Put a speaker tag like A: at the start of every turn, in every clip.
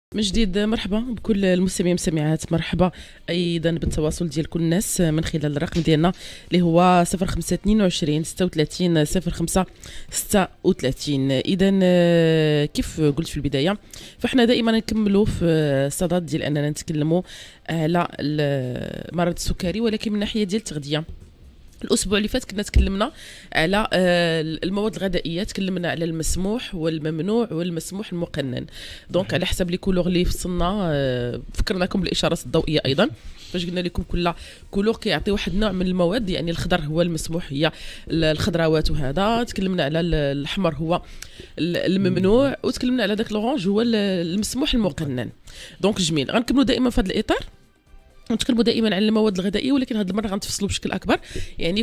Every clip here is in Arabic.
A: من جديد مرحبا بكل المستمعين والمستمعات. مرحبا ايضا بالتواصل ديال كل الناس من خلال الرقم ديالنا اللي هو 0522 36 05 36. اذا كيف قلت في البدايه فاحنا دائما نكملوا في الصدد ديال اننا نتكلموا على المرض السكري ولكن من ناحيه ديال التغذيه. الاسبوع اللي فات كنا تكلمنا على المواد الغذائيه، تكلمنا على المسموح والممنوع والمسموح المقنن. دونك على حسب لي كولور اللي فصلنا فكرناكم بالاشارات الضوئيه ايضا، فاش قلنا لكم كل كولور كيعطي واحد النوع من المواد. يعني الخضر هو المسموح، هي الخضروات، وهذا تكلمنا على الاحمر هو الممنوع، وتكلمنا على داك الاورانج هو المسموح المقنن. دونك جميل، غنكملوا دائما في هذا الاطار نتكلموا دائما عن المواد الغذائيه، ولكن هذه المره غنتفصلوا بشكل اكبر. يعني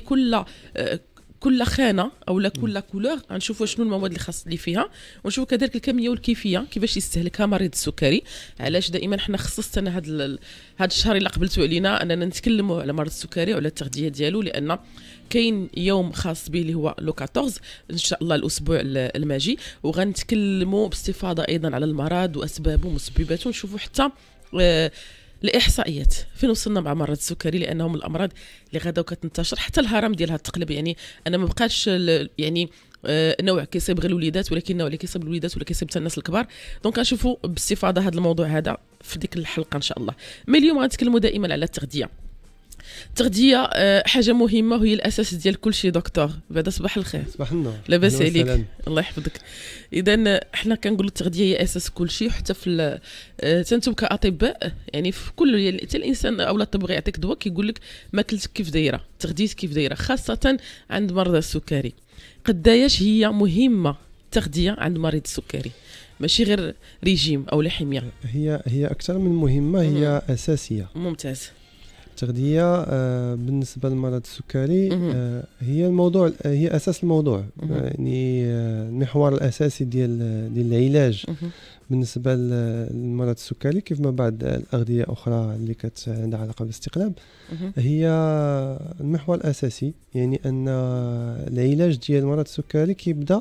A: كل خانه او لا كل كولور غنشوفوا شنو المواد اللي خاص اللي فيها، ونشوفوا كذلك الكميه والكيفيه كيفاش يستهلكها مريض السكري. علاش دائما حنا خصصنا هذا الشهر اللي قبلتوا علينا اننا نتكلموا على مرض السكري وعلى التغذيه ديالو، لان كاين يوم خاص به اللي هو لو 14 ان شاء الله الاسبوع الماجي، وغنتكلموا باستفاضه ايضا على المرض واسبابه ومسبباته، ونشوفوا حتى الاحصائيات فين وصلنا مع مرض السكري، لانه من الامراض اللي غدا وكتنتشر. حتى الهرم ديالها التقلب، يعني انا ما بقاش يعني نوع كيصيب غير الوليدات، ولكن نوع اللي كيصيب الوليدات ولا كيصيب حتى الناس الكبار. دونك غنشوفوا باستفاضه هذا الموضوع هذا في ديك الحلقه ان شاء الله. مي اليوم غنتكلموا دائما على التغذيه. التغذيه حاجه مهمه وهي الاساس ديال كل شيء. دكتور بعدا صباح الخير.
B: صباح النور،
A: لاباس عليك؟ الله يحفظك. اذا حنا كنقولوا التغذيه هي اساس كل شيء، حتى في انتم كاطباء، يعني في كل يعني حتى الانسان او الطب بغى يعطيك دواء كيقول لك ماكلتك كيف دايره، تغذيتك كيف دايره، خاصه عند مرضى السكري. قداياش هي مهمه التغذيه عند مريض السكري؟ ماشي غير ريجيم او حميه،
B: هي اكثر من مهمه، هي اساسيه.
A: ممتاز.
B: التغذيه بالنسبه للمرض السكري هي الموضوع، هي اساس الموضوع. يعني المحور الاساسي ديال العلاج بالنسبه للمرض السكري، كيف ما بعد الاغذيه اخرى اللي عندها علاقه بالاستقلاب، هي المحور الاساسي. يعني ان العلاج ديال المرض السكري كيبدا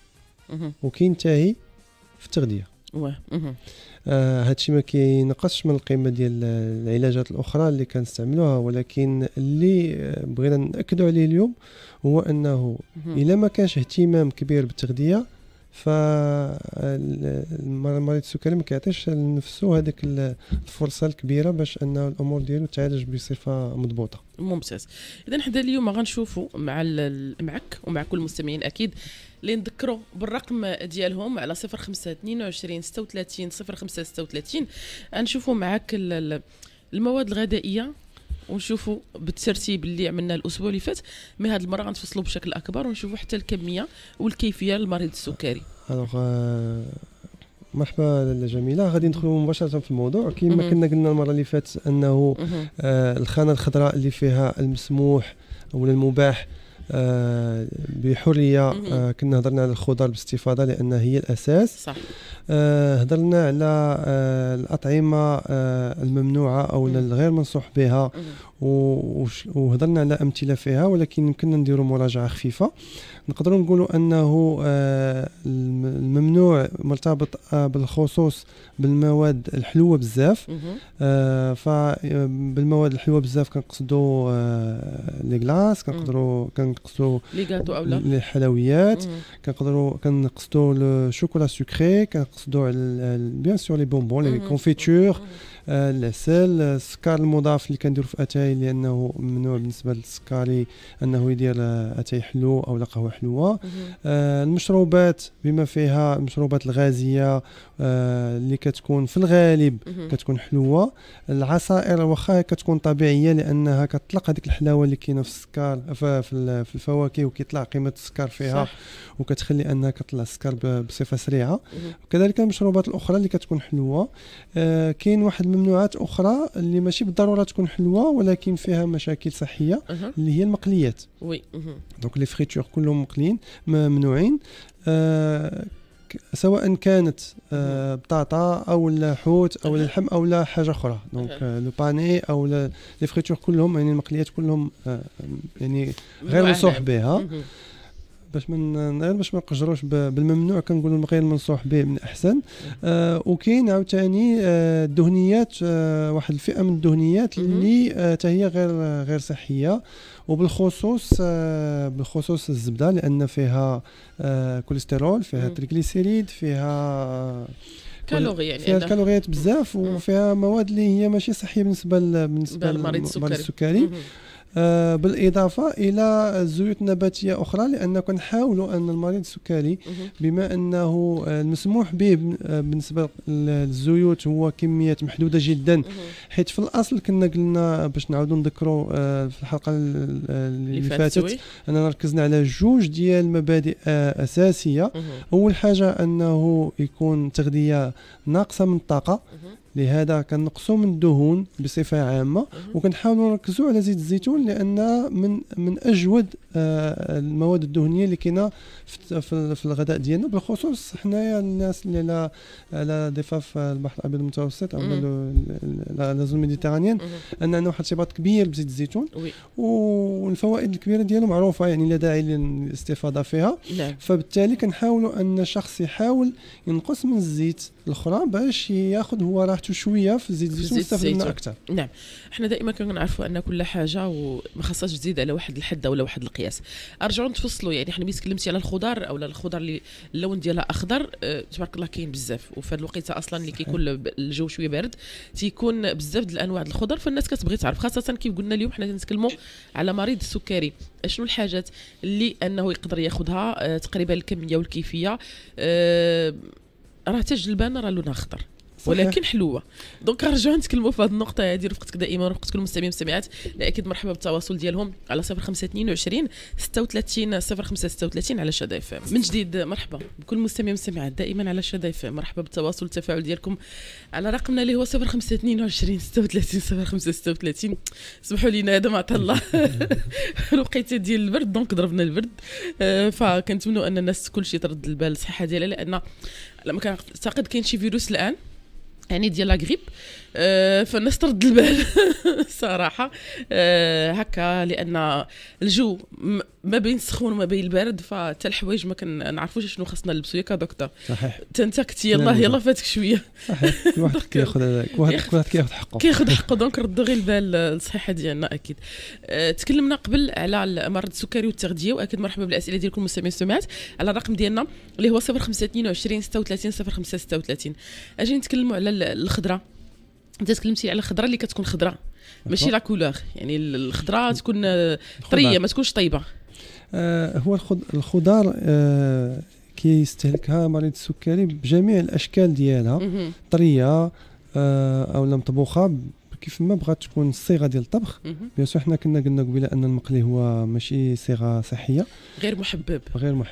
B: وكينتهي في التغذيه. هادشي ما كينقصش من القيمه ديال العلاجات الاخرى اللي كنستعملوها، ولكن اللي بغينا ناكدوا عليه اليوم هو انه الا ما كانش اهتمام كبير بالتغذيه، فالمريض السكري ما كيعطيش لنفسه هذيك الفرصه الكبيره باش انه الامور ديالو تعالج بصفه مضبوطه.
A: ممتاز. اذا حنا اليوم غنشوفوا معك ومع كل المستمعين اكيد اللي نذكروا بالرقم ديالهم على 0522 36 05 36. غنشوفوا معك المواد الغذائيه ونشوفوا بالترتيب اللي عملنا الاسبوع اللي فات، مي هذه المره غنتفصلوا بشكل اكبر ونشوفوا حتى الكميه والكيفيه للمريض السكري.
B: مرحبا جميله. غادي ندخلوا مباشره في الموضوع. كما كنا قلنا المره اللي فاتت انه الخانه الخضراء اللي فيها المسموح او المباح بحريه، كنا هضرنا على الخضر باستفاضه لان هي الاساس.
A: صح.
B: هضرنا على الاطعمه الممنوعه او الغير منصوح بها، وهضرنا على امثله فيها، ولكن يمكننا نديروا مراجعه خفيفه. نقدروا نقولوا انه الممنوع مرتبط بالخصوص بالمواد الحلوه بزاف. فبالمواد الحلوه بزاف كنقصدوا لي كلاص، كنقصدوا لي غاتو او الحلويات، كنقصدوا الشوكولا سكري، كنقصدوا بيان سور لي بونبون، لي كونفيتور، العسل، السكر المضاف اللي كنديروا في اتاي، لانه ممنوع بالنسبه للسكري انه يدير اتاي حلو او لا قهوه حلوه. المشروبات بما فيها المشروبات الغازيه اللي كتكون في الغالب كتكون حلوه. العصائر واخا كتكون طبيعيه لانها كتطلق هذيك الحلاوه اللي كاينه في السكر في الفواكه، وكيطلع قيمه السكر فيها، صح. وكتخلي انها كتطلع السكر بصفه سريعه. وكذلك المشروبات الاخرى اللي كتكون حلوه. كاين واحد الممنوعات اخرى اللي ماشي بالضروره تكون حلوه ولكن فيها مشاكل صحيه، اللي هي المقليات. وي. دونك لي فريتور كلهم مقليين ممنوعين، سواء كانت بطاطا او الحوت او اللحم او لا حاجه اخرى. دونك لو باني او لي فريتور كلهم، يعني المقليات كلهم يعني غير منصوح بها. باش باش ما نقجروش بالممنوع كنقولوا غير المنصوح به من احسن. وكاين عاوتاني الدهنيات، واحد الفئه من الدهنيات اللي حتى هي غير صحيه، وبالخصوص الزبده، لان فيها كوليسترول، فيها تريغليسيريد، فيها
A: كالوري، يعني
B: فيها الكالوريات بزاف، وفيها مواد اللي هي ماشي صحيه بالنسبه للمريض السكري. بالإضافة إلى زيوت نباتية أخرى، لأن كنحاولوا أن المريض السكري بما أنه المسموح به بالنسبة للزيوت هو كميات محدودة جدا، حيث في الأصل كنا قلنا باش نعاودوا نذكروا في الحلقة اللي فاتت أننا ركزنا على جوج ديال مبادئ أساسية. أول حاجة أنه يكون تغذية ناقصة من الطاقة، لهذا كنقصوا من الدهون بصفه عامه، وكنحاولوا نركزوا على زيت الزيتون لان من اجود المواد الدهنيه اللي كاينه في الغذاء ديالنا، بالخصوص حنايا الناس اللي على ضفاف البحر الابيض المتوسط او لا زون ميديتيرانيين، ان عنده واحد ارتباط كبير بزيت الزيتون، والفوائد الكبيره ديالو معروفه، يعني لا داعي للاستفاضه فيها. فبالتالي كنحاولوا ان الشخص يحاول ينقص من الزيت الاخرى باش ياخذ هو راحته شويه في زيت الزيتون يستفيد منه اكثر.
A: نعم، احنا دائما كنعرفوا ان كل حاجه وما خاصهاش تزيد على واحد الحد ولا واحد القياس. ارجعوا نتفصلوا، يعني احنا ملي تكلمتي على الخضر او الخضر اللي اللون ديالها اخضر، تبارك الله كاين بزاف، وفي هذا الوقيته اصلا اللي كيكون الجو شويه بارد تيكون بزاف د الانواع الخضر، فالناس كتبغي تعرف، خاصه كيف قلنا اليوم حنا نتكلموا على مريض السكري، شنو الحاجات اللي انه يقدر ياخذها تقريبا الكميه والكيفيه. راه حتى الجلبانه راه لونها اخضر ولكن حلوه. دونك نرجعوا نتكلموا في هذه النقطه هذه. رفقتك دائما ورفقتكم المستمعين والمستمعات، اكيد مرحبا بالتواصل ديالهم على 0522 36 0536 على شادي اف ام. من جديد مرحبا بكل المستمعين والمستمعات دائما على شادي اف ام. مرحبا بالتواصل والتفاعل ديالكم على رقمنا اللي هو 0522 36 0536. سمحوا لينا هذا ما الله الوقيته ديال البرد، دونك ضربنا البرد، فكنتمنوا ان الناس كلشي ترد البال الصحه ديالها، لان لما كنعتقد كاين شي فيروس الان يعني ديال لا غريب، فالناس ترد البال صراحه هكا، لان الجو ما بين السخون وما بين البرد، فحتى الحوايج ما كنعرفوش شنو خاصنا نلبسوا ياك دكتور.
B: صحيح،
A: انت كنتي يلا فاتك شويه.
B: صحيح، كل واحد كياخذ حقه
A: دونك ردوا غير البال الصحه ديالنا. اكيد تكلمنا قبل على المرض السكري والتغذيه، واكيد مرحبا بالاسئله ديالكم المستمعين والمستمعات على الرقم ديالنا اللي هو 0522 36 0536. اجي نتكلموا على الخضره. انت تكلمتي على الخضره اللي كتكون خضره ماشي لا كولور، يعني الخضره تكون طريه ما تكونش طيبه.
B: هو الخضار كيستهلكها مريض السكري بجميع الاشكال ديالها، طريه او مطبوخه كيف ما بغات تكون الصيغه ديال الطبخ. بيان سور حنا كنا قلنا قبيله ان المقلي هو ماشي صيغه صحيه، غير محبب.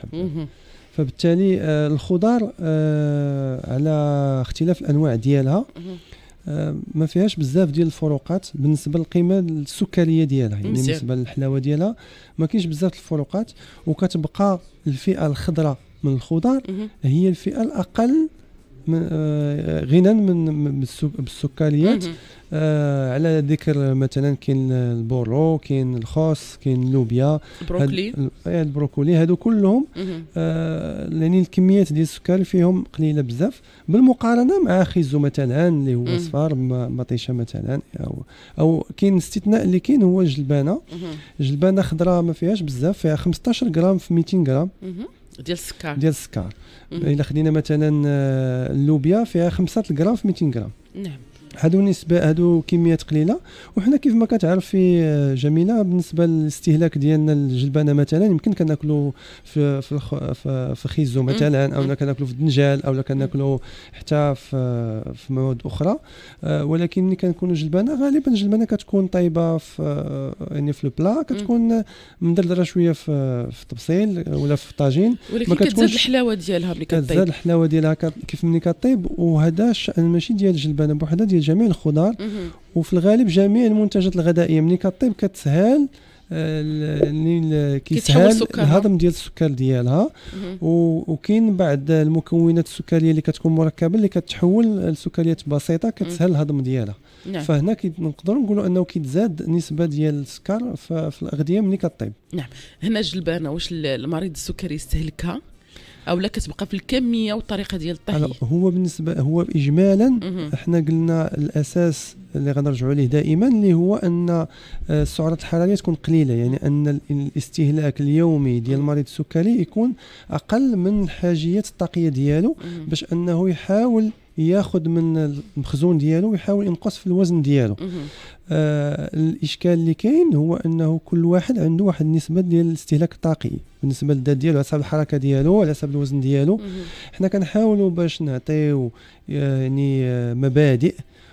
B: فبالتالي الخضار على اختلاف الانواع ديالها ما فيهاش بزاف ديال الفروقات بالنسبه للقيمه السكريه ديالها، يعني بالنسبه للحلاوه ديالها ما كاينش بزاف الفروقات، وكتبقى الفئه الخضراء من الخضار هي الفئه الاقل غنى بالسكريات. على ذكر مثلا كاين البورو، كاين الخوص، كاين اللوبيا، البروكولي، هادو كلهم يعني الكميات ديال السكر فيهم قليله بزاف بالمقارنه مع خيزو مثلا اللي هو صفار، مطيشه مثلا، او كاين استثناء اللي كاين هو الجلبانه خضراء ما فيهاش بزاف، فيها 15 غرام في 200 غرام ديال السكر. الا خدينا مثلا اللوبيا فيها 5 غرام في 200 غرام.
A: نعم،
B: هادو كميات قليله. وحنا كيف ما كتعرفي جميله بالنسبه للاستهلاك ديالنا الجلبانه مثلا يمكن كناكلوا في خيزو مثلا، او كناكلوا في الدنجال، او كناكلوا حتى في مواد اخرى، ولكن ملي كنكونوا جلبانه غالبا الجلبانه كتكون طيبه في يعني في البلا، كتكون مدردره شويه في الطبسيل ولا في الطاجين،
A: ولكن كتزاد الحلاوه ديالها ملي كطيب،
B: كتزاد الحلاوه ديالها كيف ملي كطيب. وهذا الشأن ماشي ديال الجلبانه بوحدها، ديال جميع الخضار، وفي الغالب جميع المنتجات الغذائيه ملي كطيب كتسهل اللي كيسهل الهضم ديال السكر ديالها. وكاين بعض المكونات السكريه اللي كتكون مركبه اللي كتحول لسكريات بسيطه كتسهل الهضم ديالها.
A: نعم.
B: فهنا نقدروا نقولوا انه كيتزاد نسبه ديال السكر في الاغذيه ملي كطيب.
A: نعم. هنا الجلبانه واش المريض السكري يستهلكها او لا كتبقى في الكميه والطريقه ديال الطهي؟
B: هو بالنسبه هو اجمالا احنا قلنا الاساس اللي غنرجعوا ليه دائما اللي هو ان السعرات الحراريه تكون قليله، يعني ان الاستهلاك اليومي ديال المريض السكري يكون اقل من الحاجيات الطاقيه ديالو باش انه يحاول ياخذ من المخزون ديالو ويحاول ينقص في الوزن ديالو. الاشكال اللي كاين هو انه كل واحد عنده واحد النسبه ديال الاستهلاك الطاقي بالنسبه للذات ديالو على حسب الحركه ديالو على حسب الوزن ديالو. حنا كنحاولوا باش نعطيو يعني مبادئ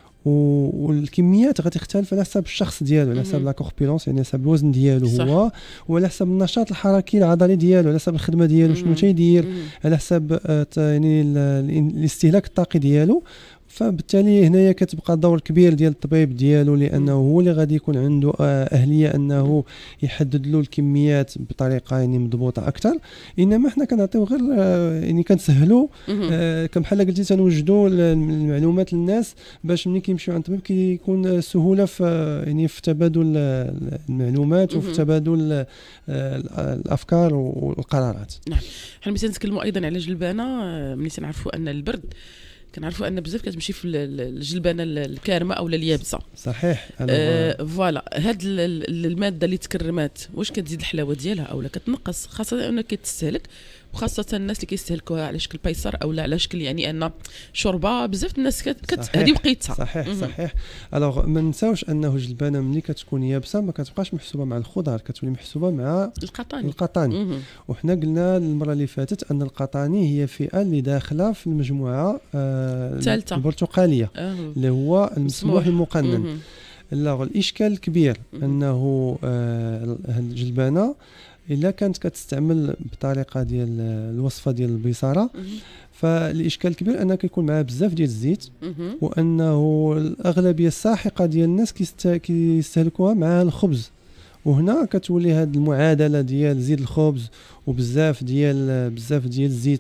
B: والكميات غتختلف على حسب الشخص ديالو، على حسب لا كوربولونس يعني على حسب الوزن ديالو هو، وعلى حسب النشاط الحركي العضلي ديالو، على حسب الخدمه ديالو شنو تيدير، على حسب يعني الاستهلاك الطاقي ديالو. فبالتالي هنايا كتبقى دور كبير ديال الطبيب ديالو لانه هو اللي غادي يكون عنده اهليه انه يحدد له الكميات بطريقه يعني مضبوطه اكثر. انما حنا كنعطيو غير يعني كنسهلوا كبحال قلتي تنوجدوا المعلومات للناس باش ملي كيمشيو عند الطبيب كيكون سهوله في يعني في تبادل المعلومات وفي تبادل الافكار والقرارات.
A: نعم. حنا ملي تنتكلموا ايضا على جلبانه ملي تنعرفوا ان البرد كنعرفوا ان بزاف كتمشي في الجلبانه الكارمه او اليابسه.
B: صحيح.
A: فوالا هاد الماده اللي تكرمات واش كتزيد الحلاوه ديالها او لا كتنقص، خاصه انها كتستهلك وخاصه الناس اللي كيستهلكوها على شكل بيسر او لا على شكل يعني ان شوربه. بزاف الناس هذه وقيتها.
B: صحيح. الوغ ما نساوش انه الجلبانه ملي كتكون يابسه ما كتبقاش محسوبه مع الخضر، كتولي محسوبه مع القطاني. وحنا قلنا المره اللي فاتت ان القطاني هي فئه اللي داخله في المجموعه الثالثه البرتقاليه اللي هو المسموح المقنن. الاشكال الكبير انه الجلبانه الا كانت كتستعمل بطريقه ديال الوصفه ديال البيصاره فالاشكال الكبير انه كيكون معها بزاف ديال الزيت، وانه الاغلبيه الساحقه ديال الناس كيستهلكوها مع الخبز. وهنا كتولي هذه المعادله ديال زيد الخبز وبزاف ديال الزيت،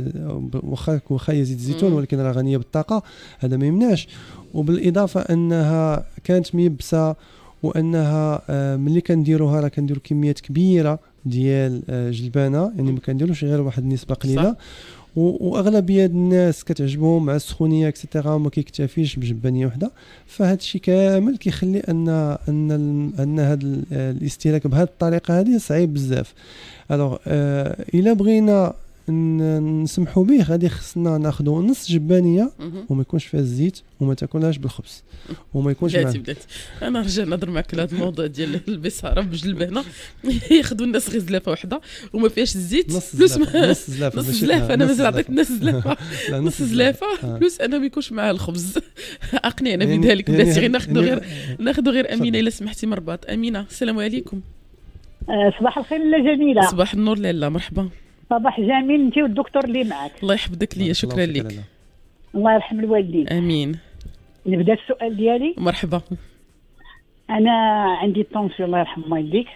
B: واخا هي زيت الزيتون ولكن راه غنيه بالطاقه، هذا ما يمنعش. وبالاضافه انها كانت ميبسه وانها ملي كنديروها راه كنديروا كميات كبيره ديال جلبانه، يعني ما كنديروش غير واحد النسبه قليله. واغلبيه الناس كتعجبهم مع السخونيه اكسيتيرا وما كيكتفيش بجبانيه وحده. فهاد الشيء كامل كيخلي ان هذا الاستهلاك بهذه الطريقه هذه صعيب بزاف. الوغ الا بغينا نسمحوا به غادي خصنا ناخذوا نص جبانيه وما يكونش فيها الزيت وما تاكلهاش بالخبز وما يكونش
A: بدات انا رجع نهضر معك على هذا الموضوع ديال البصاره بالجلبانه. ياخذوا الناس غير زلافه وحده وما فيهاش الزيت بلوس نص زلافه. انا مازال عطيت نص زلافه نص زلافه بلوس انا ما يكونش معها الخبز. اقنعنا بذلك. بلاتي غير ناخذوا غير امينه الا سمحتي مرباط. امينه السلام عليكم.
C: صباح الخير لاله جميله.
A: صباح النور لاله مرحبا.
C: صباح جميل انت والدكتور اللي معك.
A: الله يحفظك ليا. شكرا لك.
C: الله يرحم الوالدين.
A: امين.
C: نبدا السؤال ديالي.
A: مرحبا.
C: انا عندي الطونسيون الله يرحم والديك.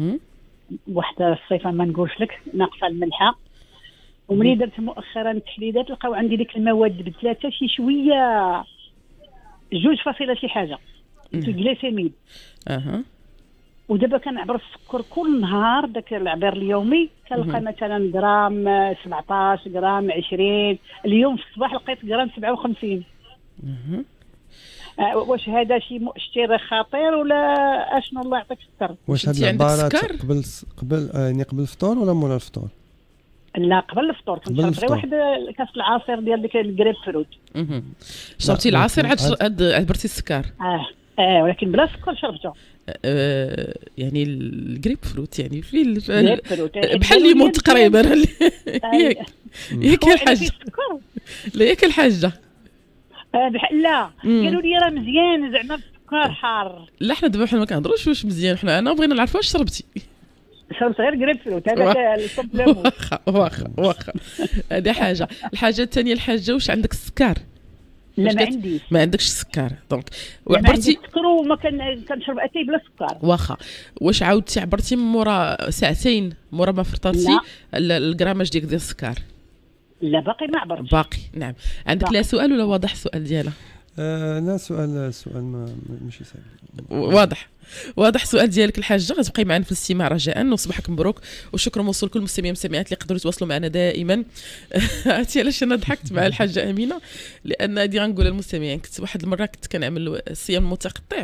C: واحد الصفه ما نقولش لك ناقصه الملحه، وملي درت مؤخرا التحليلات لقاو عندي ديك المواد بثلاثه شي شويه 2 شي حاجه الجليسيميد. ودابا كنعبر السكر كل نهار، داك العبير اليومي كنلقى مثلا غرام 17 غرام 20. اليوم في الصباح لقيت غرام 57. واش هذا شي مؤشر خطير ولا اشنو الله يعطيك الستر؟
B: واش هاد العبارات قبل يعني قبل الفطور ولا مولا الفطور؟
C: لا قبل الفطور كنشرب غير واحد كاس العصير ديال ديك الجريب فروت.
A: شربتي العصير عاد عبرتي السكر؟
C: ولكن بلا سكر شربته.
A: يعني الجريب فروت يعني في بحال الليمون تقريبا. ياك الحاجه لا ياك الحاجه
C: لا قالوا لي راه مزيان زعما السكر حار.
A: لا حنا دابا ما كنهضروش واش مزيان، حنا بغينا نعرفوا واش شربتي.
C: شربت غير جريب فروت هذاك
A: واخا هذه حاجه. الحاجه الثانيه الحاجه واش عندك السكر؟
C: لا ما عنديش.
A: ما عندكش السكر دونك
C: وعبرتي السكر وما كنشرب اتاي بلا سكر.
A: واخا واش عاودتي عبرتي من مورا ساعتين مورا ما فرطاتي الكراماج ديال السكر؟
C: لا باقي ما عبرتش.
A: باقي نعم. عندك لا سؤال ولا واضح السؤال ديالها؟
B: لا سؤال ماشي
A: سهل. واضح سؤال ديالك الحاجه. غتبقاي معنا في الاستماع رجاء، وصباحك مبروك وشكرا موصول كل المستمعين والمستمعات اللي يقدروا يتواصلوا معنا دائما. عرفتي علاش انا ضحكت مع الحاجه امينه؟ لان هادي غنقول للمستمعين، كنت واحد المره كنت كنعمل الصيام المتقطع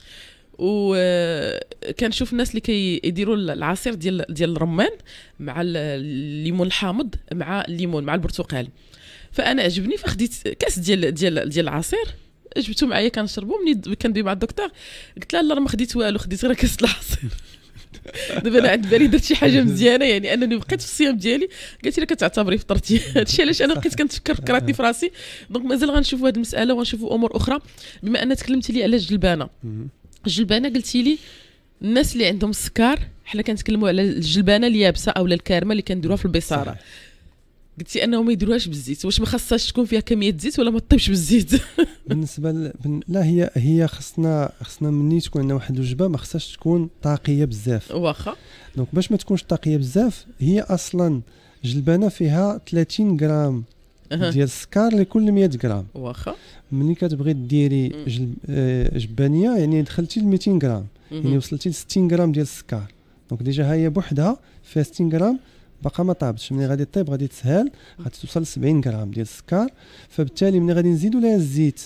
A: وكنشوف الناس اللي كيديروا العصير ديال الرمان مع الليمون الحامض مع الليمون مع البرتقال، فانا عجبني فخديت كاس ديال العصير جبتو معايا كنشربو. ملي كندوي مع الدكتور قلت لها لا ما خديت والو، خديت غير كاس العصير. دابا انا عند بالي درت شي حاجه مزيانه، يعني انني بقيت في الصيام ديالي. قالت لي كتعتبري فطرتي. هادشي علاش انا بقيت كنتفكر فكراتني في راسي. دونك مازال غنشوفوا هذه المساله وغنشوفوا امور اخرى. بما ان تكلمتي لي على الجلبانه قلتي لي الناس اللي عندهم السكر، حنا كنتكلموا على الجلبانه اليابسه او الكارمه اللي كنديروها في البصاره. قلتي انه ما يديروهاش بالزيت، واش ما خاصهاش تكون فيها كميه زيت ولا ما طيبش بالزيت؟
B: بالنسبه لا هي خصنا ملي تكون عندنا واحد الوجبه ما خصهاش تكون طاقيه بزاف.
A: واخا
B: دونك باش ما تكونش طاقيه بزاف، هي اصلا جلبانه فيها 30 غرام ديال السكر لكل 100 غرام.
A: واخا
B: ملي كتبغي ديري جبانيه يعني دخلتي ل 200 غرام، يعني وصلتي ل 60 غرام ديال السكر. دونك ديجا هي بوحدها فيها 60 غرام باقا ما طابتش. ملي غادي طيب غادي تسهل، غادي توصل ل 70 غرام ديال السكر. فبالتالي ملي غادي نزيدوا لها زيت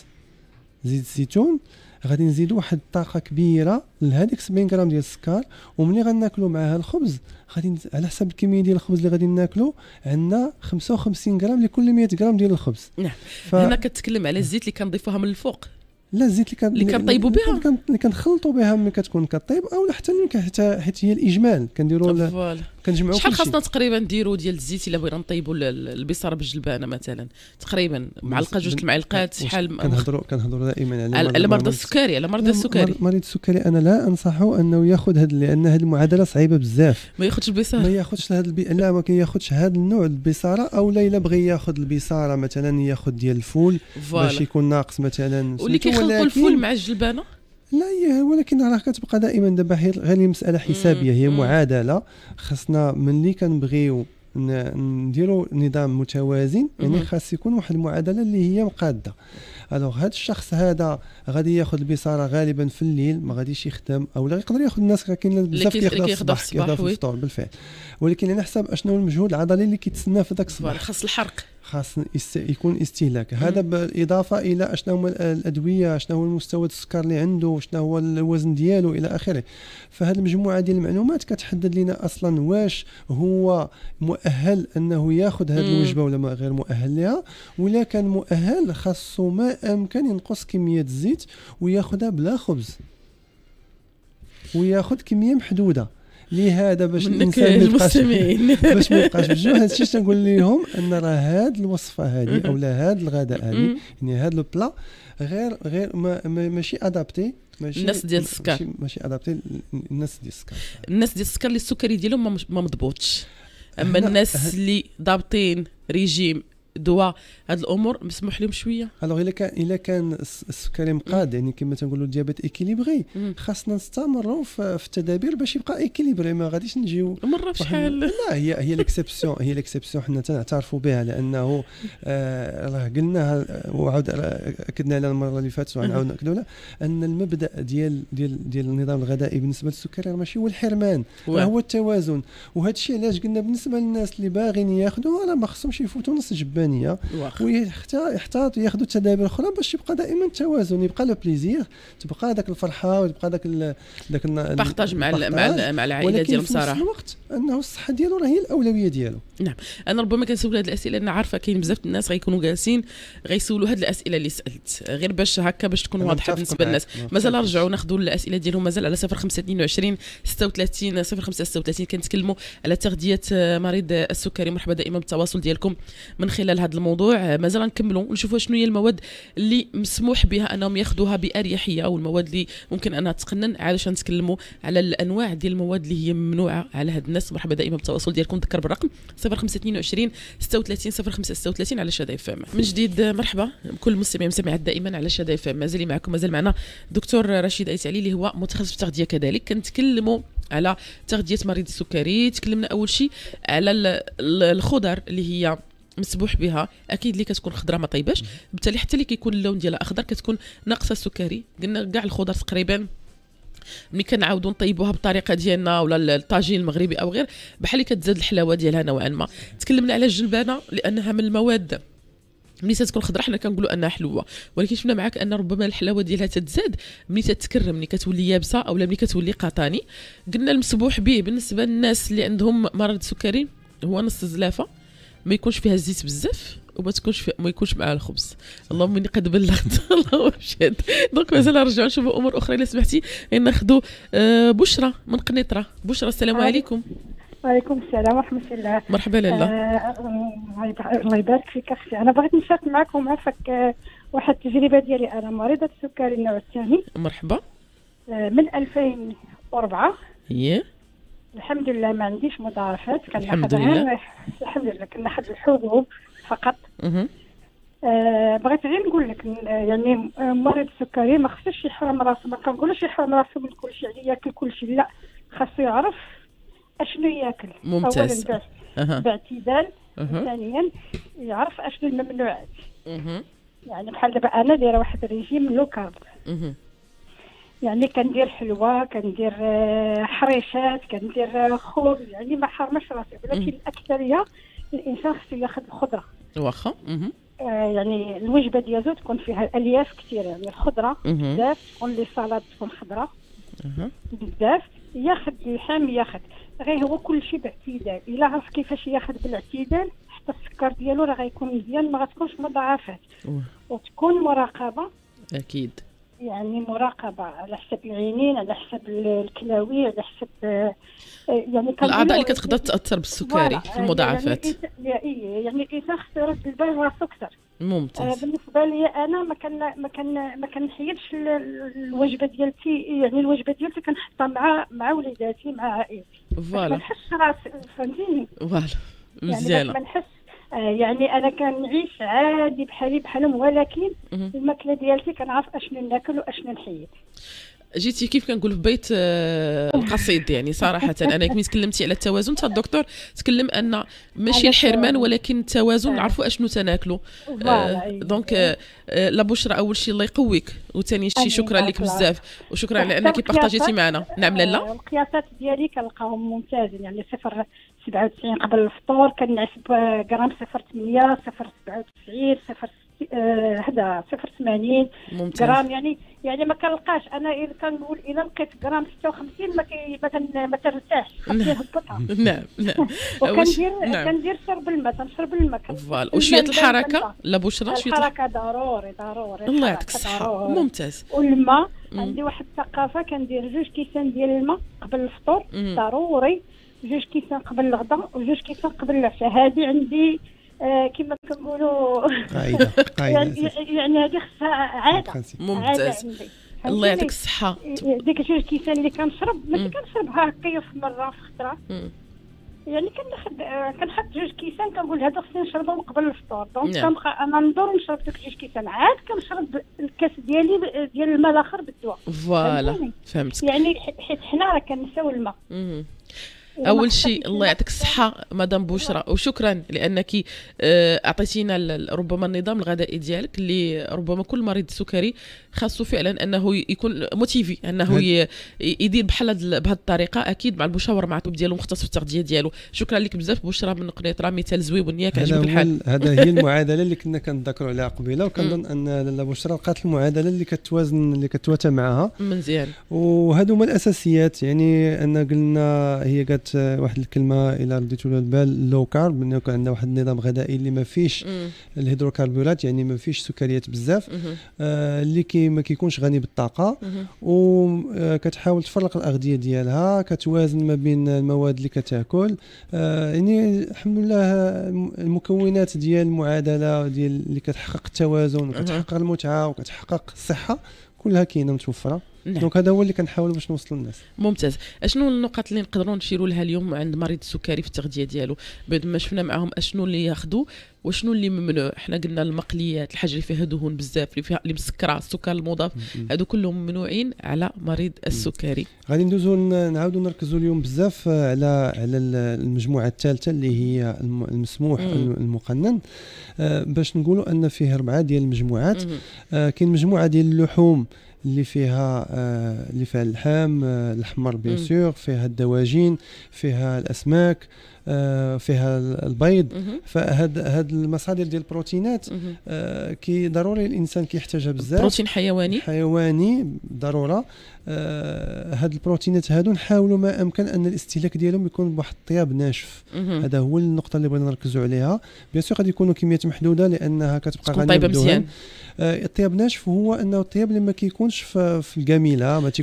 B: الزيتون غادي نزيدوا واحد الطاقه كبيره لهذيك 70 غرام ديال السكر. وملي غناكلوا معها الخبز غادي على حسب الكميه ديال الخبز اللي غادي ناكلو عندنا 55 غرام لكل 100 غرام ديال الخبز.
A: نعم. هنا كتكلم على الزيت اللي كنضيفوها من الفوق،
B: لا الزيت
A: اللي كنطيبوا بها،
B: اللي كنخلطوا بها ملي كتكون كطيب، او حتى حيت هي الاجمال كنديروا كنجمعوا.
A: شحال خاصنا تقريبا نديروا ديال الزيت الا بغينا نطيبوا البصاره بالجلبانه مثلا؟ تقريبا معلقه جوج المعلقات. شحال
B: كنهضروا دائما
A: على مرضى السكري. مريض
B: السكري انا لا انصحه انه ياخذ لان هذه المعادله صعيبه بزاف.
A: ما ياخذش البصاره،
B: ما ياخذش لا ما كياخذش هذا النوع البصاره، او لا الا بغى ياخذ البصاره مثلا ياخذ ديال الفول باش يكون ناقص مثلا.
A: واللي كيخلطوا الفول مع الجلبانه
B: لا ولكن راه كتبقى دائما دابا غير مساله حسابيه، هي معادله. خصنا ملي كنبغيو نديروا نظام متوازن، يعني خاص يكون واحد المعادله اللي هي مقاده. الوغ هذا الشخص هذا غادي ياخذ البصاره غالبا في الليل، ما غاديش يخدم، او لا يقدر ياخذ الناس كاين بزاف كياخذها في الصباح في الفطور بالفعل. ولكن على حسب اشنو المجهود العضلي اللي كيتسنى في ذاك الصباح.
A: خاص الحرق،
B: خاص يكون استهلاك. هذا بالاضافه الى شنو هما الادويه، شنو هو المستوى السكر اللي عنده، شنو هو الوزن ديالو الى اخره. فهذه المجموعه ديال المعلومات كتحدد لنا اصلا واش هو مؤهل انه ياخذ هذه الوجبه ولا ما غير مؤهل لها. ولا كان مؤهل خاصو ما امكن ينقص كميه الزيت وياخذها بلا خبز، وياخذ كميه محدوده. لهذا باش الانسان باش ما يبقاش بالجوع، هذا الشيء تنقول لهم ان راه هذه الوصفه هذه او لا هذا الغداء هذه، يعني هذا البلا غير ماشي ادابتي، ماشي
A: الناس ديال السكر،
B: ماشي ادابتي الناس ديال السكر.
A: الناس ديال السكر اللي السكري ديالهم ما مضبوطش. اما الناس اللي ضابطين ريجيم دواء هاد الامور مسموح لهم شويه.
B: الوغ الا كان السكري مقاد، يعني كما تنقولوا الديابيت ايكيليبري، خاصنا نستمروا في التدابير باش يبقى ايكيليبري. ما غاديش نجيو
A: مره بشحال.
B: لا هي ليكسيبسيون حنا تنعترفوا بها، لانه راه قلناها وعاود اكدنا على المره اللي فاتت وغنعاود ناكدوا ان المبدا ديال النظام الغذائي بالنسبه للسكري ماشي هو الحرمان، هو التوازن. وهذا الشيء علاش قلنا بالنسبه للناس اللي باغيين ياخذوا راه ما خصهمش يفوتوا نص جبانيه، ويحتاط ياخذوا تدابير اخرى باش يبقى دائما التوازن، يبقى لو بليزير، تبقى داك الفرحه ويبقى داك
A: بارطاج مع العائله ديالهم صراحه.
B: في الوقت انه الصحه ديالو راه هي الاولويه ديالو.
A: نعم. انا ربما كنسول هذه الاسئله لان عارفه كاين بزاف الناس غيكونوا جالسين غيسولوا هذه الاسئله اللي سالت، غير باش هكا باش تكون واضحه بالنسبه للناس. مازال نرجعوا ناخذوا الاسئله ديالهم مازال على 0522 36 0536. كنتكلموا على تغذيه مريض السكري. مرحبا دائما بالتواصل ديالكم من خلال هذا الموضوع. مازال نكملوا ونشوفوا شنو هي المواد اللي مسموح بها انهم ياخذوها باريحيه، او المواد اللي ممكن انها تقنن. علاش نتكلموا على الانواع ديال المواد اللي هي ممنوعه على هاد الناس. مرحبا دائما بالتواصل ديالكم. ذكر بالرقم 0522 36 05 36 على شادي اف ام. من جديد مرحبا بكل المستمعين والمستمعات دائما على شادي اف ام. مازال معكم مازال معنا دكتور رشيد ايت علي اللي هو متخصص في التغذيه كذلك. كنتكلموا على تغذيه مريض السكري. تكلمنا اول شيء على الخضر اللي هي مسبوح بها، اكيد اللي كتكون خضره ما طيباش، بالتالي حتى اللي كيكون اللون ديالها اخضر كتكون ناقصه السكري. قلنا كاع الخضر تقريبا ملي كنعاودوا نطيبوها بالطريقه ديالنا ولا الطاجين المغربي او غير بحال اللي كتزاد الحلاوه ديالها نوعا ما. تكلمنا على الجلبانه لانها من المواد ملي تكون خضره حنا كنقولوا انها حلوه، ولكن شفنا معاك ان ربما الحلاوه ديالها تتزاد ملي تتكرم، ملي كتولي يابسه او ملي كتولي قطاني. قلنا المسبوح به بالنسبه للناس اللي عندهم مرض السكري هو نص الزلافه، ما يكونش فيها الزيت بزاف وما تكونش ما يكونش معها الخبز. اللهم اني قد بلغت اللهم اشهد. دونك مازال نرجعوا نشوفوا امور اخرى الا سمحتي. ناخذوا بشرى من قنيطره. بشرى السلام عليكم.
D: وعليكم السلام ورحمه الله.
A: مرحبا لاله.
D: الله يبارك فيك اختي. انا بغيت نشارك معكم عفاك واحد التجربه ديالي. انا مريضه السكري النوع الثاني.
A: مرحبا.
D: من 2004
A: هي
D: الحمد لله ما عنديش مضاعفات.
A: الحمد لله.
D: الحمد لله كناخذ الحبوب فقط. بغيت غير نقول لك يعني مريض السكري ما خصوش يحرم راسه، ما كنقولوش يحرم راسه من كل شيء يعني ياكل كل شيء، لا، خاصو يعرف اشنو ياكل.
A: ممتاز.
D: اولا باعتدال، ثانيا يعرف اشنو الممنوعات. يعني بحال دابا انا دايره واحد الريجيم لو كارب، يعني كندير حلوى، كندير حريشات، كندير خبز، يعني ما حرمش راسي، ولكن الاكثريه الانسان خصو ياخذ الخضره.
A: واخا.
D: يعني الوجبه ديالو تكون فيها الالياف كثير، يعني الخضره بزاف، تكون لي سلطه تكون خضره بزاف، ياخذ اللحم، ياخذ غير هو كل شيء باعتدال. الا عرف كيفاش ياخذ بالاعتدال حتى السكر ديالو راه غيكون مزيان، ما غتكونش مضاعفات. وتكون مراقبه
A: اكيد،
D: يعني مراقبه على حسب العينين، على حسب الكلاوي، على حسب يعني
A: الاعضاء اللي كتقدر تاثر بالسكري في المضاعفات.
D: يعني الانسان خصو يرد البال راسو اكثر.
A: ممتاز.
D: بالنسبه لي انا ما كنحيدش الوجبه ديالتي، يعني الوجبه ديالتي كنحطها مع وليداتي مع عائلتي.
A: فوالا.
D: ما نحسش راسي، فهمتيني؟
A: فوالا مزيانه.
D: يعني ما نحس يعني انا كنعيش عادي بحالهم، ولكن الماكله ديالتي كنعرف اشنو ناكل واشنو نحيد.
A: جيتي كيف كنقول في بيت القصيد، يعني صراحه انا كنت تكلمتي على التوازن، حتى الدكتور تكلم ان ماشي الحرمان ولكن التوازن، نعرفوا اشنو تناكلوا. دونك لا بشرى، اول شيء الله يقويك، وثاني شيء شكرا لك بزاف، وشكرا على انك بارطاجيتي معنا. نعم لاله.
D: القياسات ديالي كنلقاهم ممتازين، يعني 0.97 قبل الفطور، كنعسب غرام 0.8 0.97 هذا 0.80 غرام، يعني ما كنلقاش. انا اذا كنقول اذا لقيت غرام 56 ما ترتاحش، كنهبطها.
A: نعم.
D: كندير شرب الماء، تنشرب الماء.
A: فوالا. وشويه الحركه لا بشرى، شويه
D: الحركه ضروري.
A: الله يعطيك الصحه. ممتاز.
D: والماء عندي واحد الثقافه، كندير 2 كيسان ديال الماء قبل الفطور ضروري، 2 كيسان قبل الغداء و2 كيسان قبل العشاء. هذه عندي كما كنقولوا قاعده. يعني هذه خصها عاده.
A: ممتاز. الله يعطيك الصحه.
D: ديك 2 كيسان اللي كنشرب ماشي كنشربها هكا في مره في خطره، يعني كنحط 2 كيسان، كنقول هذا خصني نشربهم قبل الفطور. دونك انا ندور نشرب ديك 2 كيسان، عاد كنشرب الكاس ديالي ديال الماء الاخر بالدواء. فوالا
A: فهمتك.
D: يعني حيت حنا راه كنساو الماء.
A: اول شيء الله يعطيك الصحه مدام بشرى، وشكرا لانك اعطيتينا ربما النظام الغذائي ديالك اللي ربما كل مريض سكري خاصه فعلا انه يكون موتيفي، انه يدير بهذه الطريقه، اكيد مع المشاوره مع الطبيب ديالو مختص في التغذيه ديالو. شكرا لك بزاف بشرى من قنيطره، مثال زويون ياك عجبك الحال.
B: هذا هي المعادله اللي كنا كنذكروا عليها قبيله، وكنظن ان بشرى لقات المعادله اللي كتوازن، اللي كتواتى معها مزيان. وهادو هما الاساسيات، يعني ان قلنا هي قالت واحد الكلمه الى رديتوا لها البال، لو كارب، انه كان عندنا واحد النظام غذائي اللي ما فيش الهيدروكربورات، يعني ما فيش سكريات بزاف، اللي ما كيكونش غني بالطاقه، وكتحاول تفرق الاغذيه ديالها، كتوازن ما بين المواد اللي كتاكل. يعني الحمد لله المكونات ديال المعادله ديال اللي كتحقق التوازن وكتحقق المتعه وكتحقق الصحه كلها كاينه متوفره. دونك هذا هو اللي كنحاولوا باش نوصلوا للناس.
A: ممتاز. اشنو النقط اللي نقدروا نشيروا لها اليوم عند مريض السكري في التغذيه ديالو؟ بعد ما شفنا معهم اشنو اللي ياخذوا وشنو اللي ممنوع. حنا قلنا المقليات، الحاجه اللي فيها دهون بزاف، اللي مسكره، السكر المضاف، هادو كلهم ممنوعين على مريض السكري.
B: غادي ندوزو نعاودوا نركزوا اليوم بزاف على المجموعه الثالثه اللي هي المسموح المقنن، باش نقولوا ان فيه 4 ديال المجموعات. كاين مجموعه ديال اللحوم اللي فيها اللحم الاحمر بيان سور، فيها الدواجن، فيها الاسماك، فيها البيض. فهاد المصادر ديال البروتينات كي ضروري الانسان كيحتاجها بزاف.
A: بروتين حيواني ضروره. هاد البروتينات هادو نحاولوا ما امكن ان الاستهلاك ديالهم يكون بواحد الطياب ناشف. هذا هو النقطه اللي بغينا نركزوا عليها. بيان سور غادي يكونوا كميات محدوده لانها كتبقى غنيه طيبه مزيان.
B: الطياب ناشف هو انه الطياب اللي ما كيكونش في الجميله، ما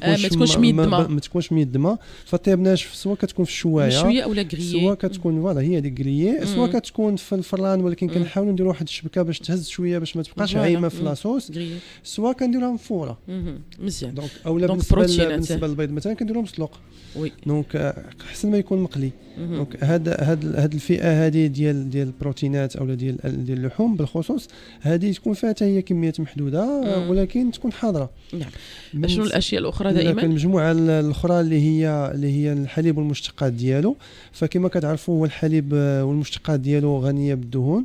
B: تكونش ميدمه. فالطياب ناشف سواء كتكون في الشوايه
A: مشويه اولا غريي،
B: سواء كتكون فوالا هي ديك غريي، سواء كتكون في الفران، ولكن كنحاولوا نديروا واحد الشبكه باش تهز شويه باش ما تبقاش عايمه في لاصوص، سواء كنديروها مفوره
A: مزيان.
B: دونك اولا بالنسبه للبيض مثلا كنديروه مسلوق. دونك احسن ما يكون مقلي. دونك هاد الفئه هذه ديال البروتينات او ديال اللحوم بالخصوص، هذه تكون فيها حتى هي كميات محدوده ولكن تكون حاضره.
A: نعم. شنو الاشياء الاخرى دائما؟
B: المجموعه الاخرى اللي هي الحليب والمشتقات ديالو. فكما كتعرفوا هو الحليب والمشتقات ديالو غنيه بالدهون،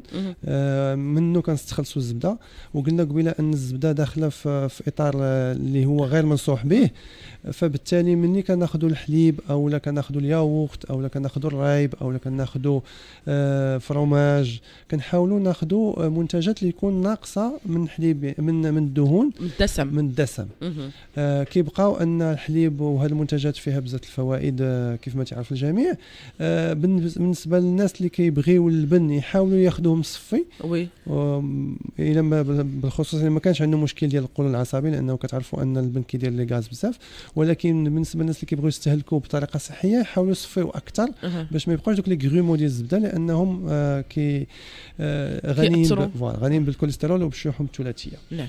B: منه كنستخلصوا الزبده. وقلنا قبيله ان الزبده داخله في اطار اللي هو غير منصوح به. فبالتالي مني كناخذوا الحليب او لا كناخذوا الياغورت او لا كناخذوا الرايب او لا كناخذوا فروماج، كنحاولوا ناخذوا منتجات اللي يكون ناقصه من حليب من الدهون، من الدسم. كيبقاو ان الحليب وهذه المنتجات فيها بزاف الفوائد كيف ما تعرف الجميع. بالنسبه للناس اللي كيبغيو اللبن يحاولوا ياخذوه مصفي. الا بالخصوص اللي ما كانش عنده مشكل ديال القولون العصبي، لانه كتعرفوا ان اللبن كيدير لي غاز بزاف. ولكن بالنسبه للناس اللي كيبغيو يستهلكوا بطريقه صحيه يحاولوا يصفيوا اكثر باش ما يبقاوش دوك لي غرومو ديال الزبده، لانهم غنيين بالكوليسترول وبالشحوم الثلاثيه.
A: نعم.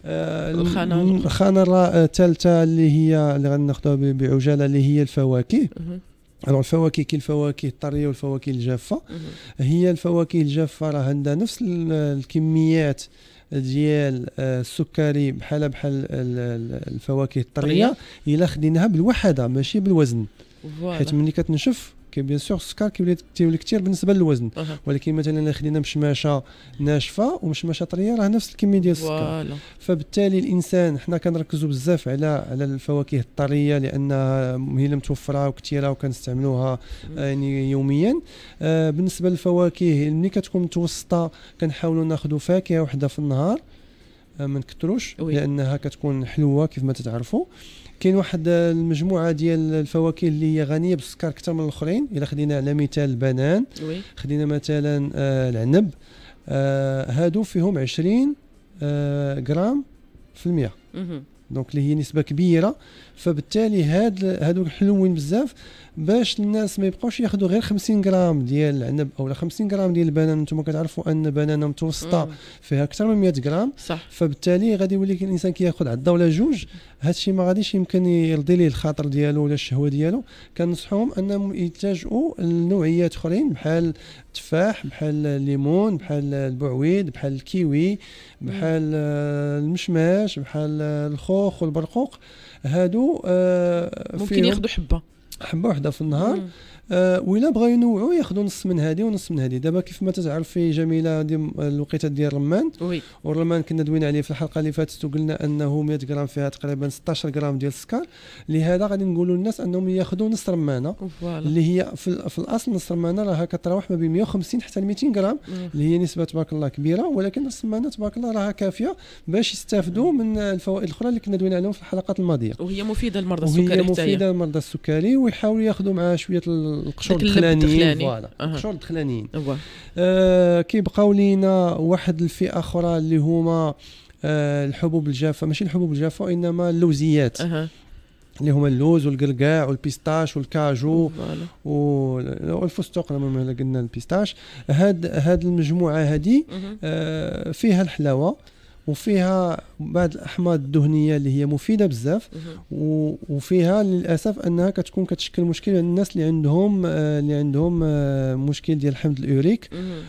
B: الخانه الثالثه اللي غناخذوها بعجاله اللي هي الفواكه. الفواكه كاين الفواكه الطريه والفواكه الجافه. هي الفواكه الجافه راه عندها نفس الكميات ديال السكري بحال الفواكه الطريه الا خديناها بالوحده ماشي بالوزن. حيت ملي كتنشف بيان سور السكر كيولي كثير بالنسبه للوزن. ولكن مثلا الا خدينا مشماشه ناشفه ومشماشه طريه راه نفس الكميه ديال السكر. فبالتالي الانسان حنا كنركزوا بزاف على الفواكه الطريه لانها هي اللي متوفره وكثيره وكنستعملوها يعني يوميا. بالنسبه للفواكه ملي كتكون متوسطه كنحاولوا ناخذوا فاكهه واحده في النهار، ما نكثروش لانها كتكون حلوه كيف ما تتعرفوا. كاين واحد المجموعه ديال الفواكه اللي هي غنيه بالسكر اكثر من الاخرين. الا خدينا على مثال البنان، خدينا مثلا العنب، هادو فيهم 20 غرام في المية. دونك اللي هي نسبه كبيره. فبالتالي هادو حلوين بزاف باش الناس ما يبقاوش ياخذوا غير 50 غرام ديال العنب او 50 غرام ديال البنان. انتم كتعرفوا ان البنانه متوسطه فيها اكثر من 100 غرام.
A: صح.
B: فبالتالي غادي يولي الانسان كياخذ عضه ولا جوج. هادشي ما غاديش يمكن يرضي ليه الخاطر ديالو ولا الشهوه ديالو. كنصحهم انهم يتجهوا لنوعيات اخرين بحال التفاح، بحال الليمون، بحال البعويد، بحال الكيوي، بحال المشماش، بحال الخوخ والبرقوق. هادو
A: ممكن ياخذوا حبه
B: واحده في النهار. وإلا بغاو ينوعوا ياخذوا نص من هذه ونص من هذه. دابا كيف ما تعرفي جميله ديال الوقيته ديال الرمان. والرمان كنا دوينا عليه في الحلقه اللي فاتت وقلنا انه 100 غرام فيها تقريبا 16 غرام ديال السكر. لهذا غادي نقولوا للناس انهم ياخذوا نص رمانه اللي هي في الاصل نص رمانه راها كتراوح ما بين 150 حتى 200 غرام اللي هي نسبه تبارك الله كبيره. ولكن نص رمانه تبارك الله راها كافيه باش يستافدوا من الفوائد الاخرى اللي كنا دوينا عليهم في الحلقات الماضيه.
A: وهي مفيده للمرضى السكري.
B: وهي مفيده للمرضى السكري ويحاولوا ياخذوا معها شويه القشور الدخلانيين. فوالا القشور الدخلانيين. كيبقاو لينا واحد الفئه اخرى اللي هما الحبوب الجافه. ماشي الحبوب الجافه انما اللوزيات اللي هما اللوز والقرقاع والبيستاش والكاجو والفستق لما قلنا البيستاش. هاد المجموعه هذه فيها الحلاوه وفيها بعض الاحماض الدهنيه اللي هي مفيده بزاف، وفيها للاسف انها كتكون كتشكل مشكل للناس اللي عندهم مشكل ديال الحمض اليوريك.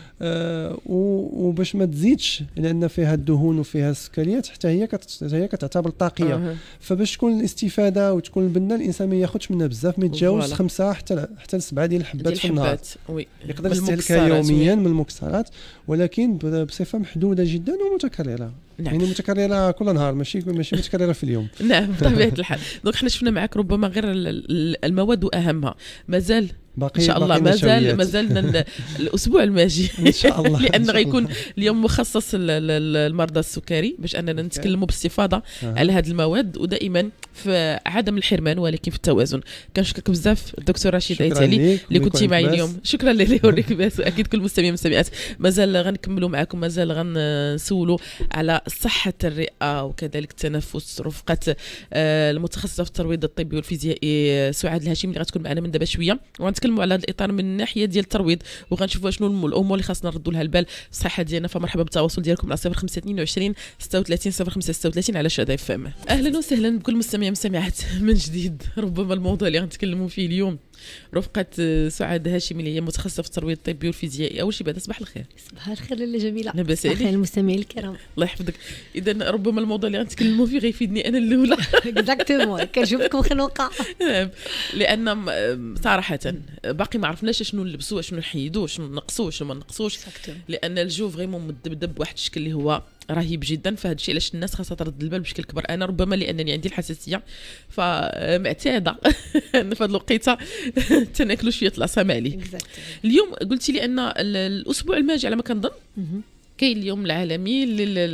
B: وباش ما تزيدش لان فيها الدهون وفيها السكريات حتى هي كتعتبر طاقيه. فباش تكون الاستفاده وتكون البنه الانسان ما ياخذش منها بزاف، ما يتجاوز 5 حتى 7 ديال الحبات في النهار. يقدر يستهلكها يوميا من المكسرات، ولكن بصفه محدوده جدا ومتكرره. نعم. يعني متكرره كل نهار، ماشي متكرره في اليوم.
A: نعم بطبيعه الحال. دونك حنا شفنا معك ربما غير المواد واهمها، مازال ان شاء الله مازال الاسبوع الماجي
B: ان شاء الله
A: لان غيكون اليوم مخصص للمرضى السكري باش اننا نتكلموا باستفاضه على هذه المواد، ودائما في عدم الحرمان ولكن في التوازن. كنشكرك بزاف الدكتور رشيد عيتالي اللي كنتي معي اليوم. شكرا لك بس اكيد كل المستمعين والمستمعات مازال غنكملوا معكم، مازال غنسولوا على صحه الرئه وكذلك التنفس رفقه المتخصصه في الترويض الطبي والفيزيائي سعاد الهاشمي اللي غتكون معنا من دابا شويه، وغنتكلموا على هذا الاطار من الناحيه ديال الترويض، وغنشوفوا شنو الامور اللي خاصنا نردوا لها البال في الصحه ديالنا. فمرحبا بالتواصل ديالكم على 0522 36 05 36 على شادي اف ام. اهلا وسهلا بكل مستمعين ومستمعات من جديد. ربما الموضوع اللي غنتكلموا فيه اليوم رفقة سعاد هاشمي اللي هي متخصصة في الترويض الطبي والفيزيائي. أول شيء بعد صباح الخير.
E: صباح الخير لاله جميلة.
A: لاباس
E: عليك؟ المستمعين الكرام
A: الله يحفظك. إذا ربما الموضوع اللي غنتكلموا فيه غيفيدني أنا الأولى.
E: اكزاكتومون كنشوفكم خنوقة.
A: لأن صراحة باقي ما عرفناش شنو نلبسوا، شنو نحيدوا، شنو نقصوا، شنو ما نقصوش، لأن الجو فريمون مدبدب بواحد الشكل اللي هو رهيب جدا. فهذا الشيء علاش الناس خاصها ترد البال بشكل كبر. انا ربما لانني عندي الحساسيه فمعتاده في هذه الوقيته تناكلوا شويه العصا عليه. اليوم قلتي لي ان الاسبوع الماجي على ما كنظن كاين اليوم العالمي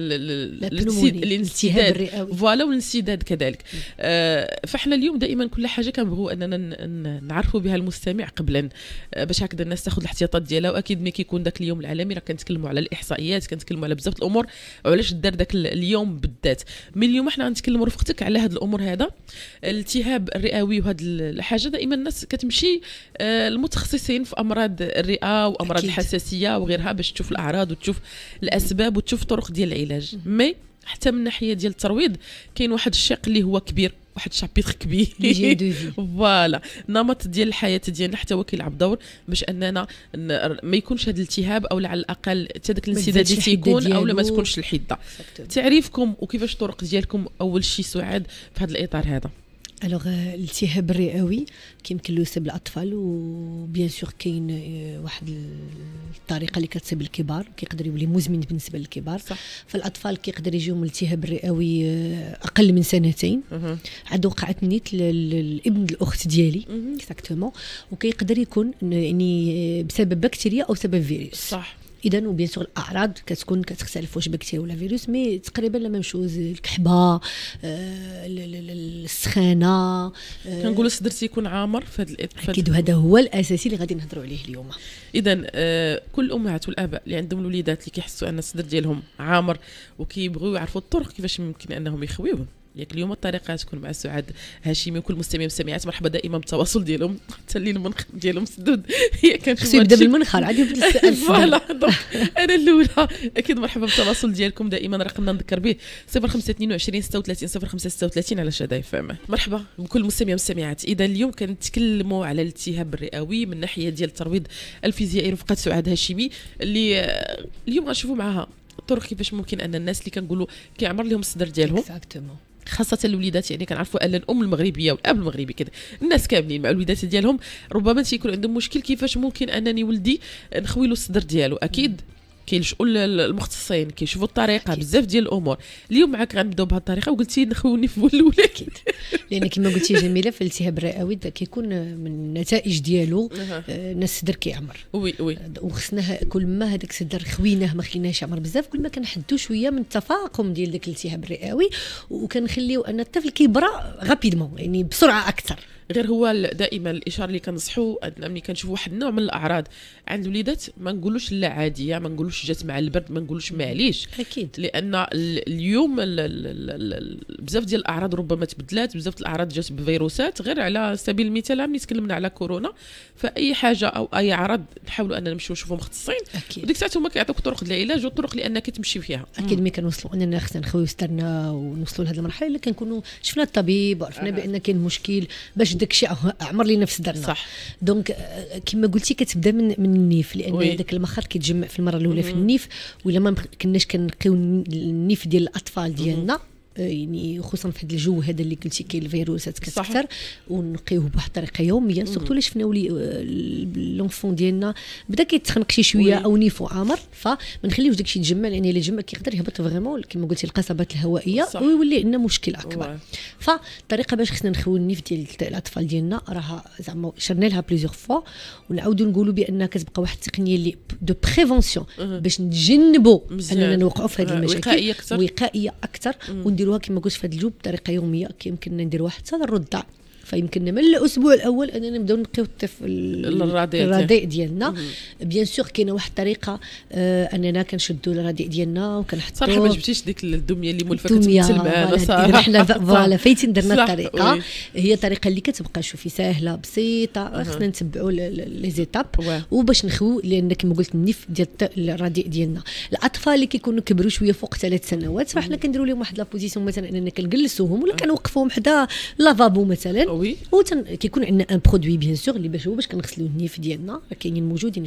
A: للانسداد فوالا والانسداد كذلك. فاحنا اليوم دائما كل حاجه كنبغوا اننا نعرفوا بها المستمع قبلا باش هكذا الناس تاخذ الاحتياطات ديالها. واكيد ملي كيكون داك اليوم العالمي راه كنتكلموا على الاحصائيات، كنتكلموا على بزاف الامور وعلاش دار داك اليوم بالذات. من اليوم احنا غنتكلموا رفقتك على هاد الامور هذا الالتهاب الرئوي. وهاد الحاجه دائما الناس كتمشي المتخصصين في امراض الرئه وامراض الحساسيه وغيرها باش تشوف الاعراض وتشوف الاسباب وتشوف طرق ديال العلاج. مي حتى من الناحيه ديال الترويض كاين واحد الشق اللي هو كبير، واحد الشابيتر كبير فوالا نمط ديال الحياه ديالنا حتى هو كيلعب دور باش اننا ما يكونش هذا الالتهاب او على الاقل حتى داك الانسداد اللي تيكون او ما تكونش الحده. تعريفكم وكيفاش الطرق ديالكم اول شيء سعاد في هذا الاطار هذا؟
E: الوغ الالتهاب الرئوي كيمكن له يصيب الاطفال، وبيان سور كاين واحد الطريقه اللي كتصيب الكبار كيقدر يولي مزمن بالنسبه للكبار. صح. فالاطفال كيقدر يجيهم الالتهاب الرئوي اقل من 2 سنين. عاد وقعت نيت الابن الاخت ديالي اكزاكتومون، وكيقدر يكون يعني بسبب بكتيريا او سبب فيروس. صح. اذا وبيان سور الاعراض كتكون كتختلف واش بكتيريا ولا فيروس، مي تقريبا لا ميم شوز. الكحبه، السخانه،
A: كنقولوا الصدر تيكون عامر في هذا
E: اكيد، وهذا هو الاساسي اللي غادي نهضروا عليه اليوم.
A: اذا كل الامهات والاباء اللي عندهم الوليدات اللي كيحسوا ان الصدر ديالهم عامر وكيبغيو يعرفوا الطرق كيفاش ممكن انهم يخويوهم، ياك اليوم الطريقه تكون مع سعاد هاشمي وكل مستمعين ومستمعات. مرحبا دائما بالتواصل ديالهم حتى اللي المنخر ديالهم سدود هي كنشوف
E: يبدا بالمنخر عادي يبدا السؤال
A: فوالا. انا الاولى اكيد مرحبا بالتواصل ديالكم دائما رقمنا نذكر به 0522 36 05 36 على شادي اف ام. مرحبا بكل المستمعين والمستمعات. اذا اليوم كنتكلموا على الالتهاب الرئوي من ناحيه ديال الترويض الفيزيائي رفقه سعاد هاشمي اللي اليوم غنشوفوا معها الطرق كيفاش ممكن ان الناس اللي كنقولوا كيعمر لهم الصدر ديالهم خاصة الوليدات، يعني كنعرفوا ان الام المغربيه والاب المغربي كذا الناس كاملين مع الوليدات ديالهم ربما تيكون عندهم مشكل كيفاش ممكن انني ولدي نخوي له الصدر ديالو. اكيد كيلجؤوا المختصين كيشوفوا الطريقه بزاف ديال الامور. اليوم معك غنبداو بهذه الطريقه وقلتي نخويوني في الاول اكيد
E: لان كما قلتي جميله في الالتهاب الرئوي كيكون من النتائج ديالو الناس الصدر كيعمر. وي وخصنا كل ما هذاك الصدر خويناه ما خليناهش يعمر بزاف كل ما كنحدوا شويه من التفاقم ديال داك الالتهاب الرئوي وكنخليو ان الطفل كيبرى غابيدمون يعني بسرعه اكثر.
A: غير هو دائما الاشاره اللي كنصحوا ملي كنشوفوا واحد النوع من الاعراض عند الوليدات ما نقولوش لا عاديه، ما نقولوش جات مع البرد، ما نقولوش معليش
E: اكيد،
A: لان اليوم بزاف ديال الاعراض ربما تبدلات، بزاف الاعراض جات بفيروسات. غير على سبيل المثال ملي تكلمنا على كورونا، فاي حاجه او اي عرض نحاولوا اننا نمشيو نشوفوا مختصين، وديك الساعه هما كيعطوك طرق العلاج وطرق لانك تمشي فيها.
E: اكيد ملي كنوصلوا اننا خصنا نخويو سترنا ونوصلوا لهذه المرحله اللي كنكونوا شفنا الطبيب وعرفنا بان كاين مشكل باش داكشي عمر لينا في صدرنا.
A: صح.
E: دونك كما قلتي كتبدا من النيف، لان داك المخاط كيتجمع في المره الاولى في النيف، ولا ما كناش كنقيو النيف ديال الاطفال ديالنا يعني خصوصا في هذا الجو هذا اللي قلتي كاين الفيروسات كتكثر، ونقيوه بواحد الطريقه يوميه. سورتو اللي شفنا لونفون ديالنا بدا كيتخنق شي شويه او نيفو عامر، فما نخليوش داكشي يتجمع، لان الا جمع كيقدر يهبط فريمون كما قلتي القصبات الهوائيه ويولي عندنا مشكل اكبر. فالطريقه باش خصنا نخويو النيف ديال الاطفال ديالنا راها زعما شرنا لها بليزيور فوا، ونعاودوا نقولوا بان كتبقى واحد التقنيه اللي دو بريفونسيون باش نتجنبوا اننا نوقعوا في هذه المشاكل وقائيه اكثر، نديروها كما قلت في هذا الجو بطريقه يوميه. كيمكن نديروها حتى للرضع، فيمكن من الاسبوع الاول اننا نبداو نقيو الطفل الرضيع ديالنا. بيان سور كاينه واحد الطريقه اننا كنشدوا الرضيع ديالنا وكنحطوا
A: صراحه ما جبتيش ديك الدميه اللي مولفه كتمثل صراحه
E: حنا فوالا فايتين درنا الطريقه. هي طريقه اللي كتبقى شوفي سهله بسيطه، خصنا نتبعوا لي زيتاب وباش نخويو، لان كما قلت النيف ديال الرضيع ديالنا. الاطفال اللي كيكونوا كبروا شويه فوق 3 سنوات فاحنا كنديروا لهم واحد لابوزيسيون مثلا اننا كنجلسوهم ولا كنوقفوهم حدا لافابو مثلا، كيكون عندنا ان برودوي بيان سور اللي باش كنغسلوا النيف ديالنا، كاينين موجودين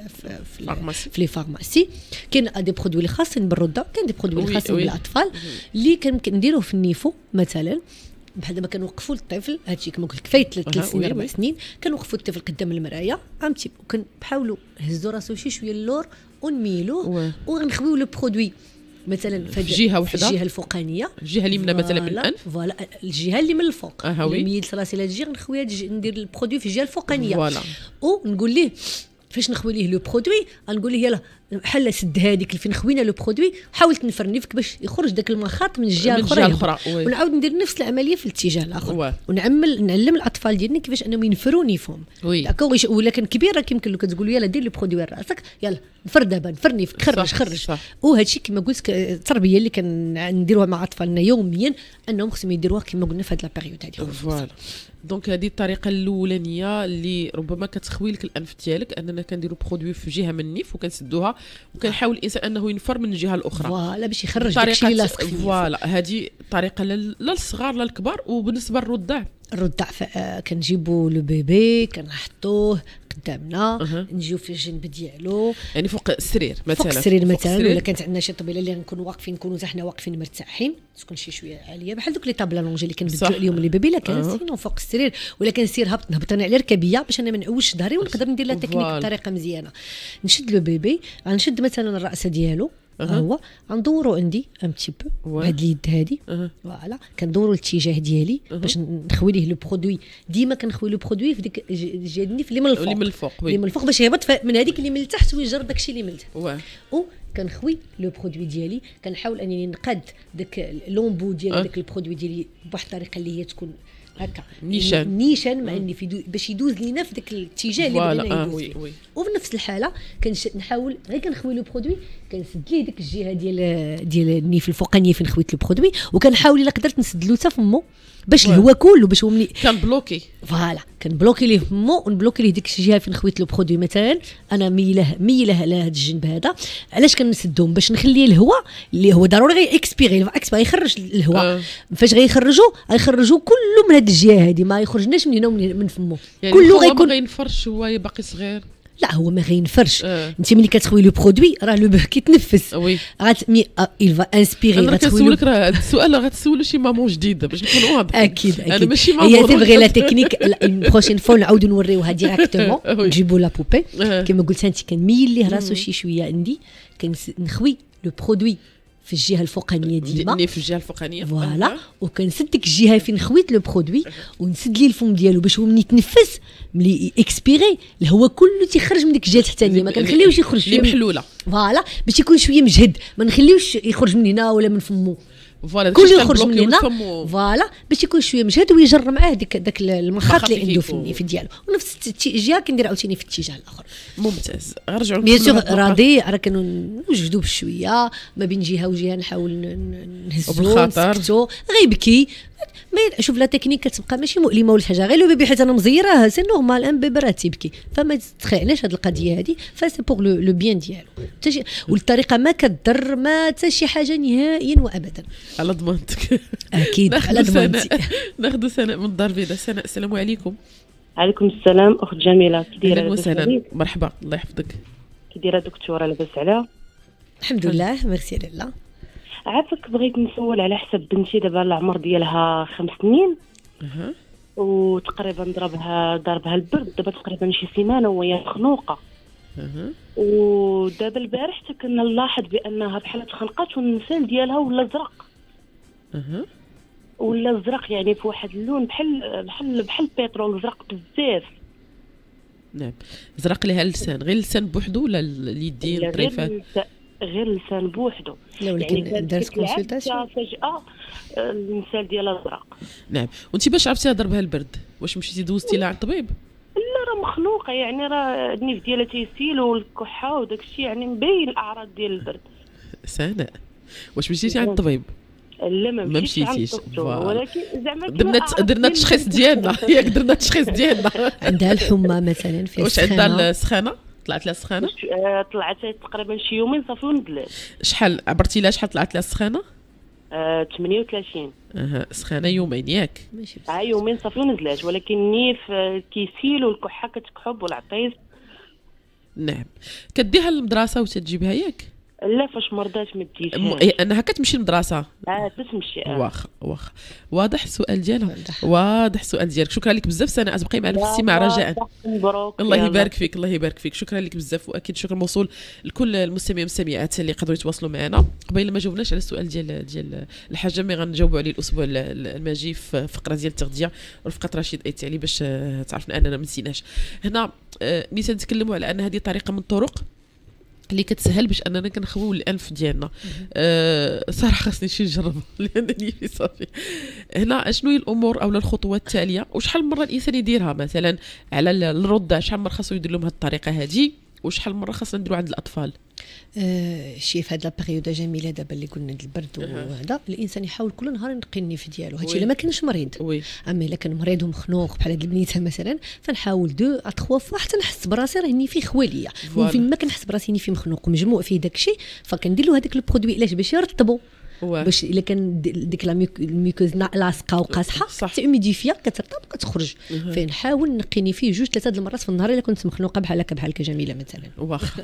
E: في لي فارماسي. كاين دي برودوي اللي خاصين بالرضع، كاين دي برودوي اللي خاصين بالاطفال اللي كنديروا في النيفو مثلا. بحال دابا كنوقفوا الطفل هادشي كما قلت كفايه 3 سنين 4 سنين، كنوقفوا الطفل قدام المرايه عمتي وكنحاولوا نهزوا راسو شي شويه اللور ونميلوه ونخويو لو برودوي مثلا في
A: جهه وحده،
E: الجهه الفوقانيه،
A: الجهه اليمنى مثلا من الانف،
E: فوالا الجهه اللي من الفوق. ميلت راسي لهاد الجهه نخويها ندير البرودوي في الجهه الفوقانيه، فوالا ونقول ليه فاش نخوي ليه لو برودوي نقول ليه يلا بحال سد هذيك اللي فين خوينا لو برودوي، حاولت نفرنيفك باش يخرج داك المخاط من الجهه الاخرى، ونعاود ندير نفس العمليه في الاتجاه الاخر، ونعلم الاطفال ديالنا كيفاش انهم ينفروا نيفهم. داكوغ ولا كان كبيره كيمكن له كتقول له يلا دير لو برودوي راسك، يلا نفر دابا نفرنيفك خرج. وهذا الشيء كما قلت التربيه اللي كنديروها مع اطفالنا يوميا انهم خصهم يديروها كما قلنا في هذه البيريود هذه.
A: فوالا دونك هذه الطريقه الاولانيه اللي ربما كتخوي لك الانف ديالك، اننا كنديروا برودوي في جهه من النيف وكنسدوها وكنحاول الانسان انه ينفر من الجهه الاخرى،
E: فوالا باش يخرج داكشي اللي لاصق فيه.
A: فوالا هذه طريقه لا للصغار لا للكبار. وبالنسبه للرضع
E: كنجيبوا لو بيبي كنحطوه قدامنا، نجيو في الجنب ديالو
A: يعني فوق السرير مثلا،
E: فوق السرير مثلا، ولا كانت عندنا شي طبيله اللي نكونوا واقفين نكونوا حنا واقفين مرتاحين، تكون شي شويه عاليه بحال دوك لي طابله لونجي اللي كنبدلوا اليوم لي بيبي، لا كنسينو فوق السرير، ولا كنسير هبطنا على ركبيه باش انا ما نعوش ظهري ونقدر ندير لها تكنيك بطريقه مزيانه. نشد لو بيبي، غنشد مثلا الراس ديالو هو غندورو عندي ان بتي بو هاد اليد هادي، فوالا كندورو الاتجاه ديالي باش نخوي ليه لو برودوي. ديما كنخوي لو برودوي في ديك الجهه النيف اللي من الفوق باش يهبط من هذيك اللي من التحت ويجر داكشي اللي من التحت. كنخوي لو برودوي ديالي، كنحاول انني نقاد داك لومبو ديال داك البرودوي ديالي بواحد الطريقه اللي هي تكون هكا نيشان مع اني باش يدوز لينا في داك الاتجاه اللي بغينا يدوز فيه. وفي نفس الحاله كنحاول غير كنخوي لو برودوي، كنسد ليه ديك الجهه ديال النيف الفوقانيه فين خويت لو برودوي، وكنحاول الا قدرت نسد له حتى فمو باش الهواء كله باش هو ملي
A: كان بلوكي،
E: فوالا كنبلوكي ليه فمو ونبلوكي ليه ديك الجهه فين خويت لو برودوي. مثلا انا ميله على هذا الجنب هذا، علاش كنسدهم؟ باش نخلي الهواء اللي هو ضروري غير اكسبيري يخرج الهواء. فاش غيخرجوا كله من هذه الجهه هذه، ما يخرجناش من هنا ومن فمو،
A: يعني
E: كله غيكون
A: غينفرش هو باقي صغير.
E: لا هو ما غينفرش. انت ملي كتخوي لو برودوي راه لو به كيتنفس، il va inspirer.
A: انا كنسولك راه هذا السؤال غتسولو شي مامون جديده باش نكون واضح.
E: اكيد
A: انا ماشي مامون،
E: هي تبغي لا تكنيك بروشين فوا نعاودو نوريوها ديريكتومون، نجيبو لا بوبي كما قلت انت، كنميل ليه راسو شي شويه عندي، كنخوي لو برودوي في الجهه الفوقانيه ديما،
A: في الجهه الفوقانيه
E: فوالا، وكنسد ديك الجهه فين خويت لو برودوي ونسد ليه الفم ديالو باش هو ملي يتنفس ملي اكسبيري الهواء كله تيخرج من ديك الجهه الثانيه، ما كنخليوش يخرج
A: شويه محلوله،
E: فوالا باش يكون شويه مجهد، ما نخليوش يخرج من هنا ولا من فمو. كل يخرج من هنا فوالا باش يكون شويه مجهد ويجر معاه داك المخاط اللي عنده في ديالو. ونفس الاتجاه كندير عاوتاني في الاتجاه الاخر.
A: ممتاز. غنرجعوا
E: بيان سور راضي راه كنوجدوا بشويه ما بين جهه وجهه، نحاول نهزو نسكتو غيبكي. شوف لا تكنيك كتبقى ماشي مؤلمه ولا حاجه، غير لو بيبي حيت انا مزيره سي نورمال ان بيبي راه تيبكي، فما تخيعناش هذه القضيه هذه، فسي بوغ لو بيان ديالو. والطريقه ما كضر ما حتى شي حاجه نهائيا وابدا.
A: على ضمانتك.
E: اكيد على ضمانتي.
A: ناخذ سناء من الدار البيضاء. سناء السلام عليكم.
F: عليكم السلام اخت جميله، كي دايره؟
A: اهلا وسهلا، مرحبا، الله يحفظك.
F: كي دايره دكتوره؟ لاباس عليها؟
E: الحمد لله ميرسي لاله.
F: عافاك، بغيت نسول على حسب بنتي، دابا العمر ديالها 5 سنين وتقريبا ضربها البرد، دابا تقريبا شي سيمانه وهي مخنوقه. ودابا البارح حتى كنا نلاحظ بانها بحال تخنقات والنسال ديالها ولا ازرق. ولا ازرق يعني في واحد اللون بحال البترول، ازرق بزاف.
A: نعم. ازرق لها اللسان، غير اللسان بوحدو ولا اليدين الطريفات؟
F: غير اللسان بوحدو.
E: يعني درت كونسلطاسيون
F: فجاه النسال ديالها ازرق.
A: نعم. وانت باش عرفتي ضربها البرد؟ واش مشيتي دوزتي لها عند الطبيب؟
F: لا راه مخنوقه، يعني راه النيف ديالها تيسيل والكحه وداك الشيء، يعني مبين الاعراض ديال البرد.
A: سناء واش مشيتي عند الطبيب؟
F: لا ما مشيتيش، ولكن زعما
A: درنا التشخيص ديالنا. ياك درنا التشخيص ديالنا.
E: عندها الحمى مثلا، في
A: واش عندها السخانه؟ طلعت لها السخانه؟
F: طلعت تقريبا شي يومين صافي ونزلات.
A: شحال عبرتي لها؟ شحال طلعت لها السخانه؟
F: 38.
A: سخانه يومين ياك؟
F: يومين صافي ونزلات، ولكن النيف كيسيل والكحه كتكحب والعطيس.
A: نعم. كديها للمدرسه وتجيبها ياك؟
F: لا فاش مرضات ما ديش
A: انها كتمشي للمدرسه.
F: تتمشي.
A: واخا واضح السؤال ديالها، واضح السؤال ديالك. شكرا لك بزاف سناء، تبقي معنا في الاستماع رجاء. الله يبارك فيك، الله يبارك فيك. شكرا لك بزاف، واكيد شكر موصول لكل المستمعين والمستمعات اللي قدروا يتواصلوا معنا. قبيله ما جاوبناش على السؤال ديال الحاجه، مي غنجاوبوا عليه الاسبوع الماجي في فقره ديال التغذيه ورفقه رشيد ايتي علي باش تعرفنا اننا ما نسيناش. هنا ملي تنتكلموا على ان هذه طريقه من الطرق اللي كتسهل باش اننا كنخويو الانف ديالنا. صراحه خاصني شي نجرب لانني في صافي. هنا شنو هي الامور او الخطوات التاليه، وشحال مره الانسان يديرها مثلا على الرضع؟ شحال مره خاصو يدير لهم هذه الطريقه هذه، وشحال مره خاصنا نديروا عند الاطفال؟
E: شي في هذه البيريود جميله دابا اللي قلنا البرد وهذا، الانسان يحاول كل نهار ينقي النيف ديالو. هادشي الا ما كانش مريض. اما الا كان مريض ومخنوق بحال هاد البنيته مثلا، فنحاول 2 à 3 فوا حتى نحس براسي راه نيفي خواليه. وفين ما كنحس براسي نيفي مخنوق ومجموع فيه داكشي، فكندير له هذاك البرودوي علاش باش يرطبو، باش الا كان ديك الميكوز لاصقه وقاصحه تيميديفيا كترطب كتخرج. فنحاول نقيني فيه 2-3 المرات في النهار الا كنت مخنوقه بحال كجميله مثلا. واخا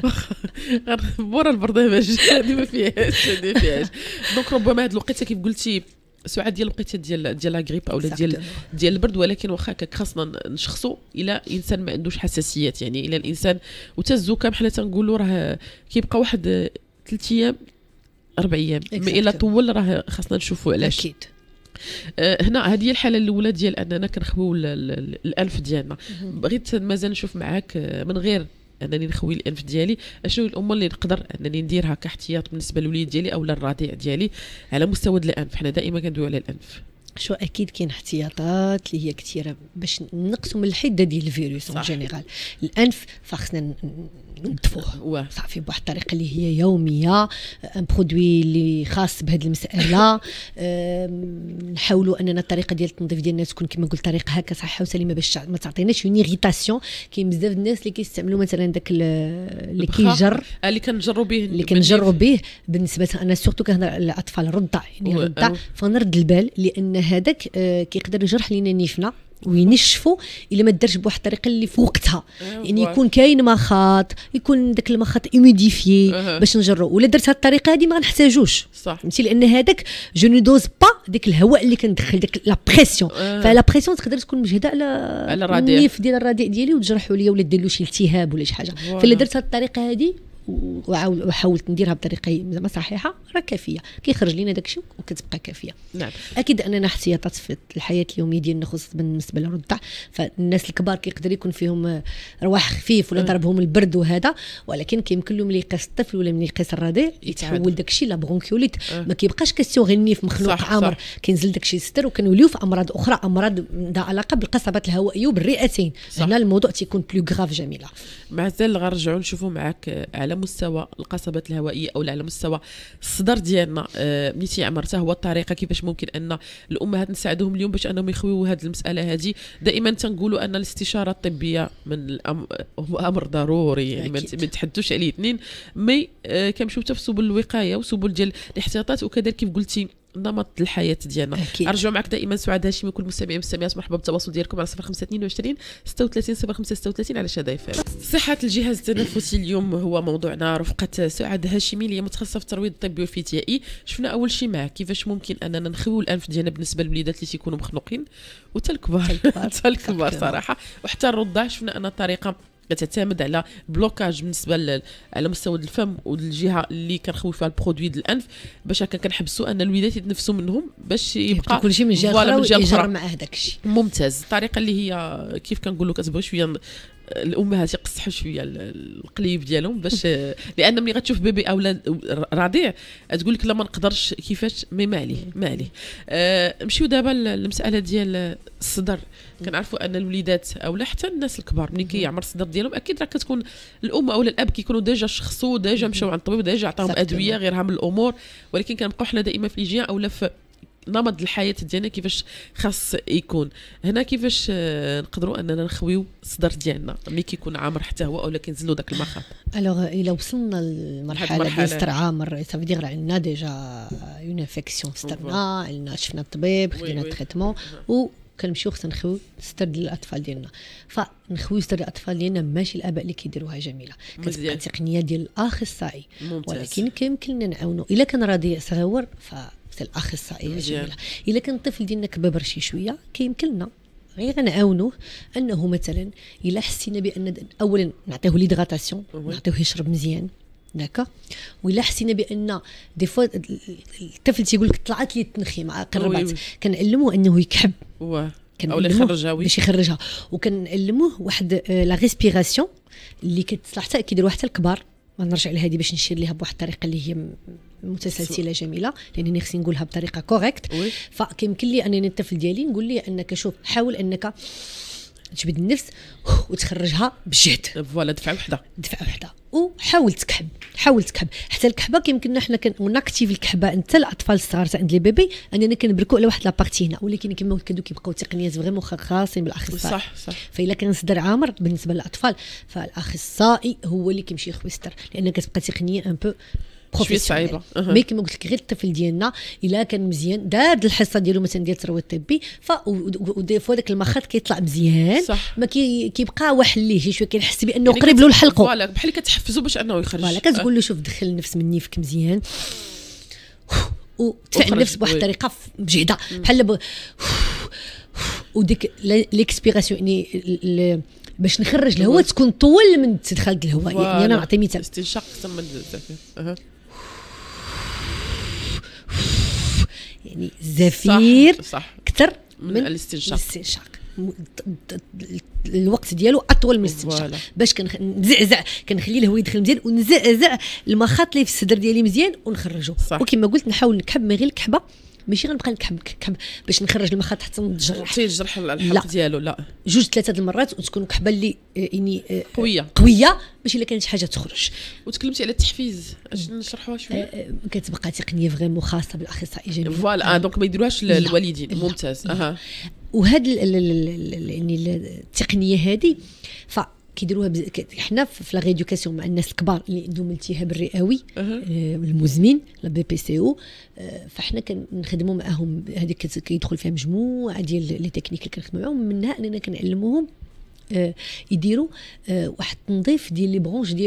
A: بورا البرنامج هذه ما فيهاش. دونك ربما هذه الوقيته كيف قلتي سعاد ديال الوقيته ديال لا غريب او ديال البرد، ولكن واخا خاصنا نشخصوا الى انسان ما عندوش حساسيات. يعني الى الانسان وتا الزكام حنا تنقولوا راه كيبقى واحد 3 ايام 4 ايام، ما الا طول راه خاصنا نشوفوا علاش.
E: اكيد.
A: هنا هذه الحاله الاولى ديال اننا كنخويو الانف ديالنا. بغيت مازال نشوف معاك من غير انني نخوي الانف ديالي، اشنو الامور اللي نقدر انني نديرها كاحتياط بالنسبه للوليد ديالي او للرضيع ديالي على مستوى الانف؟ حنا دائما كندويو على الانف.
E: شو اكيد كاين احتياطات اللي هي كثيره باش نقصوا من الحده ديال الفيروس اون جينيرال. الانف فخصنا ننظفوه صافي بواحد الطريقه اللي هي يوميه، ان برودوي اللي خاص بهذه المساله. نحاولوا اننا الطريقه ديال التنظيف ديالنا تكون كما قلت طريقه هكا صحيحه وسليمه باش ما تعطيناش اون ايريتاسيون. كاين بزاف الناس اللي كيستعملوا مثلا داك اللي كيجر
A: اللي كنجروا
E: به بالنسبه انا سورتو كنهضر على الاطفال الرضع، يعني الرضع فنرد البال لان هذاك كيقدر يجرح لينا نيفنا وينشفوا الا ما دارش بواحد الطريقه اللي في وقتها. يعني يكون كاين مخاط، يكون داك المخاط ايميديفي باش نجرو. ولا درت هذه الطريقه هذه ما غنحتاجوش، فهمتي، لان هذاك جو نو دوز با ديك الهواء اللي كندخل داك لا بريسيون. فلا بريسيون تقدر تكون مجهده على النيف ديال الرضيع ديالي وتجرحوا ليا ولا دير له شي التهاب ولا شي حاجه. فالا درت هذه الطريقه هذه وحاولت نديرها بطريقه زعما صحيحه راه كافيه، كيخرج لينا داكشي وكتبقى كافيه.
A: نعم.
E: اكيد اننا احتياطات في الحياه اليوميه ديالنا خصوصا بالنسبه للرضع، فالناس الكبار كيقدر يكون فيهم رواح خفيف ولا ضربهم البرد وهذا، ولكن كيمكن له ملي يقيس الطفل ولا ملي يقيس الرضيع يتحول داكشي لا برونكيوليت. ما كيبقاش كاستيون غير النيف مخنوق عامر، كينزل داكشي ستر وكنوليو في امراض اخرى، امراض ذا علاقه بالقصبات الهوائيه وبالرئتين. هنا الموضوع تيكون بلو غراف. جميله.
A: مازال غنرجعوا نشوفوا معك على مستوى القصبات الهوائيه او على مستوى الصدر ديالنا ملي تيعمر حتى هو الطريقه كيفاش ممكن ان الامهات نساعدوهم اليوم باش انهم يخويوا هذه المساله هذه. دائما تنقولوا ان الاستشاره الطبيه من هو امر ضروري، يعني ما نتحدثوش عليه اثنين، مي كنمشيو حتى في سبل الوقايه وسبل ديال الاحتياطات، وكذلك كيف قلتي نمط الحياه ديالنا. ارجع معك دائما سعاد هاشمي كل مستمعين والمستمعات، مرحبا بالتواصل ديالكم على 0522 36 05 36 على شدا اف ام. صحه الجهاز التنفسي اليوم هو موضوعنا، رفقه سعاد هاشمي اللي هي متخصصه في الترويض الطبي والفيزيائي. شفنا اول شيء معك كيفاش ممكن اننا نخويو الانف ديالنا بالنسبه للوليدات اللي تيكونوا مخنوقين وحتى الكبار صراحه، وحتى الرضع شفنا ان الطريقه تعتمد على بلوكاج بالنسبه على مستوى الفم والجهه اللي كنخوي فيها البرودوي ديال الانف، باش هكا كنحبسوا ان الوليدات يتنفسوا منهم باش يبقى
E: كلشي من جهه اخرى ويجرى معاه داكشي.
A: ممتاز. الطريقه اللي هي كيف كنقولوا كتبغي شويه الامهات يقصحوا شويه القليب ديالهم باش لان ملي غتشوف بيبي اولاد رضيع تقول لك لا ما نقدرش كيفاش ما عليه. نمشيو دابا للمساله ديال الصدر. كنعرفوا ان الوليدات او حتى الناس الكبار ملي كيعمر الصدر ديالهم اكيد راه كتكون الام او الاب كيكونوا ديجا شخصوا ديجا مشاو عند الطبيب ديجا عطاهم ادويه غيرها من الامور، ولكن كنبقاو حنا دائما في ليجيان اولا في نمط الحياه ديالنا كيفاش خاص يكون. هنا كيفاش نقدروا اننا نخويو الصدر ديالنا ملي كيكون عامر حتى هو اولا كنزلوا داك المخاط؟
E: الوغ الا وصلنا للمرحله ديال الصدر عامر صافي دير عندنا ديجا اون انفيكسيون سترنا، عندنا شفنا الطبيب خدينا التريتمون كنمشيو خصنا نخويو الصدر ديال الاطفال ديالنا. فنخويو صدر الاطفال ديالنا ماشي الاباء اللي كيديروها جميله، كتبقى تقنيه ديال الاخصائي، ولكن كيمكن نعاونوا الا كان رضيع صغير الاخصائيه جميله. الا كان الطفل ديالنا كبر شي شويه كيمكن لنا غير نعاونوه انه مثلا الا حسينا بان اولا نعطيوه ليدغاتاسيون، نعطيوه يشرب مزيان داكا، وإلا حسينا بان دي فوا الطفل تيقول لك طلعت لي التنخيمه قربات، كنعلموه انه يكحب
A: او يخرجها
E: باش يخرجها، وكنعلموه واحد لا ريسبيراسيون اللي كتصلح حتى كيديروها حتى الكبار. ما نرجع لهذه باش نشير ليها بواحد الطريقه اللي هي متسلسله جميله، لانني خصني نقولها بطريقه كوريكت. فكيمكن لي انني الطفل ديالي نقول لي انك شوف حاول انك تجبد النفس وتخرجها بجهد،
A: فوالا دفعه وحده
E: وحاول تكحب حتى الكحبه كيمكننا حنا كنكتيف الكحبه انت الاطفال الصغار عند لي بيبي اننا كنبركوا على واحد لابارتي هنا، ولكن كما قلت لك كيبقاو تقنيات فريمون خاصين بالاخصائي.
A: صح.
E: فالا كان صدر عامر بالنسبه للاطفال فالاخصائي هو اللي كيمشي يخوي الصدر، لان كتبقى تقنيه ان بو
A: شويه صعيبه.
E: مي كما قلت لك غير الطفل ديالنا الا كان مزيان دار الحصه ديالو مثلا ديال الترويض الطبي ودي فوا داك المخاط كيطلع مزيان، ما كيبقى وحليه شويه كنحس بانه قريب له الحلقه،
A: فوالا بحال كتحفزو باش انه يخرج.
E: فوالا كتقول له شوف دخل النفس من نيفك مزيان وتدفع النفس بواحد الطريقه بجهده بحال وديك ليكسبيراسيون يعني باش نخرج الهواء تكون طول من تدخل الهواء. يعني انا نعطي مثال
A: استنشاق ثم
E: يعني الزفير اكثر من
A: الاستنشاق.
E: الوقت ديالو اطول من الاستنشاق باش كنزعزع كنخلي الهواء يدخل مزيان ونزعزع المخاط اللي في الصدر ديالي مزيان ونخرجه. وكما قلت نحاول نكحب من غير الكحبه، ماشي غنبقى نكحب باش نخرج المخاط حتى
A: تيجرح الحلق ديالو، لا
E: 2-3 المرات وتكون كحبه اللي يعني قويه باش الا كانت حاجه تخرج.
A: وتكلمتي على التحفيز، اش نشرحوها شويه؟
E: كتبقى تقنيه فريمون خاصه بالاخصائي جميل.
A: فوالا دونك ما يديروهاش الوالدين. ممتاز.
E: وهاد يعني التقنيه هذه كيديروها حنا في لا ريدوكاسيون مع الناس الكبار اللي عندهم التهاب الرئوي المزمن لا بي بي سي او، فاحنا كنخدموا معاهم هذيك كيدخل فيها مجموعه ديال لي تكنيك اللي كنخدموا معاهم، منها اننا كنعلموهم يديروا واحد التنظيف ديال لي برونش ديالهم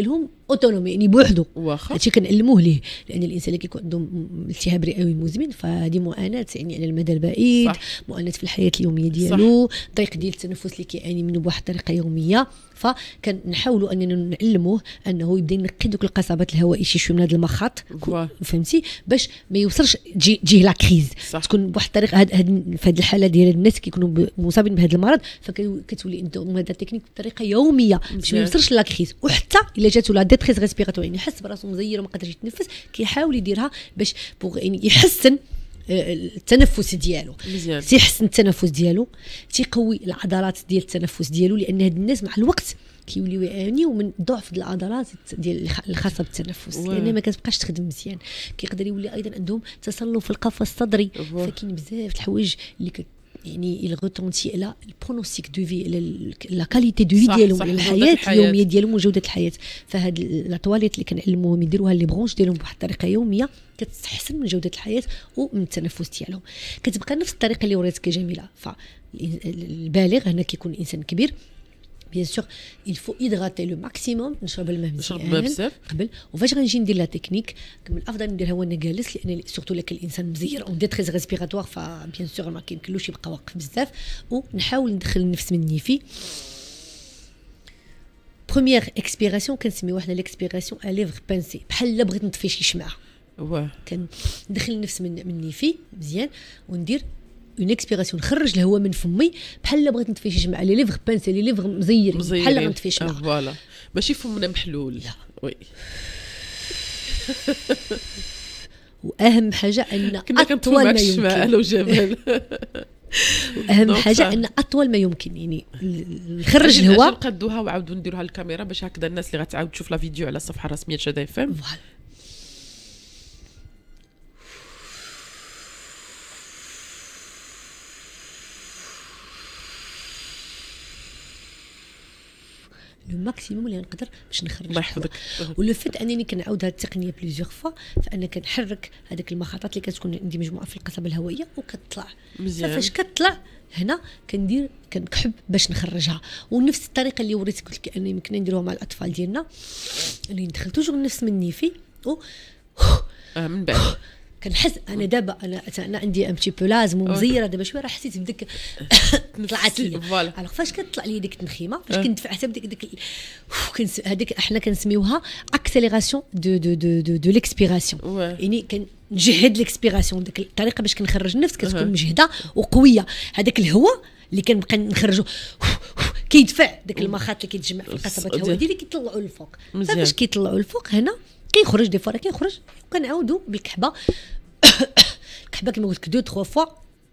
E: اوتونومي يعني بوحده.
A: واخا
E: هادشي كنعلموه ليه، لان الانسان اللي كيكون عنده التهاب رئوي مزمن فهذه معاناه يعني على المدى البعيد، معاناه في الحياه اليوميه ديالو، ضيق ديال التنفس اللي كيعاني منه بواحد الطريقه يوميه. فكنحاولوا اننا نعلموه انه يبدا ينقي دوك القصبات الهوائيه شي شويه من هاد المخاط، فهمتي، باش ما يوصلش تجيه لا كريز، تكون بواحد الطريقه. في هذه الحاله ديال الناس كيكونوا مصابين بهذا المرض فكتولي عندهم هذا التكنيك بطريقه يوميه باش ما يوصلش لا كريز. وحتى الا جاتو لا ديتريس ريسبيراتوري يعني يحس براسو مزير وما قادرش يتنفس، كيحاول يديرها باش يعني يحسن التنفس ديالو، تيحسن التنفس ديالو، تيقوي العضلات ديال التنفس ديالو، لان هاد الناس مع الوقت كيوليو يعانيو من ضعف العضلات ديال الخاصه بالتنفس، لان ما كتبقاش تخدم مزيان. كيقدر يولي ايضا عندهم تصلب في القفص الصدري، فكاين بزاف الحوايج اللي يعني الغوتونتي على البرونوستيك دو في، لا كاليتي دو في ديالهم، على الحياه اليوميه ديالهم وجوده الحياه. فهاد لاطواليت اللي كنعلموهم يديروها لي برونش ديالهم بواحد الطريقه يوميه كتحسن من جوده الحياه ومن التنفس ديالهم. كتبقى نفس الطريقه اللي وريتك جميله. فالبالغ هنا كيكون انسان كبير بيان سور الفو ايدغاتي لو ماكسيموم، نشرب الماء مزيان قبل. وفاش غنجي ندير لا تكنيك من الافضل نديرها وانا جالس، لان سورتو لك الانسان مزير اون ديتريس ريسبيراتوار فبيان سور ما كيمكنلوش يبقى واقف بزاف. ونحاول ندخل النفس من النيفي. بروميير اكسبيراسيون كنسميوها حنا ليكسبيراسيون ا ليفغ بانسي، بحال بغيت نطفي شي شمعه. كندخل النفس من النيفي مزيان وندير اون اكسبيراسيون، نخرج الهواء من فمي بحال بغيت نطفي شي شمعه. لي ليفغ بانسي، لي ليفغ مزيرين بحال غنطفي شمعه.
A: فوالا ماشي فمنا محلول. لا وي.
E: واهم حاجه ان اطول ما يمكن
A: انا وجمال
E: اهم حاجه ان اطول ما يمكن يعني نخرج الهواء.
A: نقدوها وعاودوا نديروها الكاميرا باش هكذا الناس اللي غتعاود تشوف لا فيديو على الصفحه الرسميه شدا اف ام. لو ماكسيموم اللي نقدر باش نخرج. الله يحفظك.
E: ولو فيت انني كنعاود هذه التقنيه بليزيور فوا، فانا كنحرك هذيك المخاطات اللي كتكون عندي مجموعه في القصبه الهوائيه وكتطلع مزيان. فاش كتطلع هنا كنكحب باش نخرجها. ونفس الطريقه اللي وريتك قلت لك انه يمكن نديروها مع الاطفال ديالنا، اللي ندخل توجور النفس من النيفي
A: من بعد
E: كنحس انا دابا انا عندي ان بتي بو لازم ومزيره دابا شويه راه حسيت بديك طلعت لي. الوغ فاش كتطلع لي ديك التنخيمه فاش كندفع حتى بديك هذيك احنا كنسميوها اكسيليراسيون دو ليكسبيراسيون، يعني كنجهد ليكسبيراسيون. ديك الطريقه باش كنخرج النفس كتكون مجهده وقويه. هذاك الهواء اللي كنبقى نخرجه كيدفع داك المخاط اللي كيتجمع في القصبات الهوائيه ديالي كيطلعوا للفوق. فاش كيطلعوا للفوق هنا كيخرج دي فوا كيخرج، وكنعاودوا بالكحبه. الكحبه كما قلت لك 2 3 فوا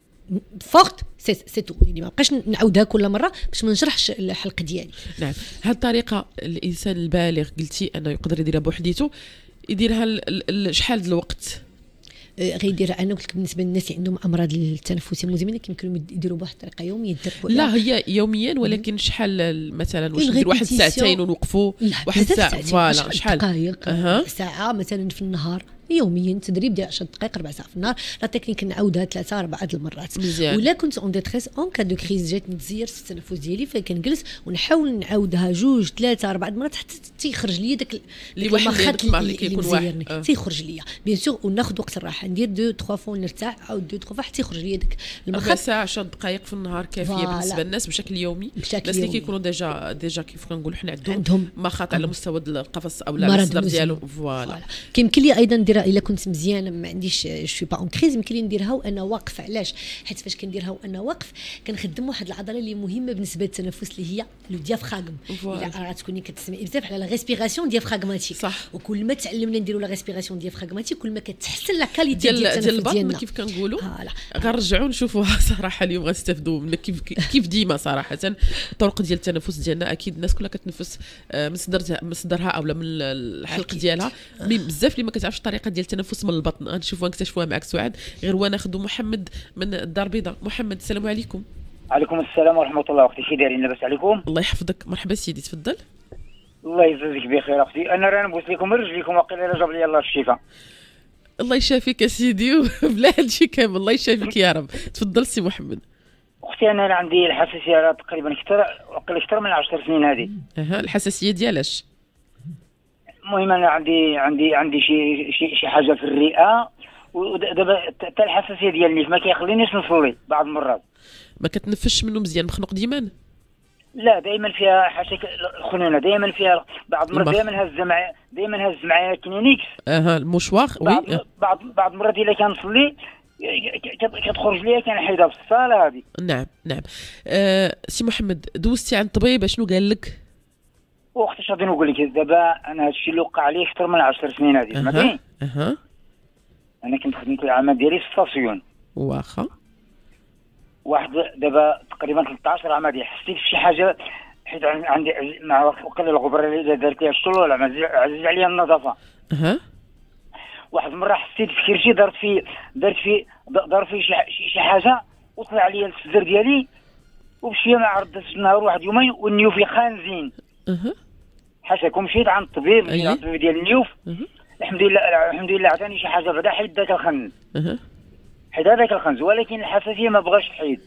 E: فورت سي تو، يعني ما بقاش نعاودها كل مره باش ما نجرحش الحلق ديالي.
A: نعم، هذه الطريقه الانسان البالغ قلتي انه يقدر يديرها بوحديته، يديرها شحال د الوقت؟
E: غيديرها انا قلت لك بالنسبه للناس اللي عندهم امراض التنفسيه المزمنه كيمكنوا يديروا بواحد الطريقه يوميه.
A: لا هي يوميا، ولكن شحال مثلا واش ندير واحد ساعتين ونوقفوا واحد ساعه؟ فوالا شحال
E: دقائق ساعه مثلا في النهار يوميا تدريب ديال 10 دقائق 4 ساعات في النهار. لا تكنيك نعاودها 3 4 المرات. ولا كنت اون ديتريس اون كادو كريز جات نتزير في التنفس ديالي فكنجلس ونحاول نعاودها 2 3 4 مرات حتى تيخرج لي داك المخاط اللي كيكون واحد تيخرج ليا بيان سور. وناخذ وقت الراحه ندير 2 3 فوا نرتاح عاود 2 3 فوا حتى يخرج لي داك
A: المخاط. ساعه 10 دقائق في النهار كافيه بالنسبه للناس بشكل يومي. الناس اللي كيكونوا ديجا كيف كنقولوا حنا عندهم مخاط على مستوى القفص او لا الصدر ديالو. فوالا
E: كيمكن لي ايضا نديرها الا كنت مزيان ما عنديش شوي با اون كريز، يمكن لي نديرها وانا واقف. علاش؟ حيت فاش كنديرها وانا واقف كنخدم واحد العضله اللي مهمه بالنسبه للتنفس اللي هي لو ديافراغم. الا تكوني كتسمعي بزاف على لا ريسبيراسيون ديافراغماتيك، وكل ما تعلمنا نديروا لا ريسبيراسيون ديافراغماتيك كل ما كتحسن لا كاليتي ديال التنفس ديالنا.
A: كيف كنقولوا غنرجعوا نشوفوها صراحه اليوم غنستافدوا منك كيف ديما صراحه. الطرق ديال التنفس ديالنا اكيد الناس كلها كتنفس من صدرها اولا من الحلق ديالها. بزاف اللي ما كتعرفش الطريقه ديال التنفس من البطن غنشوفوها نكتشفوها معك سعاد. غير وانا ناخذوا محمد من الدار البيضاء. محمد السلام عليكم.
G: عليكم السلام ورحمه الله. اختي شي دايرين لاباس عليكم؟
A: الله يحفظك. مرحبا سيدي تفضل.
G: الله يجزيك بخير اختي. انا راه نبوس لكم رجليكم وقيله جاب لي الله الشفاء.
A: الله يشافيك يا سيدي وبلا هادشي كامل. الله يشافيك يا رب. تفضل سي محمد.
G: اختي انا عندي الحساسيه تقريبا اكثر من 10 سنين هذه.
A: الحساسيه ديالاش؟
G: المهم انا عندي شي حاجه في الرئه، ودابا حتى الحساسيه ديال النيف ما كيخلينيش نصلي بعض المرات.
A: ما كتنفسش منه مزيان، مخنوق ديما؟
G: لا دائما فيها حاشاك الخنونه، دائما فيها بعض المرات دائما هز معايا كلينيكس.
A: المشوار وي.
G: بعض المرات الا كنصلي كتخرج ليا كنحيدها في الصاله هذه.
A: نعم. سي محمد، دوزتي عند الطبيب اشنو قال لك؟
G: واختي غادي نقول لك دابا انا هادشي اللي وقع لي اكثر من 10 سنين هذه، فهمتي؟ انا كنت خدمت العمل ديالي في ستاسيون.
A: واخا.
G: واحد دابا تقريبا 13 عام هذه حسيت في شي حاجه، حيت عندي مع وقيل الغبره اللي دارت لي الشلول ولا عزيز عليا النظافه. واحد المره حسيت في كرشي دار في شي حاجه، وطلع عليا السدر ديالي، وبشويه ما عرضتش النهار واحد يومين والنيوف خانزين. حاشاكم مشيت عند الطبيب ديال النيوف. الحمد لله عطاني شي حاجه بعدا حيد ذاك الخنز. حيد هذاك الخنز، ولكن الحساسيه ما بغاش تحيد.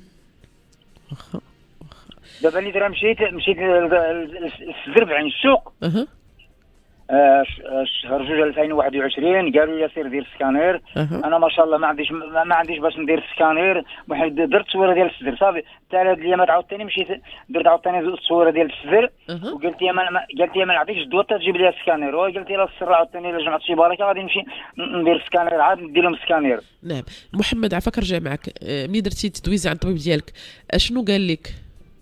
G: دابا اللي درا مشيت للسدر بعين السوق. شهر 2 2021 قالوا لي سير دير سكانير. انا ما شاء الله ما عنديش باش ندير سكانير، درت التصويره ديال الصدر صافي. حتى هاد الايامات عاوتاني مشيت درت عاوتاني التصويره ديال الصدر، وقلت لي ما نعطيكش الدواء حتى تجيب لي سكانير، وقلت لي لا السر عاوتاني الا جمعت شي بركه غادي نمشي ندير سكانير عاد ندير لهم سكانير.
A: نعم. محمد عفاك رجع معك، ملي درتي التدويزه عند الطبيب ديالك اشنو قال لك؟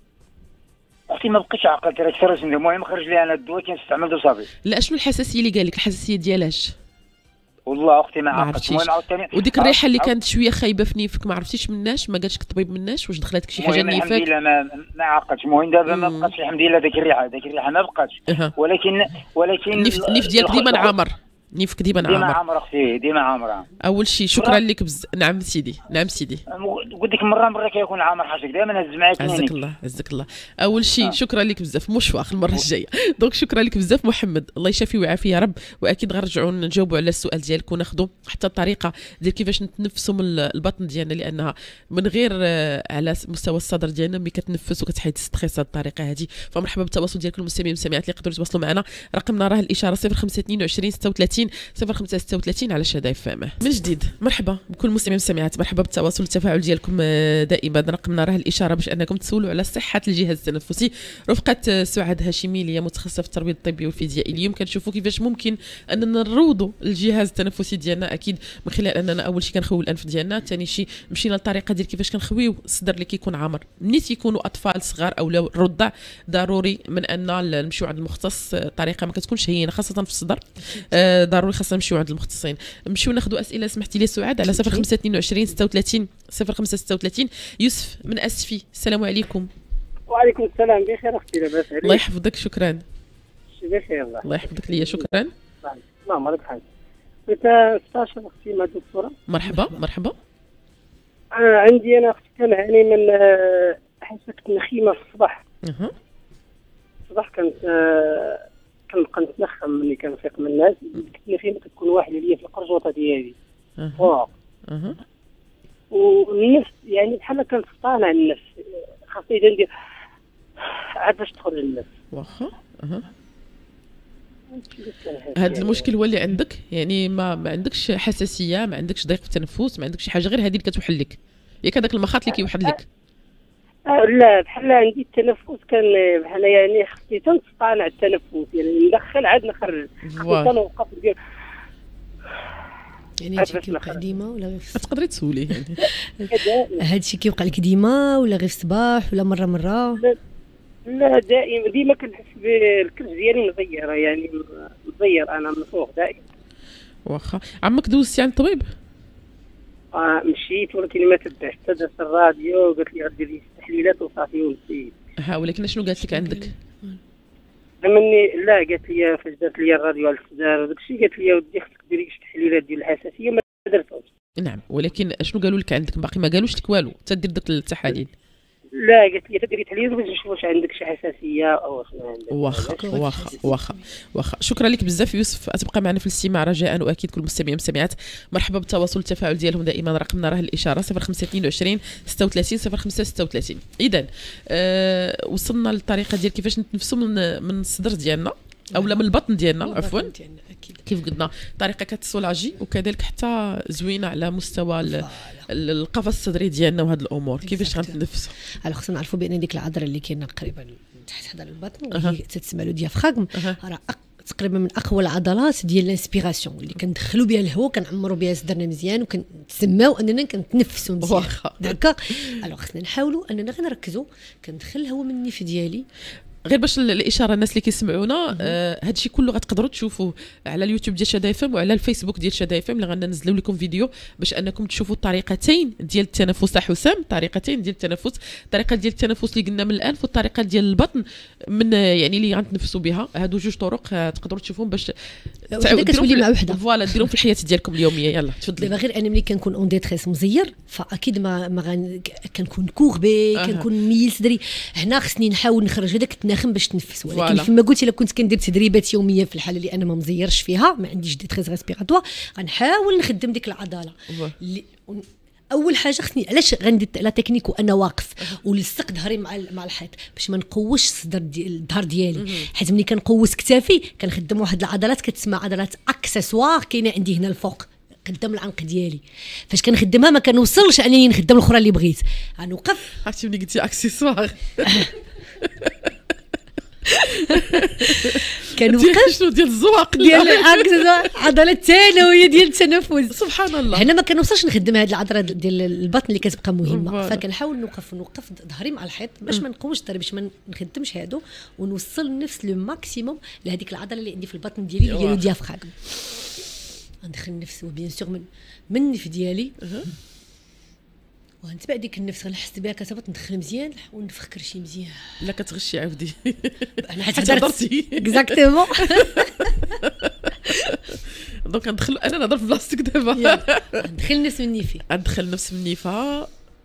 G: اختي ما بقيتش عقلت راه كثر ندير، المهم خرج لي انا الدواء كنستعمل صافي.
A: لا شنو الحساسيه اللي قال لك؟ الحساسيه ديالاش؟
G: والله اختي ما عقلتش. المهم عاوتاني
A: وديك الريحه اللي كانت شويه خايبه في نيفك ما عرفتيش مناش؟ ما قالش الطبيب مناش؟ واش دخلتك شي حاجه نيفك؟
G: الحمد لله ما عقلتش. المهم دابا ما بقاتش الحمد لله ديك الريحه ما بقاتش. ولكن
A: النيف ديالك ديما عامر. نيفك ديما
G: عامر اختي، ديما عامره.
A: اول شيء شكرا لك نعم سيدي.
G: قلت لك مره كيكون عامر حاجك دائما هز معايا كلينيك.
A: عزك الله. اول شيء شكرا لك بزاف، مشواخ المره الجايه. دونك شكرا لك بزاف محمد، الله يشافي ويعافي يا رب. واكيد غنرجعوا نجاوبوا على السؤال ديالك وناخذوا حتى الطريقه ديال كيفاش نتنفسوا من البطن ديالنا، لانها من غير على مستوى الصدر ديالنا ملي كتنفس وكتحيد ستريس هذه الطريقه هذه. فمرحبا بالتواصل ديالكم المستمعين والمستمعات اللي يقدروا يتواصلوا معنا. رقمنا راه الاشاره 0522 36 0536 على شهاده اف ام. من جديد مرحبا بكل المستمعين والمستمعات، مرحبا بالتواصل والتفاعل ديالكم دائما. رقمنا راه الاشاره باش انكم تسولوا على صحه الجهاز التنفسي. رفقه سعاد هاشمي اللي هي متخصصه في التربيه الطبيه والفيزيائيه. اليوم كنشوفوا كيفاش ممكن اننا نروضوا الجهاز التنفسي ديالنا، اكيد من خلال اننا اول شيء كنخويو الانف ديالنا، ثاني شيء مشينا للطريقه ديال كيفاش كنخويو الصدر اللي كيكون عامر. ملي تيكونوا اطفال صغار او رضع ضروري من ان نمشيو عند المختص، طريقه ما كتكونش هينه خاصه في الصدر، ضروري خاصنا نمشيو عند المختصين. نمشيو ناخذوا اسئله سمحتي لي سعاد على 0522 36 0536. يوسف من اسفي، السلام عليكم.
H: وعليكم السلام. بخير اختي؟ لاباس عليك؟
A: الله يحفظك. شكرا.
H: بخير
A: الله يحفظك ليا. شكرا.
H: اللهم لك الحمد. كنت استشرت اختي مع الدكتوره.
A: مرحبا.
H: عندي انا اختي كنعاني من حاسه النخيمه في الصباح. الصباح كنبقى نتنخم ملي كنفيق من الناس. النخيمه كتكون واحده ليا في القرجوطه ديالي فوق. والنفس يعني بحال كنصطانع النفس، خاصني ندير عاد باش تدخل للنفس.
A: واخا. هذا المشكل هو اللي عندك، يعني ما عندكش حساسيه، ما عندكش ضيق في التنفس، ما عندكش حاجه غير هذه اللي كتوحل لك، ياك هذاك المخاط اللي كيوحد لك؟
H: لا بحال عندي التنفس كان بحال يعني خصني تنصطانع التنفس، يعني ندخل عاد نخرج، تنوقف ندير.
E: يعني هادشي كيوقع ديما ولا غير
A: تقدري تسولي يعني
E: هادشي كيوقع لك ديما ولا غير في الصباح ولا مره؟
H: لا ديما كنحس بالكرش ديالي مزيره، يعني مزير انا من فوق دائما.
A: واخا. عمك دوزتي عند الطبيب؟
H: مشيت ولكن ما تبعت، حتى درت الراديو قالت لي غدير لي تحليلات وصافي ونسيت.
A: ولكن شنو قالت لك عندك؟
H: لا قالت لي فاش درت لي الراديو على الصدر وداك الشيء قالت لي ودي خصك ديري شي تحليلات ديال الحساسيه، ما درتهمش.
A: نعم، ولكن شنو قالوا لك عندك؟ باقي ما قالوش لك والو تدير داك التحاليل؟
H: لا قالت لي تديري تحليل باش نشوف واش عندك شي حساسيه او شنو عندك. واخا. شكرا لك بزاف يوسف، اتبقى معنا في الاستماع رجاء، واكيد كل المستمعين والمستمعات مرحبا بالتواصل والتفاعل ديالهم دائما. رقمنا راه الاشاره 0522 36 0536. اذا وصلنا للطريقه ديال كيفاش نتنفسوا من الصدر ديالنا.
A: اولا من البطن ديالنا عفوا كيف قلنا طريقه كتسولاجي وكذلك حتى زوينه على مستوى القفص الصدري ديالنا وهاد الامور كيفاش غنتنفسوا.
E: على خصنا نعرفوا بان ديك العضله اللي كاينه قريبا تحت حدا البطن وهي تتسمى له ديافراغم راه تقريبا من اقوى العضلات ديال الانسبيراسيون اللي كندخلوا بها الهواء كنعمروا بها صدرنا مزيان وكنتسماو اننا كنتنفسوا مزيان. داكا الوغ خصنا نحاولوا اننا غير نركزوا كندخل الهواء من النيف ديالي.
A: غير باش الاشاره الناس اللي كيسمعونا هادشي كله غتقدروا تشوفوه على اليوتيوب ديال شادا اف ام وعلى الفيسبوك ديال شادا اف ام اللي غننزلوا لكم فيديو باش انكم تشوفوا الطريقتين ديال التنفس. حسام طريقتين ديال التنفس، الطريقه ديال التنفس اللي قلنا من الانف والطريقه ديال البطن من يعني اللي غنتنفسوا بها. هادو جوج طرق تقدروا تشوفوهم باش
E: كتولي مع وحده
A: فوالا ديروهم في الحياه ديالكم اليوميه. يلا تفضلي.
E: دابا غير انا ملي كنكون اون ديتريس مزير فاكيد ما كنكون كوربي كنكون ميل صدري. هنا خصني نحاول نخرج هذاك التناخم باش تنفس. ولكن كما قلتي الا كنت كندير تدريبات يوميه في الحاله اللي انا ما مزيرش فيها ما عنديش ديتريس ريسبيراتوار غنحاول نخدم ديك العضله اللي اول حاجه خصني علاش غندير لا تكنيك وانا واقف ولصق ظهري مع الحيط باش ما نقوش الظهر ديالي. حيت ملي كنقوس كتافي كنخدم واحد العضلات كتسمى عضلات اكسسوار كاينه عندي هنا الفوق قدام العنق ديالي. فاش كنخدمها ما كنوصلش انني نخدم الاخرى اللي بغيت غنوقف.
A: عرفتي ملي قلتي اكسسوار
E: كنوقف
A: شنو ديال الزواق
E: ديال عضله الثانويه ديال التنفس.
A: سبحان الله.
E: هنا ما كنوصلش نخدم هذه العضله ديال البطن اللي كتبقى مهمه. فكنحاول نوقف ظهري مع الحيط باش ما نقوش ظهري باش ما نخدمش هادو ونوصل نفس لو ماكسيموم لهذيك العضله اللي عندي في البطن ديالي اللي هي الديافراغم. ندخل النفس وبيان سور من النف ديالي وغنتبع ديك النفس غنحس بها كتهبط ندخل مزيان ونفخ كرشي مزيان.
A: لا كتغشي عاودي
E: انا حتى هضرتي اكزاكتومون.
A: دونك ندخل انا نهضر في بلاصتك دابا.
E: ندخل نفس من نيفي
A: ندخل نفس من نيفها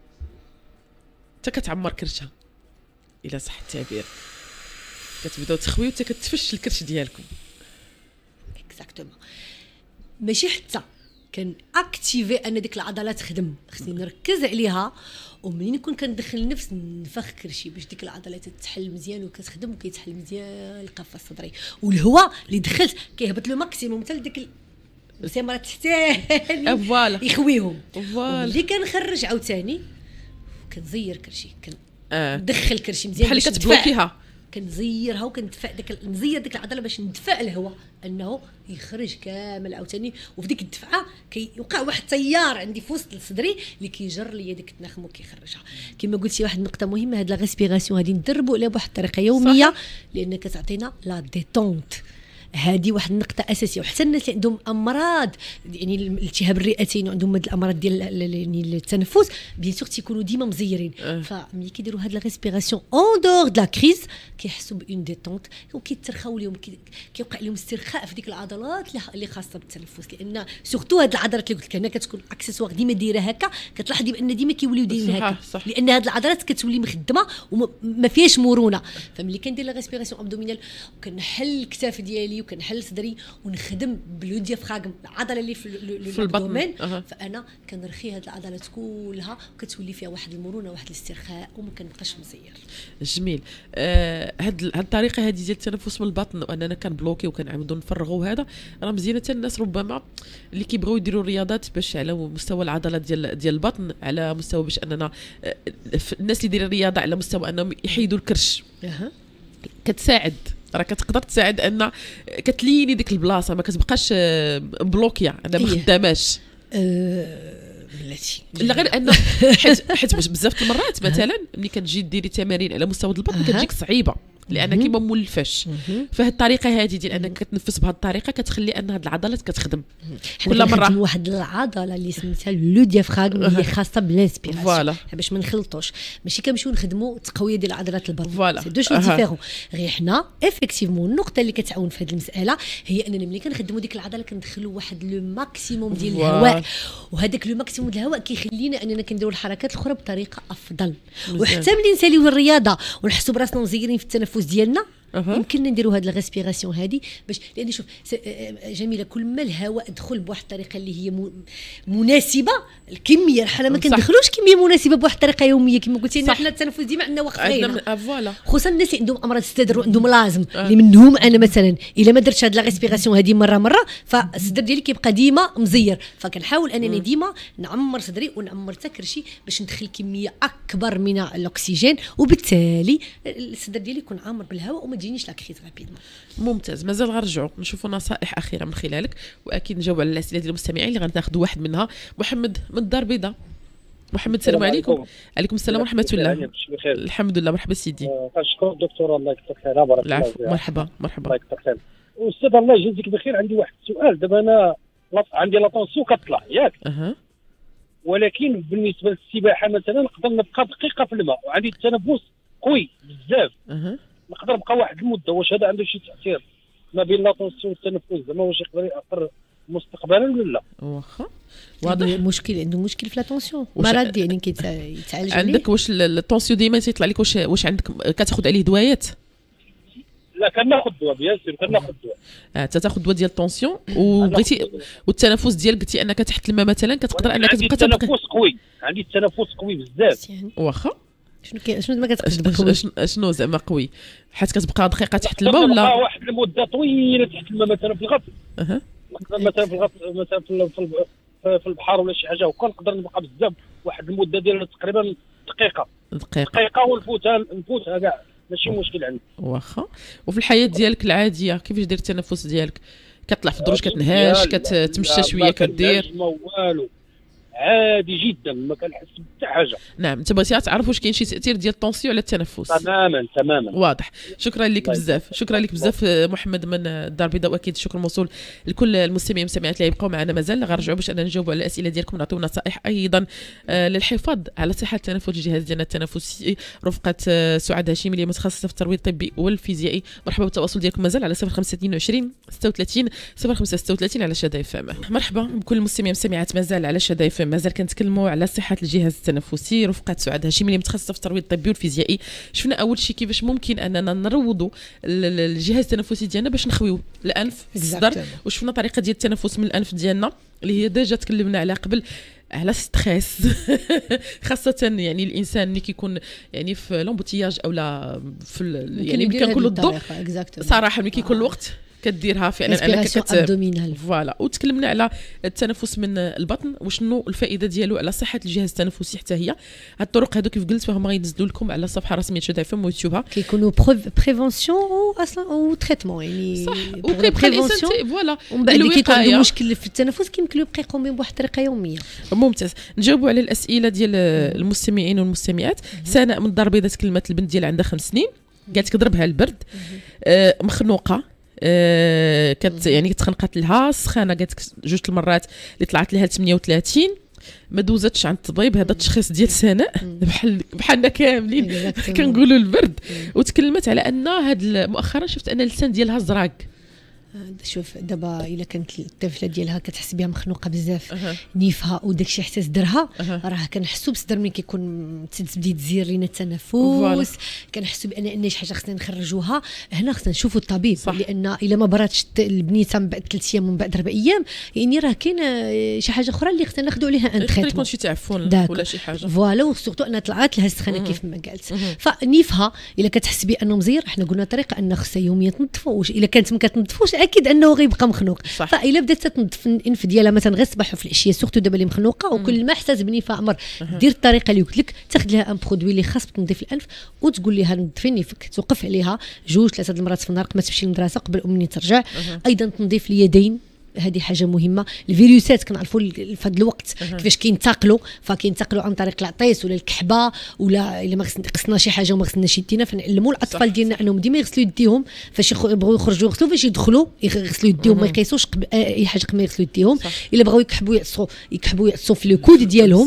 A: حتى كتعمر كرشها الا صح التعبير. كتبداو تخويو حتى كتفش الكرش ديالكم.
E: اكزاكتومون. ماشي حتى كان اكتيفي ان ديك العضله تخدم خصني نركز عليها ومنين نكون كندخل نفس نفخ كرشي باش ديك العضله تتحل مزيان وكتخدم وكيتحل مزيان القفص الصدري والهواء اللي دخلت كيهبط له ماكسيموم حتى لديك السمرات التحتاني
A: فوالا
E: يخويهم.
A: فوالا
E: اللي كنخرج عاوتاني كنزير كرشي كندخل كرشي مزيان
A: بحال كتبلوكيها
E: كنزيرها وكندفع نزير ديك العضله باش ندفع الهواء انه يخرج كامل عاوتاني. وفي ديك الدفعه كيوقع واحد التيار عندي في وسط صدري اللي كيجر ليا ديك التنخم وكيخرجها. كما قلتي واحد النقطه مهمه هاد لا ريسبيراسيون هادي ندربوا عليها بواحد الطريقه يوميه لان كتعطينا لا ديتونت. هذه واحد النقطه اساسيه. وحتى الناس اللي عندهم امراض يعني الالتهاب الرئتين وعندهم هاد الامراض ديال يعني التنفس بيان سور تيكونوا ديما مزيرين. فملي كيديروا هاد لا ريسبيراسيون اون دور د لا كريز كيحسوا بون ديتونت وكيترخاو لهم كيوقع لهم استرخاء في ديك العضلات اللي خاصه بالتنفس. لان سورتو هاد العضلات اللي قلت لك هنا كتكون اكسسوار ديما دايره هكا كتلاحظي بان ديما كيوليو دايرين هكا لان هاد العضلات كتولي مخدمه وما فيهاش مرونه. فملي كندير لا ريسبيراسيون ابدومينال وكنحل الكتاف ديالي وكنحل صدري ونخدم بالو ديافراغم العضله اللي في البطن فانا كنرخي هاد العضلات كلها وكتولي فيها واحد المرونه واحد الاسترخاء وما كنبقاش مزير.
A: جميل. هاد الطريقه هذه ديال التنفس من البطن واننا كنبلوكي وكنعاودوا نفرغوا هذا راه مزيانه حتى الناس ربما اللي كيبغيو يديروا الرياضات باش على مستوى العضلات ديال البطن على مستوى باش اننا الناس اللي دايرين الرياضه على مستوى انهم يحيدوا الكرش كتساعد. راه كتقدر تساعد ان كتليني ديك البلاصه ما كتبقاش بلوكيا انا ما خداماش.
E: بلاتي
A: لا غير انه حيت بزاف المرات مثلا ملي كتجي ديري تمارين على مستوى البطن كتجيك صعيبه لانك ما مولفاش. فهاد الطريقه هذه ديال انك كتنفس بهاد الطريقه كتخلي ان هاد العضلات كتخدم
E: كل مره. واحد العضله اللي سميتها لو ديافراغم هي خاصه بالانسبيراسيون باش ما نخلطوش ماشي كنمشيو نخدموا التقويه ديال عضلات البطن سي دو شو ديفيرون. غير حنا افيكتيفمون النقطه اللي كتعاون في هذه المساله هي اننا ملي كنخدموا ديك العضله كندخلوا واحد لو ماكسيموم ديال الهواء وهذاك لو ماكسيموم ديال الهواء كيخلينا اننا كنديروا الحركات الاخرى بطريقه افضل. وحتى ملي نساليو الرياضه ونحسوا براسنا مزيرين في التنفس ديالنا يمكننا نديروا هذه الريسبيراسيون هذه باش، لان شوف جميله، كل ما الهواء دخل بواحد الطريقه اللي هي مناسبه، الكميه حنا ما كندخلوش كميه مناسبه بواحد الطريقه يوميه كما قلتي لنا. حنا التنفس ديما عندنا وقت غير، خصوصا الناس اللي عندهم امراض الصدر وعندهم لازم اللي منهم انا مثلا الا ما درتش هذه لا ريسبيراسيون هذه مره فالصدر ديالي كيبقى ديما مزير. فكنحاول انني ديما نعمر صدري ونعمر حتى كرشي باش ندخل كميه اكبر من الاكسجين، وبالتالي الصدر ديالي يكون عامر بالهواء وما تجينيش لا كريز رابيدمون.
A: ممتاز. مازال غنرجعوا نشوفوا نصائح اخيره من خلالك، واكيد نجاوب على الاسئله ديال المستمعين اللي غناخذ واحد منها. محمد من الدار البيضاء. محمد السلام عليكم. عليكم السلام ورحمه الله. الحمد لله. مرحبا سيدي.
I: كنشكر الدكتور، الله يكثر خيرها. بارك الله فيك.
A: مرحبا
I: الله يكثر خير. استاذ الله يجزيك بخير، عندي واحد السؤال. دابا انا عندي لا طونسيون كتطلع ياك، ولكن بالنسبه للسباحه مثلا نقدر نبقى دقيقه في الماء، وعندي التنفس قوي بزاف، نقدر نبقى واحد المده. واش هذا عنده شي تاثير ما بين لا طونسيون والتنفس؟ زعما واش يقدر ياثر مستقبلا ولا لا؟
A: واخا
E: واضح عنده مشكل في لا طونسيون، مرض يعني كيتعالج
A: عندك. واش الطونسيون ديما تيطلع لك؟ واش عندك كتاخذ عليه دوايات؟
I: لا كناخذ دواء، بيان سير كناخذ دواء.
A: تاخذ دواء ديال الطونسيون وبغيتي، والتنفس ديالك قلتي انك تحت الماء مثلا كتقدر انك تبقى
I: التنفس قوي. عندي التنفس قوي بزاف.
A: واخا
E: شنو ما كتقدرش
A: شنو زعما قوي؟ حيت كتبقى دقيقه تحت الماء ولا
I: واحد المده طويله تحت الماء مثلا في الغطس؟ مثلا في الغطس، مثلا في البحر ولا شي حاجه، وكنقدر نبقى بزاف واحد المده ديال تقريبا دقيقه ونفوتها كاع، ماشي مشكل عندي.
A: واخا. وفي الحياه ديالك العاديه كيفاش دير التنفس ديالك؟ كتطلع في الدروج، كتنهاش، كتمشى شويه، كدير؟
I: ما والو، عادي جدا، ما كنحس بحتى حاجه.
A: نعم. انت بغيتي تعرف واش كاين شي تاثير ديال الطونسيون على التنفس؟
I: تماما
A: واضح. شكرا لك بزاف، شكرا لك بزاف محمد من الدار البيضاء. واكيد الشكر موصول لكل المستمعين والمستمعات اللي يبقاو معنا مازال. غنرجعوا باش نجاوبوا على الاسئله ديالكم ونعطيو نصائح ايضا للحفاظ على صحه التنفس، الجهاز ديالنا التنفسي. رفقه سعاد هاشمي اللي متخصصه في الترويض الطبي والفيزيائي. مرحبا بالتواصل ديالكم مازال على 0522 36 0536 على شدا اف ام. مرحبا بكل المستمعين والمستمعات مازال على شدا اف ام. مازال كنتكلموا على صحه الجهاز التنفسي. رفقه سعاد هاشمي اللي متخصصه في الترويض الطبي والفيزيائي. شفنا اول شيء كيفاش ممكن اننا نروضوا الجهاز التنفسي ديالنا باش نخويو الانف الصدر، وشفنا طريقه ديال التنفس من الانف ديالنا اللي هي ديجا تكلمنا على قبل على ستريس خاصه يعني الانسان اللي كيكون يعني في لومبوتياج او لا في يعني كان كل الضوء صراحه ملي كيكون الوقت كديرها فعلا انك فوالا. وتكلمنا على التنفس من البطن وشنو الفائده ديالو على صحه الجهاز التنفسي حتى هي. هاد الطرق هادو كيف قلت فهم غينزلوا لكم على الصفحه الرسميه شدا اف ام ويوتيوبها،
E: كيكونوا بريفونسيون اصلا او تريتمون يعني
A: صح. وكيبقى الانسان فوالا
E: ومن بعد اللي كيكون عنده مشكل في التنفس كيمكن له يبقى يقوم بواحد الطريقه يوميه.
A: ممتاز. نجاوبوا على الاسئله ديال المستمعين والمستمعات. سناء من الدار البيضاء تكلمت البنت ديالها عندها 5 سنين، قالت كضربها البرد، مخنوقه، كانت يعني تخنقات لها سخانه، قالت 2 المرات اللي طلعت لها 38، ما دوزتش عند الطبيب. هذا التشخيص ديال سناء بحالنا كاملين كنقولوا البرد. وتكلمت على ان هذا مؤخرا شفت ان اللسان ديالها زراق.
E: شوف دابا الا كانت الطفله ديالها كتحس بها مخنوقه بزاف نيفها وداك الشيء احساس درها، راه كنحسوا بصدر ملي كيكون تبدي تزير لينا التنفس، كنحسوا بان شي حاجه خصنا نخرجوها. هنا خصنا نشوفوا الطبيب، لان الا ما براتش البنيته من بعد 3 ايام ومن بعد 4 ايام يعني راه كاين شي حاجه اخرى اللي خصنا ناخذوا عليها ان تريتمون،
A: يكون شي تعفن ولا شي حاجه
E: فوالا. وسورتو ان طلعت لها السخانه كيف ما قالت. فنيفها الا كتحس بانه مزير احنا قلنا طريقه ان خصها يوميا تنظفوا، الا كانت ما كتنظفوش اكيد انه غيبقى مخنوق. فالا بدات تنظف الانف ديالها مثلا غير الصباح وفي العشيه، سورتو دابا اللي مخنوقه وكل ما احساس بنيفه عمر دير الطريقه اللي قلت لك، تاخذ لها ان برودوي اللي خاص تنظيف الانف وتقول لها نظفي نيفك، توقف عليها 2-3 المرات في النهار ما تمشي للمدرسه قبل مني ترجع. ايضا تنظيف اليدين، هذه حاجه مهمه. الفيروسات كنعرفوا في هذا الوقت كيفاش كينتقلوا، فكينتقلوا عن طريق العطيس ولا الكحبه، ولا الا ما خصنا شي حاجه وما خصناش يدينا، فنعلموا الاطفال ديالنا انهم ديما يغسلوا يديهم فاش يبغوا يخرجوا يغسلوا، فاش يدخلوا يغسلوا يديهم، ما يقيسوش اي حاجه قبل ما يغسلوا يديهم. الا بغاو يكحبوا يعصوا في الكود ديالهم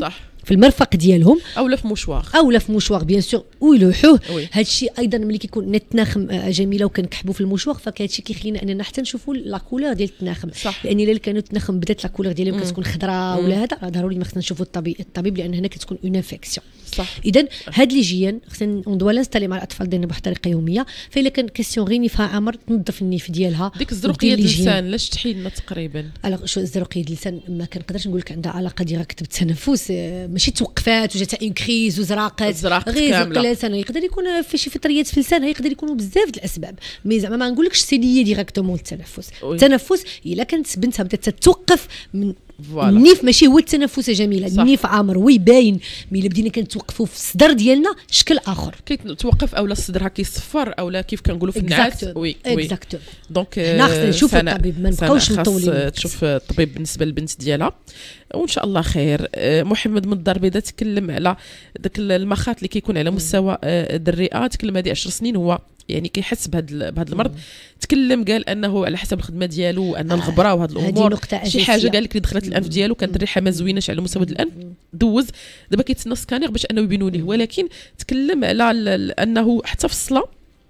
E: في المرفق ديالهم
A: اولا في مشواغ
E: بيان سور ويلوحوه. هذا الشيء ايضا ملي كيكون التناخم جميله وكنكحبوا في المشواغ، فهذا الشيء كيخلينا اننا حتى نشوفوا لا كولور ديال التناخم، لان الا كانوا التناخم بدات لا كولور ديالهم كتكون خضراء ولا هذا ضروري ما خصنا نشوفوا الطبيب لان هنا كتكون اون انفيكسيون. اذا هاد لي جيان خصنا اون دوا لانستالي مع الاطفال ديالنا بواحد الطريقه يوميه. فالا كان كيسيون غير نفاع عمر تنظف النيف ديالها.
A: ديك الزرقيه ديال اللسان لاش تحيد لنا تقريبا؟
E: شو الزرقيه ديال اللسان ما كنقدرش نقول لك عندها علاقه ديريكت بالتنفس، ماشي توقفات وجات اون كريز وزراقات غير زرق اللسان. يقدر يكون في شي فطريات في اللسان، يقدر يكونوا بزاف د الاسباب، مي زعما ما نقولكش سي ليي ديريكتومون التنفس. التنفس الا كانت بنتها بدات تتوقف من النيف، ماشي هو التنفس جميله، النيف عامر ويباين، مي الا بدينا كنتوقفوا في الصدر ديالنا شكل اخر
A: كيتوقف اولا صدرها كيصفر اولا كيف كنقولوا في النعاس.
E: وي اكزاكتو.
A: دونك
E: خصنا نشوفوا الطبيب، ما نبقاوش مطولين.
A: تشوف الطبيب بالنسبه للبنت ديالها وان شاء الله خير. محمد من الدار البيضاء تكلم على داك المخاط اللي كيكون على مستوى الرئه، تكلم هذه 10 سنين هو يعني كيحس بهذا المرض. تكلم قال انه على حسب الخدمه ديالو ان الغبره وهذه الامور شي حاجه قال لك اللي دخلت الانف ديالو كانت الريحه ما زويناش على مستوى الانف، دوز دابا كيتسنى سكانير باش انه يبينوا ليه. ولكن تكلم على انه حتى في الصلاه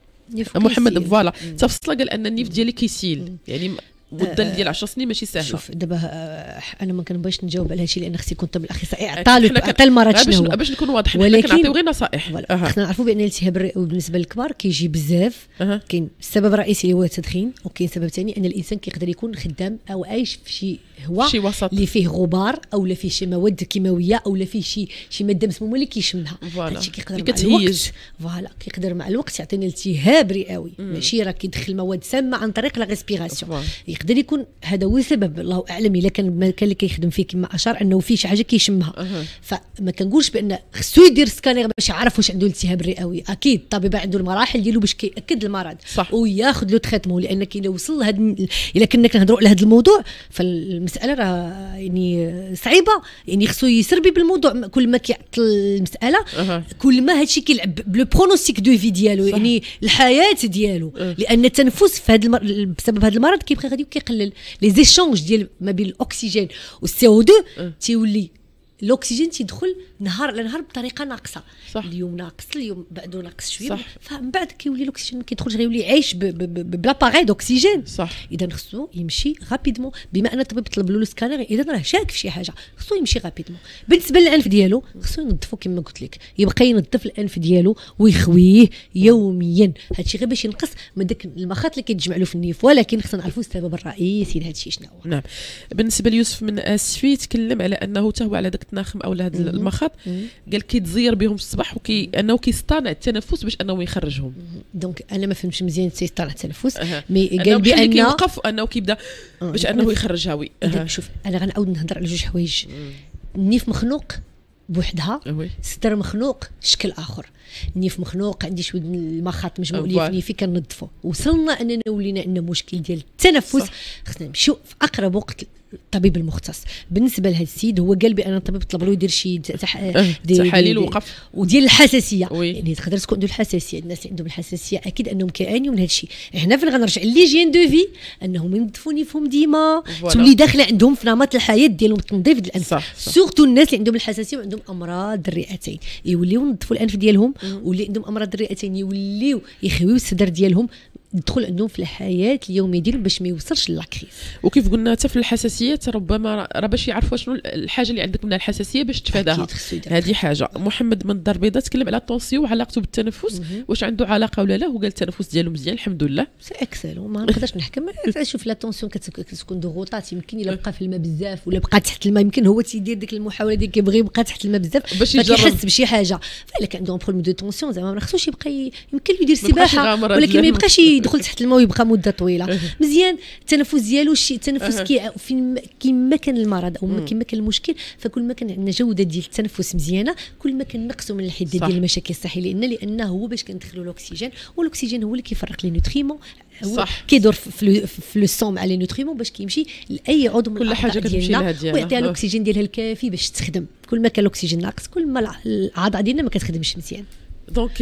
A: محمد فوالا حتى في الصلاه قال ان النيف ديالي كيسيل، يعني مده ديال 10 سنين ماشي سهله.
E: شوف دابا انا ما كنبغيش نجاوب على هادشي لان خصني يكون الطب الاخصائي عطى المرض شنو هو
A: باش نكونوا واضحين، حنا كنعطيو غير نصائح.
E: خصنا نعرفوا بان الالتهاب الرئوي بالنسبه للكبار كيجي بزاف. كاين السبب الرئيسي هو التدخين، وكاين سبب ثاني ان الانسان كيقدر يكون خدام او عايش في شي هواء اللي فيه غبار او لا فيه شي مواد كيماويه او لا فيه شي ماده مسمومه اللي كيشمها. هادشي كيقدر مع الوقت كيقدر مع الوقت يعطينا التهاب رئوي، ماشي راه كيدخل مواد سامه عن طريق لا ريسبيراسيون. يقدر يكون هذا هو السبب، الله اعلم. الا كان اللي كيخدم فيه كما اشار انه في شي حاجه كيشمها، فما كنقولش بان خصو يدير سكانير باش يعرف واش عنده التهاب رئوي. اكيد الطبيب عنده المراحل ديالو باش كياكد المرض وياخذ له تريتمون، لان كي وصل لهذا الا كنا كنهضروا على هذا الموضوع فالمساله راه يعني صعيبه، يعني خصو يسربي بالموضوع. كل ما كيعطل المساله كل ما هادشي كيلعب بلو برونوستيك دو في ديالو، يعني الحياه ديالو. لان التنفس في هذا بسبب هذا المرض كيبقى غادي وكيقلل لي زيشانج ديال ما بين الاكسجين والسي او 2. تيولي الاكسجين تيدخل نهار على نهار بطريقه ناقصه. اليوم ناقص، اليوم بعده ناقص شويه، فمن بعد كيولي الاكسجين ما كيدخلش، غيولي عايش بلاباغي دوكسيجين. اذا خصو يمشي رابيدمون. بما ان الطبيب طلب له السكانير اذا راه شاك في شي حاجه، خصو يمشي رابيدمون. بالنسبه للانف ديالو خصو ينظفو كما قلت لك، يبقى ينظف الانف ديالو ويخويه يوميا. هادشي غير باش ينقص من داك المخاط اللي كيتجمع له في النيف، ولكن خصنا نعرفوا السبب الرئيسي لهذا الشيء شنو هو.
A: نعم. بالنسبه ليوسف من اسفي تكلم على انه تا هو على داك التناخم او هذا المخاط، قال كيتزير بهم الصباح انه كيصطنع التنفس باش انه يخرجهم.
E: دونك انا ما فهمتش مزيان تيصطنع التنفس، مي قال بان
A: كيوقف انه كيبدا باش انه يخرج هاوي.
E: شوف انا غنعاود نهضر على جوج حوايج. النيف مخنوق بوحدها، الصدر مخنوق شكل اخر. النيف مخنوق عندي شويه المخاط مجموع لي في نيفي كنظفو. وصلنا اننا ولينا عندنا مشكل ديال التنفس، خصنا نمشيو في اقرب وقت الطبيب المختص. بالنسبه لهذا السيد هو قال بان الطبيب طلب له يدير شي
A: تحاليل وقف
E: وديال الحساسيه. يعني تقدر تكون عنده الحساسيه، الناس اللي عندهم الحساسيه اكيد انهم كيعانيو من هذا الشيء. هنا فين غنرجع ليجين دو في، انهم ينظفوا نيفهم ديما، تولي داخله عندهم في نمط الحياه ديالهم التنظيف ديال الانف. سورتو الناس اللي عندهم الحساسيه وعندهم امراض الرئتين يوليو ينظفوا الانف ديالهم، واللي عندهم امراض الرئتين يوليو يخويو الصدر ديالهم يدخل عندهم في الحياه اليوميه ديالهم باش ما يوصلش لاكريز.
A: وكيف قلنا حتى في الحساسيه ربما راه باش يعرفوا شنو الحاجه اللي عندك من الحساسيه باش تفاداها. هذه حاجه. محمد من الدار البيضاء تكلم على الطونسيون وعلاقته بالتنفس، واش عنده علاقه ولا لا؟ هو قال التنفس ديالو مزيان الحمد لله،
E: سي اكسلون. ما نقدرش نحكم. شوف لا طونسيون كتكون ضغوطات، يمكن الا بقى في الماء بزاف ولا بقى تحت الماء، يمكن هو تيدير ديك المحاوله ديال كيبغي يبقى تحت الماء بزاف باش يحس بشي حاجه. فالا كان عنده بروبليم دو طونسيون زعما ما خصوش يبقى، يمكن يدير سباحه ولكن ما يبقاش يدخل تحت الماء ويبقى مده طويله. مزيان التنفس ديالو شي التنفس كيما كان المرض او كيما كان المشكل، فكل ما كان عندنا جوده ديال التنفس مزيانه كل ما كنقصوا من الحده ديال المشاكل الصحيه. لانه هو باش كندخلوا الاكسجين، والاكسجين هو اللي كيفرق لي نوتريمون، كيدور في لو سون مع لي نوتريمون باش كيمشي لاي عضو من
A: كل حاجه كتمشي لها
E: ويعطيها الاكسجين ديالها الكافي باش تخدم. كل ما كان الاكسجين ناقص كل ما العضله ديالنا ما كتخدمش مزيان.
A: دونك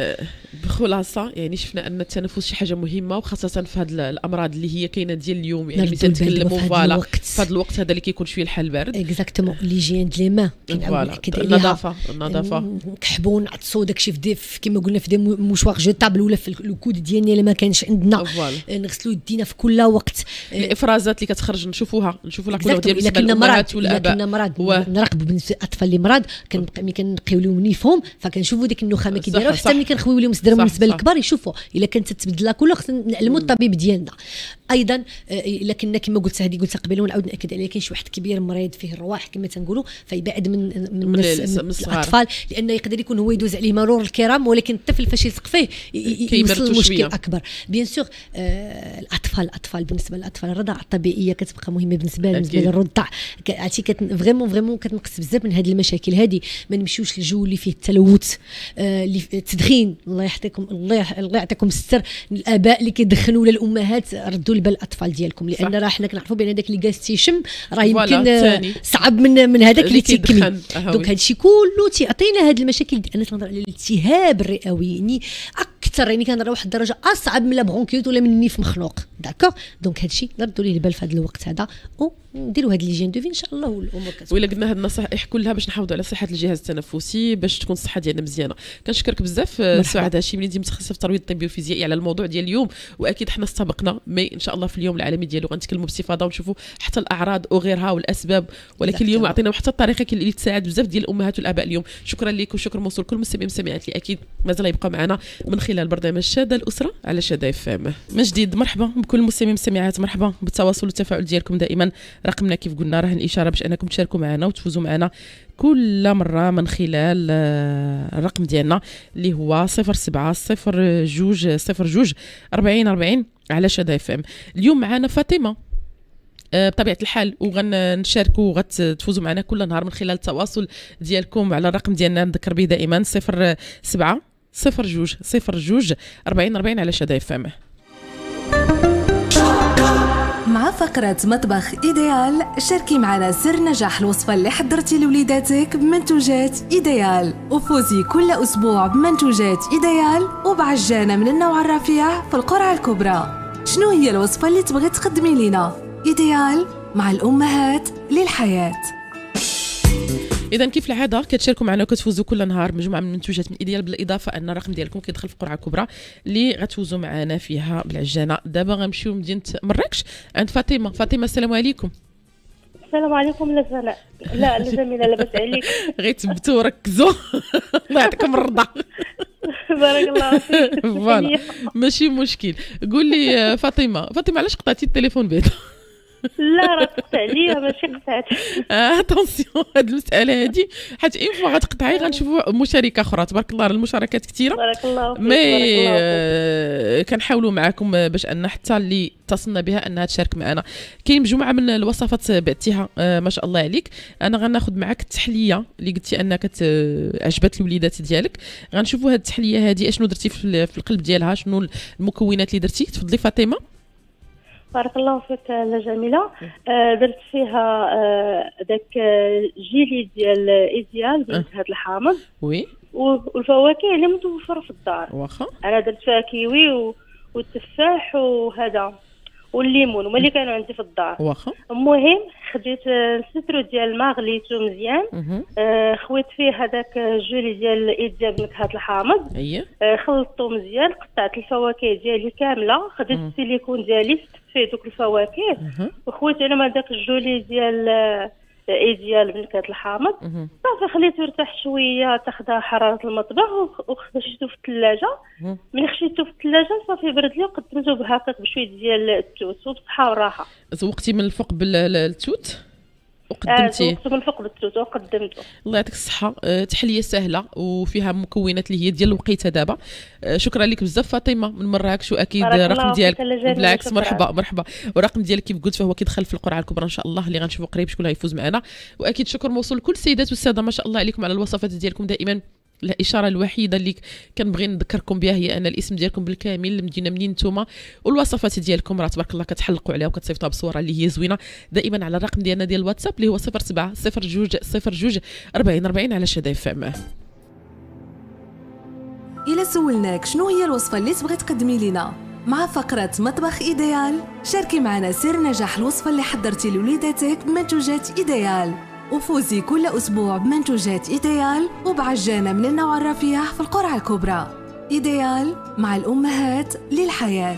A: بخلاصه يعني شفنا ان التنفس شي حاجه مهمه، وخاصه في هذه الامراض اللي هي كاينه ديال اليوم، يعني ملي تنتكلموا فوالا في هذا الوقت هذا اللي كيكون شويه الحال بارد.
E: اكزاكتومون ليجين دي ما
A: كنأكد عليها النظافه
E: نكحبوا نعطسوا داكشي في كما قلنا في دي موشواغ جوتابل ولا في الكود ديالنا اللي ما كانش عندنا، نغسلوا يدينا في كل وقت.
A: الافرازات اللي كتخرج نشوفوها لا
E: كلها ديال بالنسبه للامهات والاباء. كنا مرض نراقبوا بالنسبه للاطفال اللي مرض ملي كنقيو لهم نيفهم فكنشوفوا ديك النخامه كي دايره، حتى ملي كنخويو لهم صدرهم بالنسبه للكبار يشوفوا الا كانت تتبدل كلها خصنا نعلموا الطبيب ديالنا. ايضا الا كنا كما قلت هذه قلت قبل ونعاود ناكد عليها، كاين شي واحد كبير مريض فيه الرواح كما تنقولوا فيبعد من الاطفال، لانه يقدر يكون هو يدوز عليه مرور الكرام، ولكن الطفل فاش يلصق فيه يوصل لمشكل اكبر. بيان سور الاطفال بالنسبه للاطفال الرضاعه الطبيعيه كتبقى مهمه بالنسبه للرضع. عرفتي فريمون كتنقص بزاف من هذه المشاكل هذه. ما نمشيوش للجو اللي فيه التلوث اللي التدخين. الله يعطيكم الستر الاباء اللي كيدخنوا ولا الامهات، ردوا البال الاطفال ديالكم، لان راه حنا كنعرفوا بان هذاك اللي جالس تيشم راه يمكن صعب من هذاك اللي تيكمل. دونك هادشي كله تيعطينا هذه المشاكل. انا تنهضر على الالتهاب الرئوي يعني اكثر، يعني كان واحد الدرجه اصعب من لا برونكيوت ولا من النيف مخنوق. داكور دونك هادشي نردوا ليه البال في هذا الوقت هذا، ونديروا هاد ليجين دو في ان شاء الله والامور كتمشي.
A: ولا قلنا هاد النصائح كلها باش نحافظوا على صحه الجهاز التنفسي، باش تكون الصحه ديالنا مزيانه. كنشكرك بزاف سعاد هاشمي اللي متخصصه في الترويض الطبي والفيزيائي على الموضوع ديال اليوم، واكيد حنا استبقنا مي ان شاء الله في اليوم العالمي ديالو غنتكلموا باستفاضه ونشوفوا حتى الاعراض وغيرها والاسباب، ولكن اليوم عطينا حتى الطريقه اللي تساعد بزاف ديال الامهات والاباء اليوم. شكرا لك وشكر موصول كل المستمعين والمستمعات اللي اكيد مازال يبقى معنا من خلال برنامج شاده الاسره على شاده اف ام. من جديد مرحبا بكل المستمعين والمستمعات، مرحبا بالتواصل والتفاعل ديالكم دائما. رقمنا كيف قلنا راه الاشاره باش انكم تشاركوا معنا وتفوزوا معنا كل مره من خلال الرقم ديالنا اللي هو 0702 40 40 على شاده اف ام. اليوم معنا فاطمه بطبيعه الحال، وغنشاركوا وغتفوزوا معنا كل نهار من خلال التواصل ديالكم على الرقم ديالنا. نذكر به دائما 0702 40 40 على شاده اف ام.
J: مع فقرة مطبخ إيديال شاركي معنا سر نجاح الوصفة اللي حضرتي لوليداتك بمنتوجات إيديال، وفوزي كل أسبوع بمنتوجات إيديال وبعجانة من النوع الرفيع في القرعة الكبرى. شنو هي الوصفة اللي تبغي تقدمي لنا؟ إيديال مع الأمهات للحياة.
A: اذا كيف العاده كتشاركوا معنا وكتفوزوا كل نهار مجموعه من المنتوجات من ايديال، بالاضافه ان الرقم ديالكم كيدخل في قرعه كبرى اللي غتفوزوا معنا فيها بالعجانه. دابا غنمشيو لمدينه مراكش عند فاطمه. فاطمه السلام عليكم.
K: السلام عليكم. لا جميله لاباس عليك.
A: غير تثبتوا وركزوا. الله يعطيكم الرضا.
K: بارك الله فيك.
A: فوالا ماشي مشكل. قول لي فاطمه علاش قطعتي التليفون بعدا؟
K: لا راه تقطع عليا ماشي قطعت.
A: اتونسيون هاد المساله هادي، حيت اين فوا غتقطعي غنشوفوا مشاركه اخرى. تبارك الله المشاركات كثيره.
K: بارك الله فيك.
A: مي كنحاولوا معكم باش ان حتى اللي اتصلنا بها انها تشارك معنا. كاين مجموعه من الوصفات بعتيها ما شاء الله عليك. انا غناخذ معك التحليه اللي قلتي انك عجبت الوليدات ديالك. غنشوفوا هاد التحليه هادي اشنو درتي في القلب ديالها، شنو المكونات اللي درتي. تفضلي فاطمه.
K: بارك الله فيك لا جميله. درت فيها داك جيلي ديال ايديال بنكهه الحامض
A: وي،
K: والفواكه اللي متوفره في الدار.
A: واخا
K: انا درت فيها كيوي والتفاح وهذا والليمون هما اللي كانوا عندي في الدار.
A: واخا.
K: المهم خديت السترو ديال الماء غليته مزيان، خويت فيه هذاك الجولي ديال ايديال بنكهه الحامض.
A: اييه.
K: خلطته مزيان، قطعت الفواكه ديالي كامله، خديت السيليكون ديالي فيه دوك الفواكه وخويت انا مع داك الجولي ديال ايديال بنكهه الحامض. صافي خليته يرتاح شويه تاخذ حراره المطبخ وخشيته في الثلاجه. ملي خشيته في الثلاجه صافي برد لي وقدمته بهكاك بشويه ديال التوت وبصحه وراحه.
A: زوقتي من الفوق بالتوت وقدمتيه؟
K: زوقته من الفوق بالتوت وقدمته.
A: الله يعطيك الصحه. تحليه سهله وفيها مكونات اللي هي ديال الوقيته دابا. شكرا لك بزاف فاطمه من مراكش، واكيد الرقم ديالك بالعكس مرحبا. والرقم ديالك كيف قلت فهو كيدخل في القرعه الكبرى ان شاء الله اللي غنشوفوا قريب شكون غيفوز معنا. واكيد شكر موصول لكل السيدات والساده ما شاء الله عليكم على الوصفات ديالكم دائما. الاشاره الوحيده اللي كنبغي نذكركم بها هي ان الاسم ديالكم بالكامل، المدينه منين نتوما، والوصفات ديالكم راه تبارك الله كتحلقوا عليها وكتصيفطوها بصوره اللي هي زوينه دائما على الرقم ديالنا ديال الواتساب اللي هو 0702 02 40 40 على شاده اف ام.
J: إلا سولناك شنو هي الوصفة اللي تبغي تقدمي لنا مع فقرة مطبخ إيديال، شاركي معنا سر نجاح الوصفة اللي حضرتي لوليداتك بمنتوجات إيديال، وفوزي كل أسبوع بمنتوجات إيديال وبعجانة من النوع الرفيع في القرعة الكبرى. إيديال، مع الأمهات للحياة.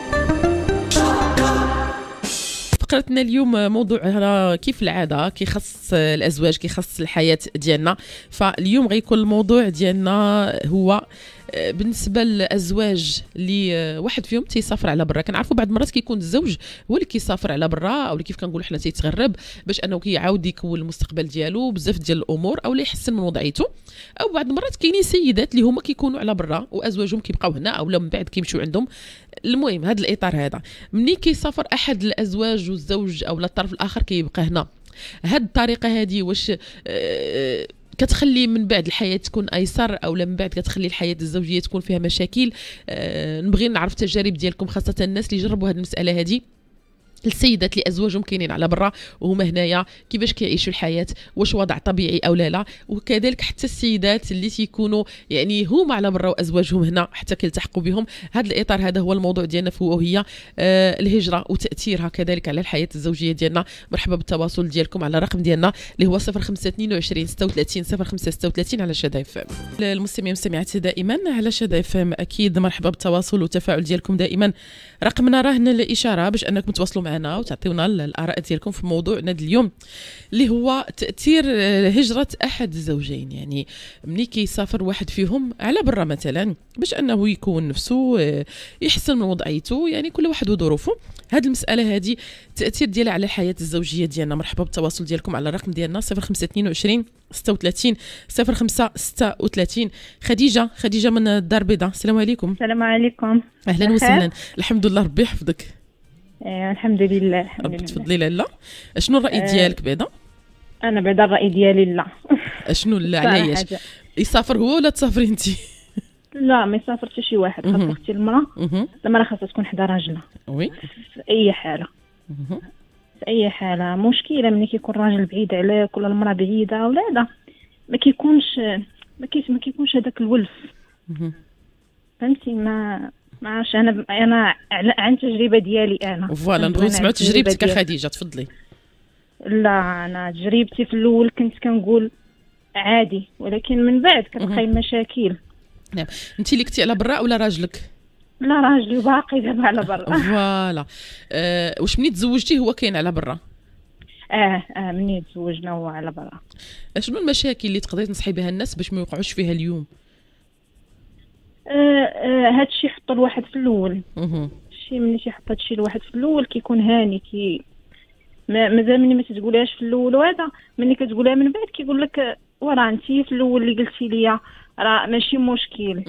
A: فقرتنا اليوم موضوعها كيف العاده كيخص الازواج، كيخص الحياه ديالنا. فاليوم غيكون الموضوع ديالنا هو بالنسبه للازواج اللي واحد فيهم تيسافر على برا. كنعرفوا بعض المرات كيكون الزوج هو اللي كيسافر على برا، او اللي كيف كنقولوا حنا تيتغرب باش انه كيعاود يكون المستقبل ديالو بزاف ديال الامور، او اللي يحسن من وضعيته. او بعض المرات كاينين سيدات اللي هما كيكونوا على برا وازواجهم كيبقاو هنا، او من بعد كيمشيو عندهم. المهم هذا الاطار هذا ملي كيسافر احد الازواج والزوج او الطرف الاخر كيبقى هنا، هاد الطريقه هذه واش كتخلي من بعد الحياه تكون ايسر، او من بعد كتخلي الحياه الزوجيه تكون فيها مشاكل؟ نبغي نعرف التجارب ديالكم، خاصه الناس اللي جربوا هذه المساله هذه، السيدات اللي ازواجهم كاينين على برا وهما هنايا، كيفاش كيعيشوا الحياه، واش وضع طبيعي او لا. وكذلك حتى السيدات اللي تيكونوا يعني هما على برا وازواجهم هنا حتى كيلتحقوا بهم. هذا الاطار هذا هو الموضوع ديالنا، وهي الهجره وتاثيرها كذلك على الحياه الزوجيه ديالنا. مرحبا بالتواصل ديالكم على الرقم ديالنا اللي هو 0522 36 0536 على شدا اف ام. المستمعين والمستمعات دائما على شدا اف ام، اكيد مرحبا بالتواصل والتفاعل ديالكم دائما. رقمنا راهن الاشاره باش انكم تواصلوا معنا وتعطيونا الاراء ديالكم في موضوعنا اليوم اللي هو تاثير هجره احد الزوجين. يعني ملي كيسافر واحد فيهم على برا مثلا باش انه يكون نفسه يحسن من وضعيته، يعني كل واحد وظروفه. هذه المساله هذه التاثير ديالها على الحياه الزوجيه ديالنا. مرحبا بالتواصل ديالكم على الرقم ديالنا 0522 36 0536. خديجه من الدار البيضاء، السلام عليكم.
L: السلام عليكم.
A: اهلا وسهلا. الحمد لله، ربي يحفظك.
L: الحمد لله.
A: تفضلي لاله، شنو الراي ديالك بعدا؟
L: انا بعدا الراي ديالي لا.
A: شنو لا علاش؟ يسافر هو ولا تسافري انت؟
L: لا ما يسافر حتى شي واحد، خاص اختي المراه. المراه خاصها تكون حدا راجلها.
A: وي
L: في اي حاله. في اي حاله. مشكله ملي كيكون راجل بعيد عليك ولا المراه بعيده ولا هذا ما كيكونش هذاك الولف. فهمتي؟ ما عرفتش، انا عن تجربه ديالي انا.
A: فوالا نبغيو نسمعوا تجربتك يا خديجه، تفضلي.
L: لا انا تجربتي في الاول كنت كنقول عادي، ولكن من بعد كتبقى مشاكل.
A: نعم. انت اللي كنتي على برا ولا راجلك؟
L: لا راجلي باقي دابا على برا.
A: فوالا. واش مني تزوجتي هو كاين على برا؟
L: مني تزوجنا هو على برا.
A: شنو المشاكل اللي تقدري تنصحي بها الناس باش ما يوقعوش فيها اليوم؟
L: هادشي يحط الواحد في الاول. شي ملي تيحط هادشي الواحد في الاول كيكون هاني، مازال ملي ما تتقولهاش في الاول وهذا، ملي كتقولها من بعد كيقول لك وراه انت في الاول اللي قلتي لي راه ماشي مشكل.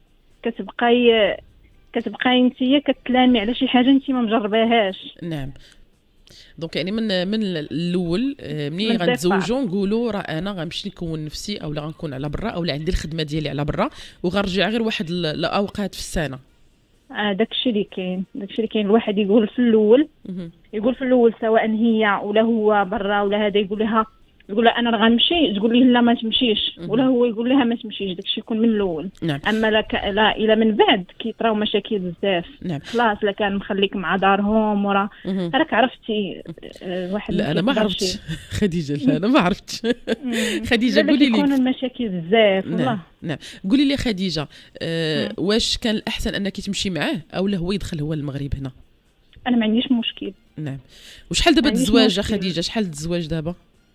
L: كتبقاي انت كتلامي على شي حاجه انت ما مجرباهاش.
A: نعم. دونك يعني من الاول ملي غنتزوجوا نقولوا راه انا غنمشي نكون نفسي، او لا غنكون على برا، او لا عندي الخدمه ديالي على برا، وغنرجع غير واحد الاوقات في السنه.
L: داكشي اللي كاين الواحد يقول في الاول سواء هي ولا هو برا ولا هذا، يقول لها انا راه غنمشي، تقول ليه لا ما تمشيش، ولا هو يقول لها ما تمشيش. داكشي يكون من الاول.
A: نعم.
L: اما لا الى من بعد كيطراو مشاكل بزاف.
A: نعم.
L: خلاص لا كان مخليك مع دارهم وراه راك عرفتي واحد.
A: لا انا ما عرفتش خديجه، لا انا ما عرفتش. خديجه قولي لي.
L: كيكونوا المشاكل بزاف والله.
A: نعم. قولي لي خديجه، واش كان الاحسن انك تمشي معاه او لا هو يدخل هو المغرب هنا؟
L: انا ما عنديش مشكل.
A: نعم. وشحال دابا الزواج خديجه؟ شحال الزواج دابا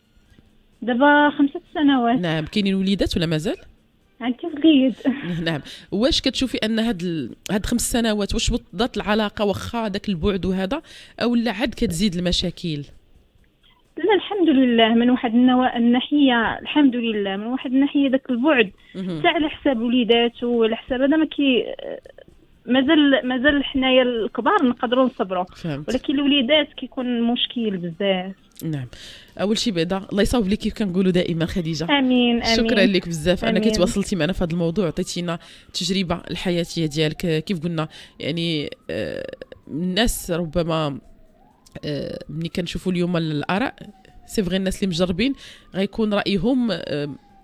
L: 5 سنوات.
A: نعم. كاينين وليدات ولا مازال؟
L: عندي وليد.
A: نعم. واش كتشوفي ان هاد 5 سنوات واش وطدت العلاقه واخا داك البعد وهذا، او لا عاد كتزيد المشاكل؟
L: لا الحمد لله، من واحد الناحيه الحمد لله، من واحد الناحيه داك البعد حتى على حساب وليدات وعلى حساب هذا ما مازال حنايا الكبار نقدروا نصبروا، ولكن الوليدات كيكون مشكل بزاف.
A: نعم. اول شيء بعدا الله يصاوب لك كيف كنقولوا دائما خديجه.
L: امين.
A: شكرا لك بزاف انك تواصلتي معنا في هذا الموضوع، عطيتينا التجربه الحياتيه ديالك. كيف قلنا يعني الناس ربما ملي كنشوفوا اليوم الاراء، سي فغي الناس اللي مجربين غيكون رايهم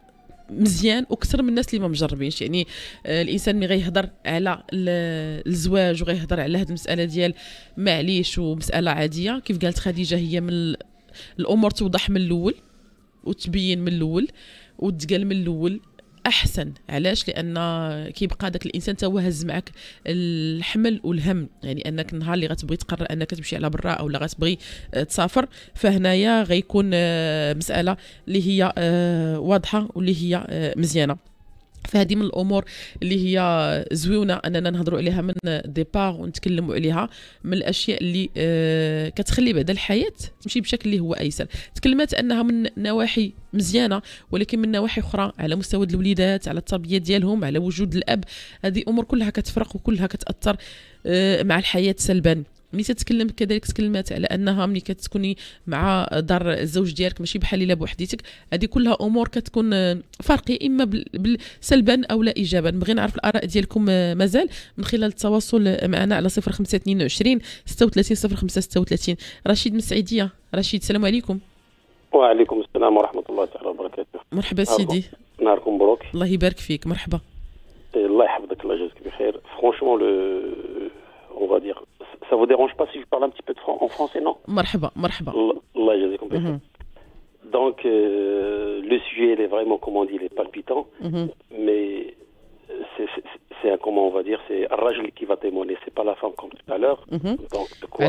A: مزيان اكثر من الناس اللي ما مجربينش. يعني الانسان ملي غيهضر على الزواج وغيهضر على هذه المساله ديال معليش ومساله عاديه، كيف قالت خديجه هي من الامور توضح من الاول وتبين من الاول وتقال من الاول احسن. علاش؟ لان كيبقى داك الانسان تا هو هز معك الحمل والهم. يعني انك النهار اللي غتبغي تقرر انك تمشي على برا او لا غتبغي تسافر، فهنايا غيكون مساله اللي هي واضحه واللي هي مزيانه. فهذه من الامور اللي هي زويونه اننا نهضروا عليها من ديبار ونتكلموا عليها، من الاشياء اللي كتخلي بعد الحياه تمشي بشكل اللي هو ايسر. تكلمت انها من نواحي مزيانه، ولكن من نواحي اخرى على مستوى الوليدات، على التربيه ديالهم، على وجود الاب، هذه امور كلها كتفرق وكلها كتاثر مع الحياه سلبا. ملي تتكلم كذلك تكلمات على انها ملي كتكوني مع دار الزوج ديالك ماشي بحال الا بوحديتك، هذه كلها امور كتكون فرق يا اما سلبا او لا ايجابا. بغينا نعرف الاراء ديالكم مازال من خلال التواصل معنا على 0522 36 05 36. رشيد من السعيديه. رشيد السلام عليكم.
M: وعليكم السلام ورحمه الله تعالى وبركاته.
A: مرحبا سيدي.
M: نهاركم مبروك.
A: الله يبارك فيك. مرحبا.
M: الله يحفظك الله يجازيك بخير. Franchement on va dire ça vous dérange pas si je parle un petit peu en français, non?
A: مرحبا مرحبا.
M: الله يجازيكم بخير. Donc le sujet il est vraiment, comme on dit, il est palpitant, mais c'est comment on va dire, c'est الراجل qui va témoigner, c'est pas la femme comme tout à l'heure. Donc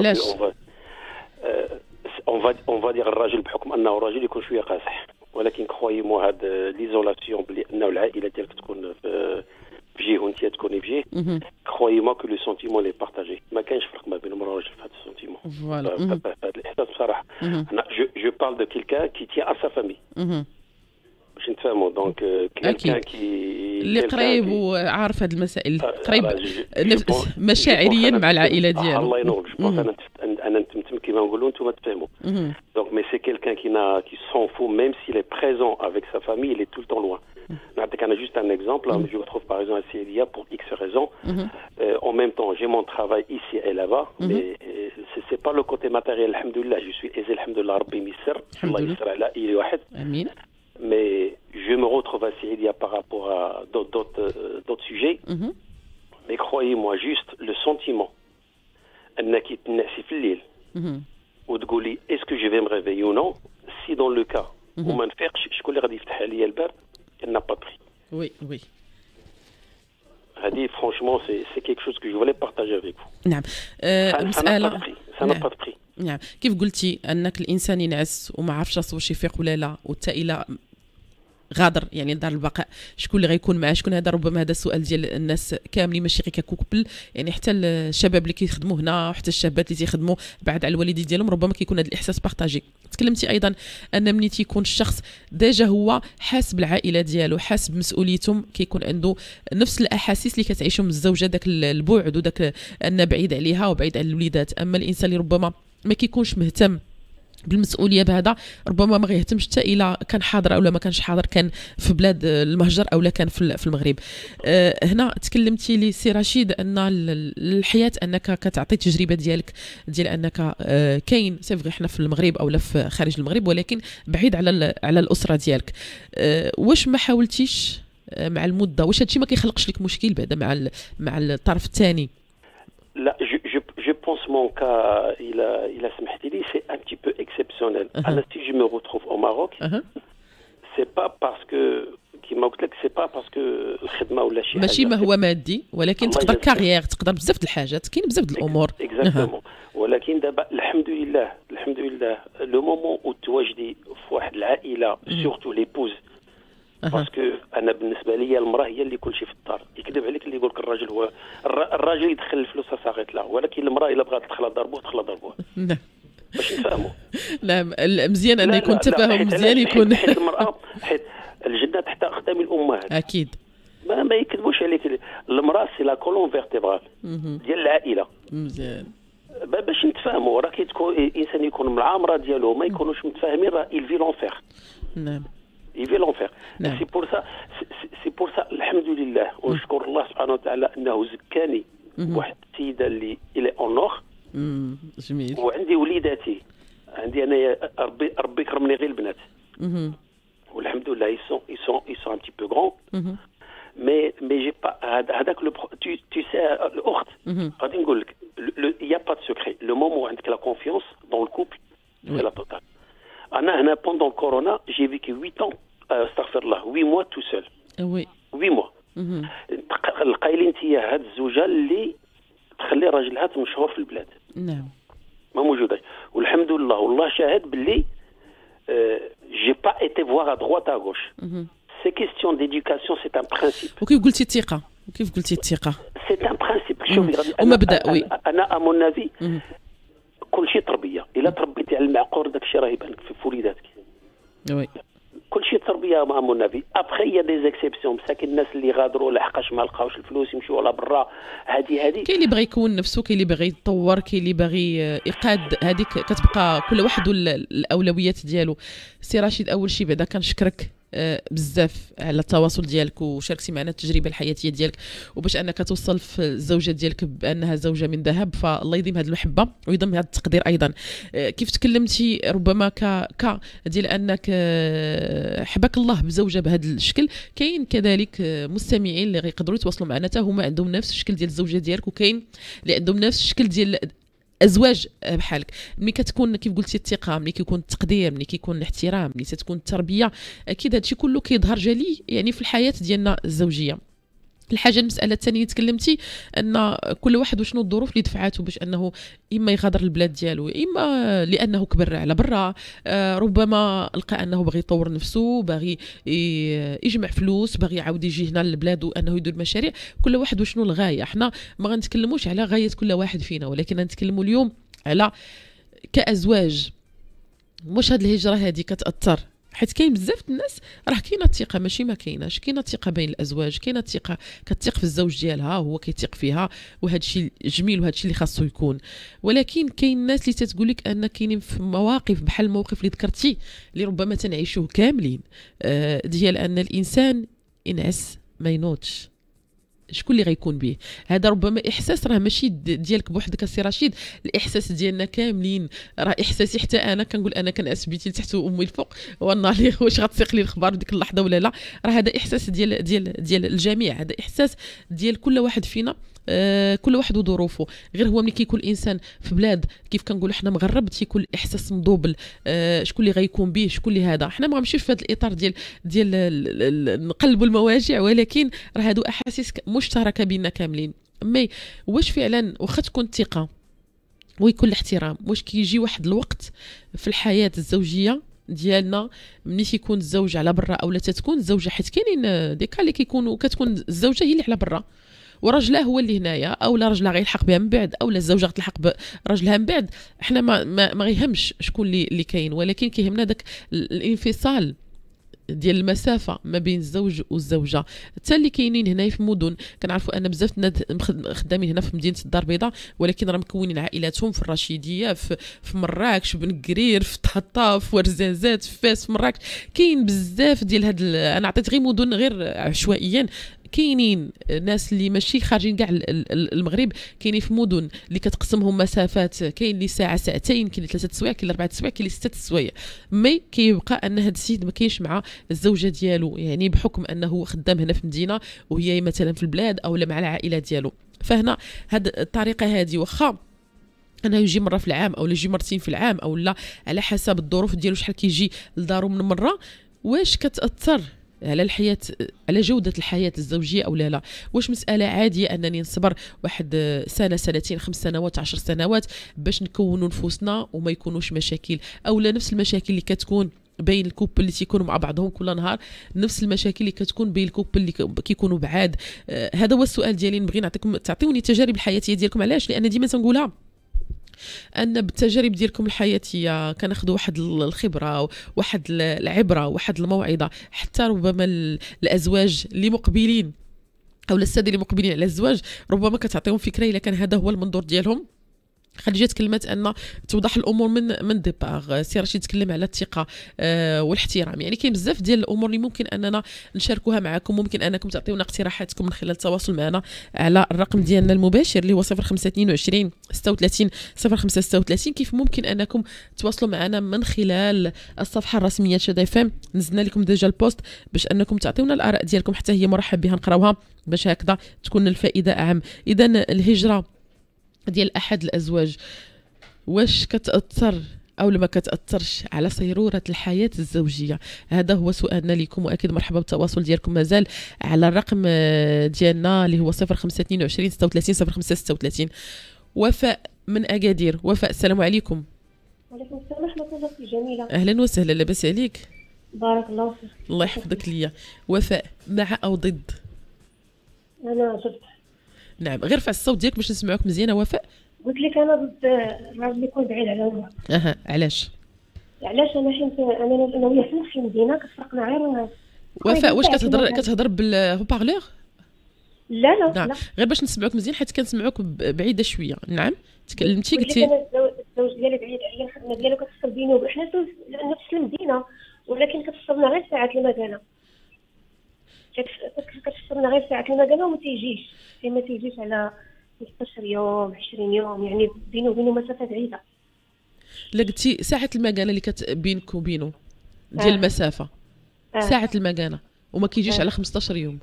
M: on va dire الراجل بحكم انه راجل يكون شويه قاصح، ولكن كخوي مو هاد ليزولاسيون بلي انه العائله ديالك تكون في بجيه وانت تكوني بجيه، كخوي مو كو لو سونتيمون لي بارطاجي، ما كاينش فرق ما بين المراه والراجل في هذا السونتيمون. فوالا هذا الاحساس بصراحه انا جو بارل دو كيلكان كي تيان ا سا فامي باش نتفاهموا. دونك كيلكان كي
A: اللي قريب وعارف هذه المسائل، قريب مشاعريا مع العائله ديالو.
M: الله ينور. انا نتمتم كيما نقولوا انتم تفهموا. دونك مي سي كيلكان كي سون فو ميم سي لي بريزون افيك سا فامي، il est tout le temps loin. نعطيك انا juste un exemple. Je me trouve par exemple à Célia pour X raisons. En même temps, j'ai mon travail ici et là-bas, mais c'est pas le côté matériel. Alhamdoulilah, je suis aisé, alhamdoulilah, Rabbi Misr, Allah yisra ala ili wahid. Amin. Mais je me retrouve à Célia par rapport à d'autres sujets. Mais croyez-moi, juste le sentiment انك تنعسي في الليل وتقولي est-ce que je vais me réveiller ou non, si dans le cas وما نفيقش شكون اللي غادي يفتح عليا الباب؟ n'a pas pris.
A: Oui.
M: هذه franchement c'est quelque chose que je voulais partager avec vous.
A: نعم. مسألة
M: ça n'a pas de prix.
A: نعم. كيف قلتي انك الانسان ينعس وما عرفش راسو واش يفيق ولا لا، وتا الى غادر يعني دار البقاء شكون اللي غيكون معاه، شكون هذا؟ ربما هذا السؤال ديال الناس كاملين، ماشي غير ككوكبل، يعني حتى الشباب اللي كيخدموا هنا وحتى الشابات اللي تيخدموا بعد على الوالدين ديالهم، ربما كيكون هذا الاحساس بارطاجي. تكلمتي ايضا ان ملي تيكون الشخص ديجا هو حاس بالعائله ديالو، حاس بمسؤوليتهم، كيكون عنده نفس الاحاسيس اللي كتعيشهم الزوجه، داك البعد وداك ان بعيد عليها وبعيد على الوليدات. اما الانسان اللي ربما ما كيكونش مهتم بالمسؤوليه بهذا، ربما ما غيهتمش حتى الى كان حاضر او لا ما كانش حاضر، كان في بلاد المهجر او لا كان في المغرب. هنا تكلمتي لي سي رشيد ان الحياه انك كتعطي التجربه ديالك ديال انك كاين سي فغي حنا في المغرب او لا في خارج المغرب، ولكن بعيد على الاسره ديالك. واش ما حاولتيش مع المده؟ واش هادشي ما كيخلقش لك مشكل بعدا مع الطرف الثاني؟
M: لا je pense mon cas il a سمحتي لي c'est un petit peu exceptionnel. Alors si je me retrouve au Maroc, c'est pas parce que كيما قلت لك c'est pas parce que الخدمه ولا شي حاجه،
A: ماشي ما هو مادي، ولكن تقدر كارير، تقدر بزاف د الحاجات، كاين بزاف د الامور.
M: اكزاكتومون. ولكن دابا الحمد لله لو مومون او تواجدي في واحد العائله سورتو ليبوز، باسكو انا بالنسبه لي المراه هي اللي كل شيء في الدار. يكذب عليك اللي يقول لك الراجل هو الراجل يدخل الفلوس صاغت له، ولكن المراه الا بغات تدخل ضربوه. نعم باش نفهموا.
A: نعم مزيان ان يكون تفاهم، مزيان يكون
M: حيت المراه حيت الجنه تحت اقدام الامهات.
A: اكيد
M: ما يكذبوش عليك. المراه سي لا كولون فيرتيبرال ديال العائله.
A: مزيان
M: باش نتفاهموا. راه كي تكون الانسان يكون مع العامره ديالو ما يكونوش متفاهمين، راه الفي لونفير.
A: نعم
M: il veut l'enfer. C'est pour ça alhamdulillah ونشكر الله سبحانه وتعالى انه زكاني واحد السيده اللي الى اونور.
A: جميل.
M: وعندي وليداتي، عندي انا ربي كرمني غير البنات والحمد لله. ils sont un petit peu grands. Mais j'ai pas tu sais الاخت غادي نقول لك il y a pas de secret. Le moment où عندك la confiance dans le couple, c'est la totale. انا هنا pendant le corona, j'ai vécu 8 ans astaghfirullah 8 mois tout seul.
A: Oui.
M: 8 mois. القايلين انت هاد الزوجه اللي تخلي راجلها مشهور في البلاد.
A: نعم.
M: ما موجوداش والحمد لله والله شاهد باللي j'ai pas été voir à droite à gauche. C'est question d'éducation, c'est un principe.
A: وكيف قلتي الثقة؟ وكيف قلتي الثقة؟
M: C'est un principe. شوفي
A: ومبدأ وي.
M: أنا à mon avis كل شيء تربية. إلا تربيتي على المعقور داك الشيء راه يبان لك في وليداتك.
A: وي.
M: كل شيء تربية à mon avis. Après il y a des exceptions. مساكن الناس اللي غادروا لحقاش ما لقاوش الفلوس يمشيوا على برا هذه.
A: كاين اللي بغى يكون نفسه، كاين اللي باغي يتطور، كاين اللي باغي يقاد. هذيك كتبقى كل واحد الاولويات ديالو. سي رشيد، اول شيء بعدا كنشكرك بزاف على التواصل ديالك وشاركتي معنا التجربه الحياتيه ديالك، وباش انك توصل في الزوجه ديالك بانها زوجه من ذهب. فالله يديم هذه المحبه ويديم هذا التقدير ايضا. كيف تكلمتي ربما ك ديال انك حبك الله بزوجه بهذا الشكل، كاين كذلك مستمعين اللي يقدروا يتواصلوا معنا حتى هما عندهم نفس الشكل ديال الزوجه ديالك، وكاين اللي عندهم نفس الشكل ديال ازواج بحالك. ملي كتكون كيف قلتي الثقه، ملي كيكون التقدير، ملي كيكون الاحترام، ملي تكون التربيه، اكيد هادشي كله كيظهر جلي يعني في الحياه ديالنا الزوجيه. الحاجه المساله الثانيه تكلمتي ان كل واحد وشنو الظروف اللي دفعاته باش انه اما يغادر البلاد ديالو، اما لانه كبر على برا، ربما لقى انه باغي يطور نفسه، باغي يجمع فلوس، باغي يعاود يجي هنا للبلاد وانه يدير مشاريع. كل واحد وشنو الغايه. احنا ما غنتكلموش على غايه كل واحد فينا، ولكن غنتكلموا اليوم على كازواج واش هاد الهجره هذه كتاثر. حيت كاين بزاف الناس راه كاينه الثقه، ماشي ما كايناش، كاينه الثقه بين الازواج، كاينه الثقه كتثق في الزوج ديالها وهو كيثق فيها، وهذا الشيء جميل وهذا الشيء اللي خاصو يكون. ولكن كاين الناس اللي تتقول لك ان كاينين في مواقف بحال الموقف اللي ذكرتي اللي ربما تنعيشوه كاملين، ديال ان الانسان ينعس ما ينوضش. شكون اللي غيكون به هذا؟ ربما احساس راه ماشي ديالك بوحدك السي رشيد، الاحساس ديالنا كاملين، راه احساسي حتى انا كنقول انا كنعس بيتي لتحت وامي الفوق، والله واش غتسيق لي الخبر ديك اللحظه ولا لا. راه هذا احساس ديال الجميع، هذا احساس ديال كل واحد فينا، كل واحد وظروفه. غير هو ملي كيكون الانسان في بلاد كيف كنقولوا حنا مغرب، تيكون الاحساس مضوبل، شكون اللي غيكون به، شكون اللي هذا. حنا ما غنمشيوش في هذا الاطار ديال نقلبوا المواجع، ولكن راه هادو احاسيس مشتركه بيننا كاملين. مي واش فعلا واخا تكون الثقه ويكون الاحترام، واش كيجي واحد الوقت في الحياه الزوجيه ديالنا ملي كيكون الزوج على برا اولا تتكون الزوجه، حيت كاينين ديكا اللي كتكون الزوجه هي اللي على برا وراجلها هو اللي هنايا، او لا راجلها غيلحق بها من بعد، او لا الزوجه غتلحق براجلها من بعد. احنا ما غيهمش شكون اللي كاين، ولكن كيهمنا داك الانفصال ديال المسافه ما بين الزوج والزوجه. حتى اللي كاينين هنا في مدن، كنعرفوا ان بزاف الناس خدامين هنا في مدينه الدار البيضاء، ولكن راه مكونين عائلاتهم في الرشيديه، في مراكش، بن قرير، في طهطا، في ورزازات، في فاس، في مراكش. كاين بزاف ديال هاد انا عطيت غير مدن غير عشوائيا. كاينين ناس اللي ماشي خارجين كاع المغرب، كاينين في مدن اللي كتقسمهم مسافات، كاين اللي ساعه ساعتين، كاين اللي 3 سوايع، كاين اللي 4 سوايع، كاين اللي 6 سوايع. مي كيبقى ان هذا السيد ما كاينش مع الزوجه ديالو، يعني بحكم انه خدام هنا في المدينه وهي مثلا في البلاد او مع العائله ديالو. فهنا هذه الطريقه هذه واخا انا يجي مره في العام او يجي مرتين في العام او لا على حسب الظروف ديالو شحال كيجي لدارو من مره، واش كتاثر على الحياه، على جوده الحياه الزوجيه او لا؟ واش مساله عاديه انني نصبر واحد سنه، سنتين، 5 سنوات، 10 سنوات باش نكونوا نفوسنا وما يكونوش مشاكل، او لا نفس المشاكل اللي كتكون بين الكوبل اللي تيكونوا مع بعضهم كل نهار، نفس المشاكل اللي كتكون بين الكوبل اللي كيكونوا بعاد؟ هذا هو السؤال ديالي. نبغي نعطيكم تعطيوني التجارب الحياتيه ديالكم. علاش؟ لان ديما تنقولها ان بالتجارب ديالكم الحياتيه كناخذوا واحد الخبره، واحد العبره، واحد الموعظه. حتى ربما الازواج اللي مقبلين او الساده اللي مقبلين على الزواج ربما كتعطيهم فكره الا كان هذا هو المنظور ديالهم خديجه تكلمت ان توضح الامور من ديبار. سي رشيد تكلم على الثقه والاحترام. يعني كاين بزاف ديال الامور اللي ممكن اننا نشاركوها معكم. ممكن انكم تعطيونا اقتراحاتكم من خلال التواصل معنا على الرقم ديالنا المباشر اللي هو 0522 36 0536. كيف ممكن انكم تواصلوا معنا من خلال الصفحه الرسميه شاد اف ام. نزلنا لكم ديجا البوست باش انكم تعطيونا الاراء ديالكم، حتى هي مرحب بها نقراوها باش هكذا تكون الفائده اعم. اذا الهجره ديال احد الازواج واش كتاثر او ما كتاثرش على صيروره الحياه الزوجيه؟ هذا هو سؤالنا لكم، واكيد مرحبا بالتواصل ديالكم مازال على الرقم ديالنا اللي هو 0522 36 0536. وفاء من اكادير. وفاء السلام عليكم.
N: وعليكم السلام ورحمه الله جميله.
A: اهلا وسهلا، لاباس عليك؟
N: بارك الله فيك.
A: الله يحفظك ليا. وفاء مع او ضد؟
N: انا ضد.
A: نعم، غير رفع الصوت ديالك باش نسمعوك مزيانه. وفاء
N: قلت لك انا ضد الراجل اللي يكون بعيد على امه.
A: علاش؟
N: علاش؟ انا حيت انا وياه في نفس المدينه كتفرقنا غير.
A: وفاء واش كتهضر بالهوبارلور؟
N: لا
A: نعم.
N: لا،
A: غير باش نسمعوك مزيان حيت كنسمعوك بعيده شويه. نعم تكلمتي
N: قلتي الزوج ديالي بعيد عليا، الخدمه ديالو كتفصل بيني وبين حنا نفس المدينه، ولكن كتفصلنا غير ساعات المكانه. كتفصلنا غير ساعات المكانه وما تيجيش على 16 يوم 20 يوم، يعني بينه وبينه مسافه بعيده.
A: لقيتي ساعه المكانه اللي بينك وبينه ديال المسافه ساعه المكانه وما كيجيش على 15 يوم.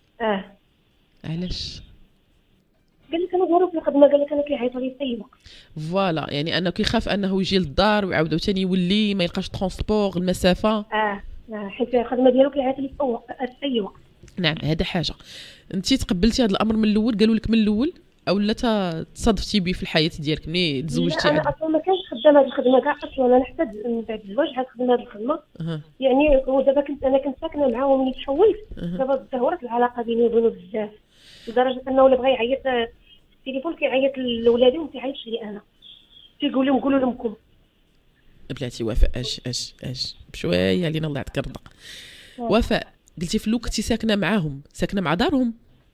A: علاش؟
N: قال لك انا ظروف الخدمه، قال لك انا كيعيط لي في اي وقت.
A: فوالا، يعني انه كيخاف انه يجي للدار ويعاود عاوتاني يولي ما يلقاش ترونسبور المسافه.
N: حيت الخدمه ديالو كيعيط لي في اي وقت.
A: نعم، هذا حاجه. انت تقبلتي هذا الامر من الاول؟ قالوا لك من الاول او لا تصادفتي به في الحياه ديالك ملي تزوجتي؟
N: انا اصلا ما كانش خدامه هذه الخدمه كاع اصلا. انا حتى من بعد الزواج عاد خدمه هذه الخدمه. يعني ودابا كنت ساكنه معاه وملي تحولت دابا تدهورت العلاقه بيني وبينه بزاف، لدرجه انه ولا بغى يعيط في التليفون كيعيط لولادي وما كيعيطش لي انا، تيقول لهم قولوا لامكم.
A: بلاتي وفاء اش بشويه علينا الله يعطيك الرضا. وفاء قلتي في الاول كنتي ساكنه معاهم، ساكنه مع دارهم؟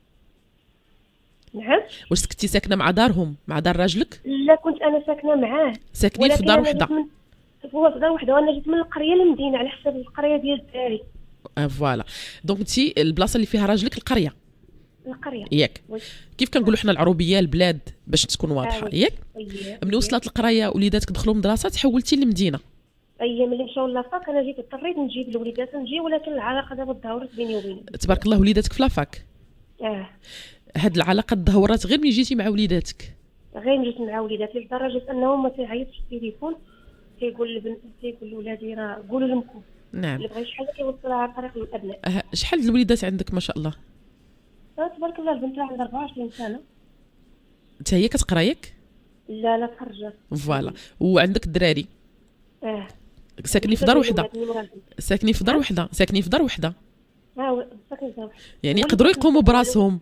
N: نعم.
A: واش كنتي ساكنه مع دارهم، مع دار راجلك؟
N: لا، كنت انا ساكنه معاه.
A: ساكنين في دار وحده؟
N: هو في دار وحده وانا جيت من القريه للمدينه على حساب القريه ديال الداري.
A: فوالا، دونك انت البلاصه اللي فيها راجلك القريه ياك؟ كيف كنقولوا حنا العروبيه البلاد باش تكون واضحه ياك؟ ملي وصلت القرايه وليداتك دخلوا مدرسه تحولتي للمدينه.
N: ملي مشاو لافاك انا جيت اضطريت نجيب الوليدات نجي، ولكن العلاقه دابا تدهورت بيني وبينه.
A: تبارك الله، وليداتك في لافاك؟ هاد العلاقه تدهورات غير ملي جيتي مع وليداتك؟
N: غير جيت مع وليداتي لدرجه انه ما تيعيطش في التليفون، تيقول لولادي راه قولوا لامكم.
A: نعم.
N: اللي بغى شي حاجه كيوصلها عن طريق الابناء.
A: شحال د الوليدات عندك ما شاء الله؟
N: تبارك الله، البنت عندها 24 سنه.
A: حتى هي كتقرا ياك؟
N: لا تخرجت.
A: فوالا. وعندك الدراري؟ ساكنين في دار وحده؟ ساكنين في دار وحده؟ ساكنين في دار وحده.
N: ساكنين في دار وحده.
A: يعني يقدروا يقوموا براسهم؟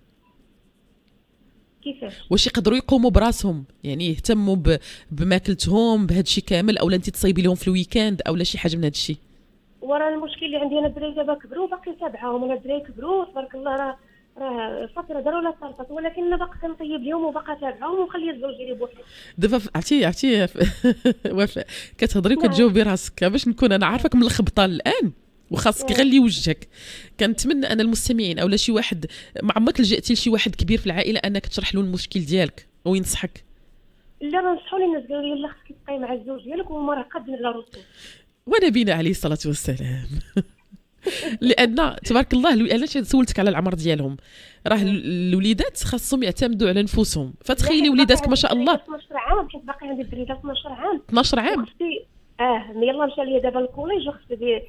N: كيفاش؟
A: واش يقدروا يقوموا براسهم؟ يعني يهتموا بماكلتهم بهذا الشيء كامل، اولا انت تصايبي لهم في الويكاند اولا شي حاجه من هذا الشيء؟
N: ورا المشكل اللي عندي انا الدراري دابا كبروا وباقي تابعاهم. انا الدراري كبروا تبارك الله، راه فتره داروا لا صارت، ولكن انا باقي كنطيب لهم وباقي تابعاهم ومخليه الزوج ديالي بوحدو.
A: دابا عرفتي وفاء كتهضري وكتجاوبي راسك باش نكون انا عارفك من الخبطه الان وخاصك غلي وجهك. كنتمنى انا المستمعين اولا شي واحد ما عمرك لجأتي لشي واحد كبير في العائله انك تشرح له المشكل ديالك وينصحك؟
N: لا، راه نصحوا لي الناس قالوا لي لا خصك تبقاي مع الزوج ديالك وهما راه قد من الرسول
A: ونبينا عليه الصلاه والسلام. لان تبارك الله انا سولتك على العمر ديالهم، راه الوليدات خاصهم يعتمدوا على نفوسهم. فتخيلي وليداتك ما شاء الله
N: 12 عام، حيت باقي عندي الدريده 12 عام.
A: 12 عام؟
N: يلا مشى ليا دابا الكوليج وخصني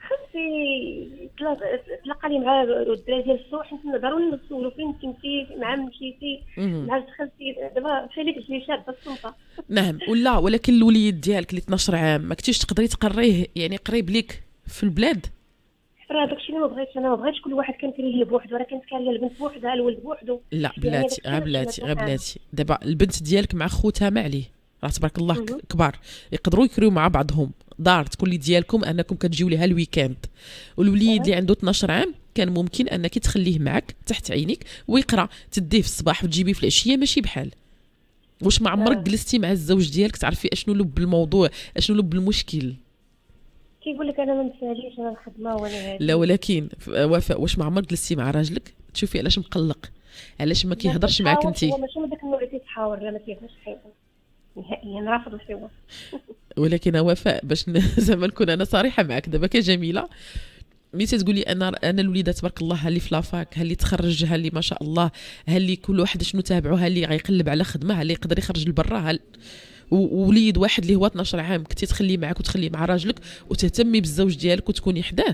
N: تلاقى لي مع الدراري ديال السوق، حيت ضروري نسولو فين كنتي، مع من مشيتي، مع دخلتي. دابا فالك جي شابه السلطه.
A: نعم. ولكن الوليد ديالك اللي 12 عام ما كنتيش تقدري تقريه يعني قريب ليك في البلاد؟
N: راه داكشي اللي ما بغيتش. انا ما بغيتش كل واحد كان كيريه بوحدو، راه كانت كاريه البنت بوحدها الولد بوحدو.
A: لا بلاتي، غير بلاتي. دابا البنت ديالك مع خوتها ما عليه، راه تبارك الله كبار يقدروا يكريو مع بعضهم دار تكون لي ديالكم انكم كتجيو ليها الويكاند. والوليد اللي عنده 12 عام كان ممكن انك تخليه معك تحت عينيك ويقرا، تديه في الصباح وتجيبيه في العشيه، ماشي بحال. واش ما عمرك جلستي مع الزوج ديالك تعرفي اشنو لب الموضوع، اشنو لب المشكل؟
N: كيقول لك انا ما نساليش انا الخدمه ولا هادي.
A: لا ولكن وفاء، واش ما عمرك جلستي مع راجلك تشوفي علاش مقلق، علاش ما كيهضرش معاك انت؟
N: هو ماشي من داك النوع اللي تيتحاور، لا ما كيفهمش الحوار نهائيا، رافض الحوار.
A: ولكن وفاء باش زعما نكون انا صريحه معك دابا كجميله، ملي تقولي انا الوليدات تبارك الله ها اللي في لافاك، ها اللي تخرج، ها اللي ما شاء الله، ها اللي كل واحد شنو تابعو، ها اللي غيقلب على خدمه، ها اللي يقدر يخرج لبرا، ووليد واحد اللي هو 12 عام كنتي تخليه معك وتخليه مع راجلك وتهتمي بالزوج ديالك وتكوني حداه،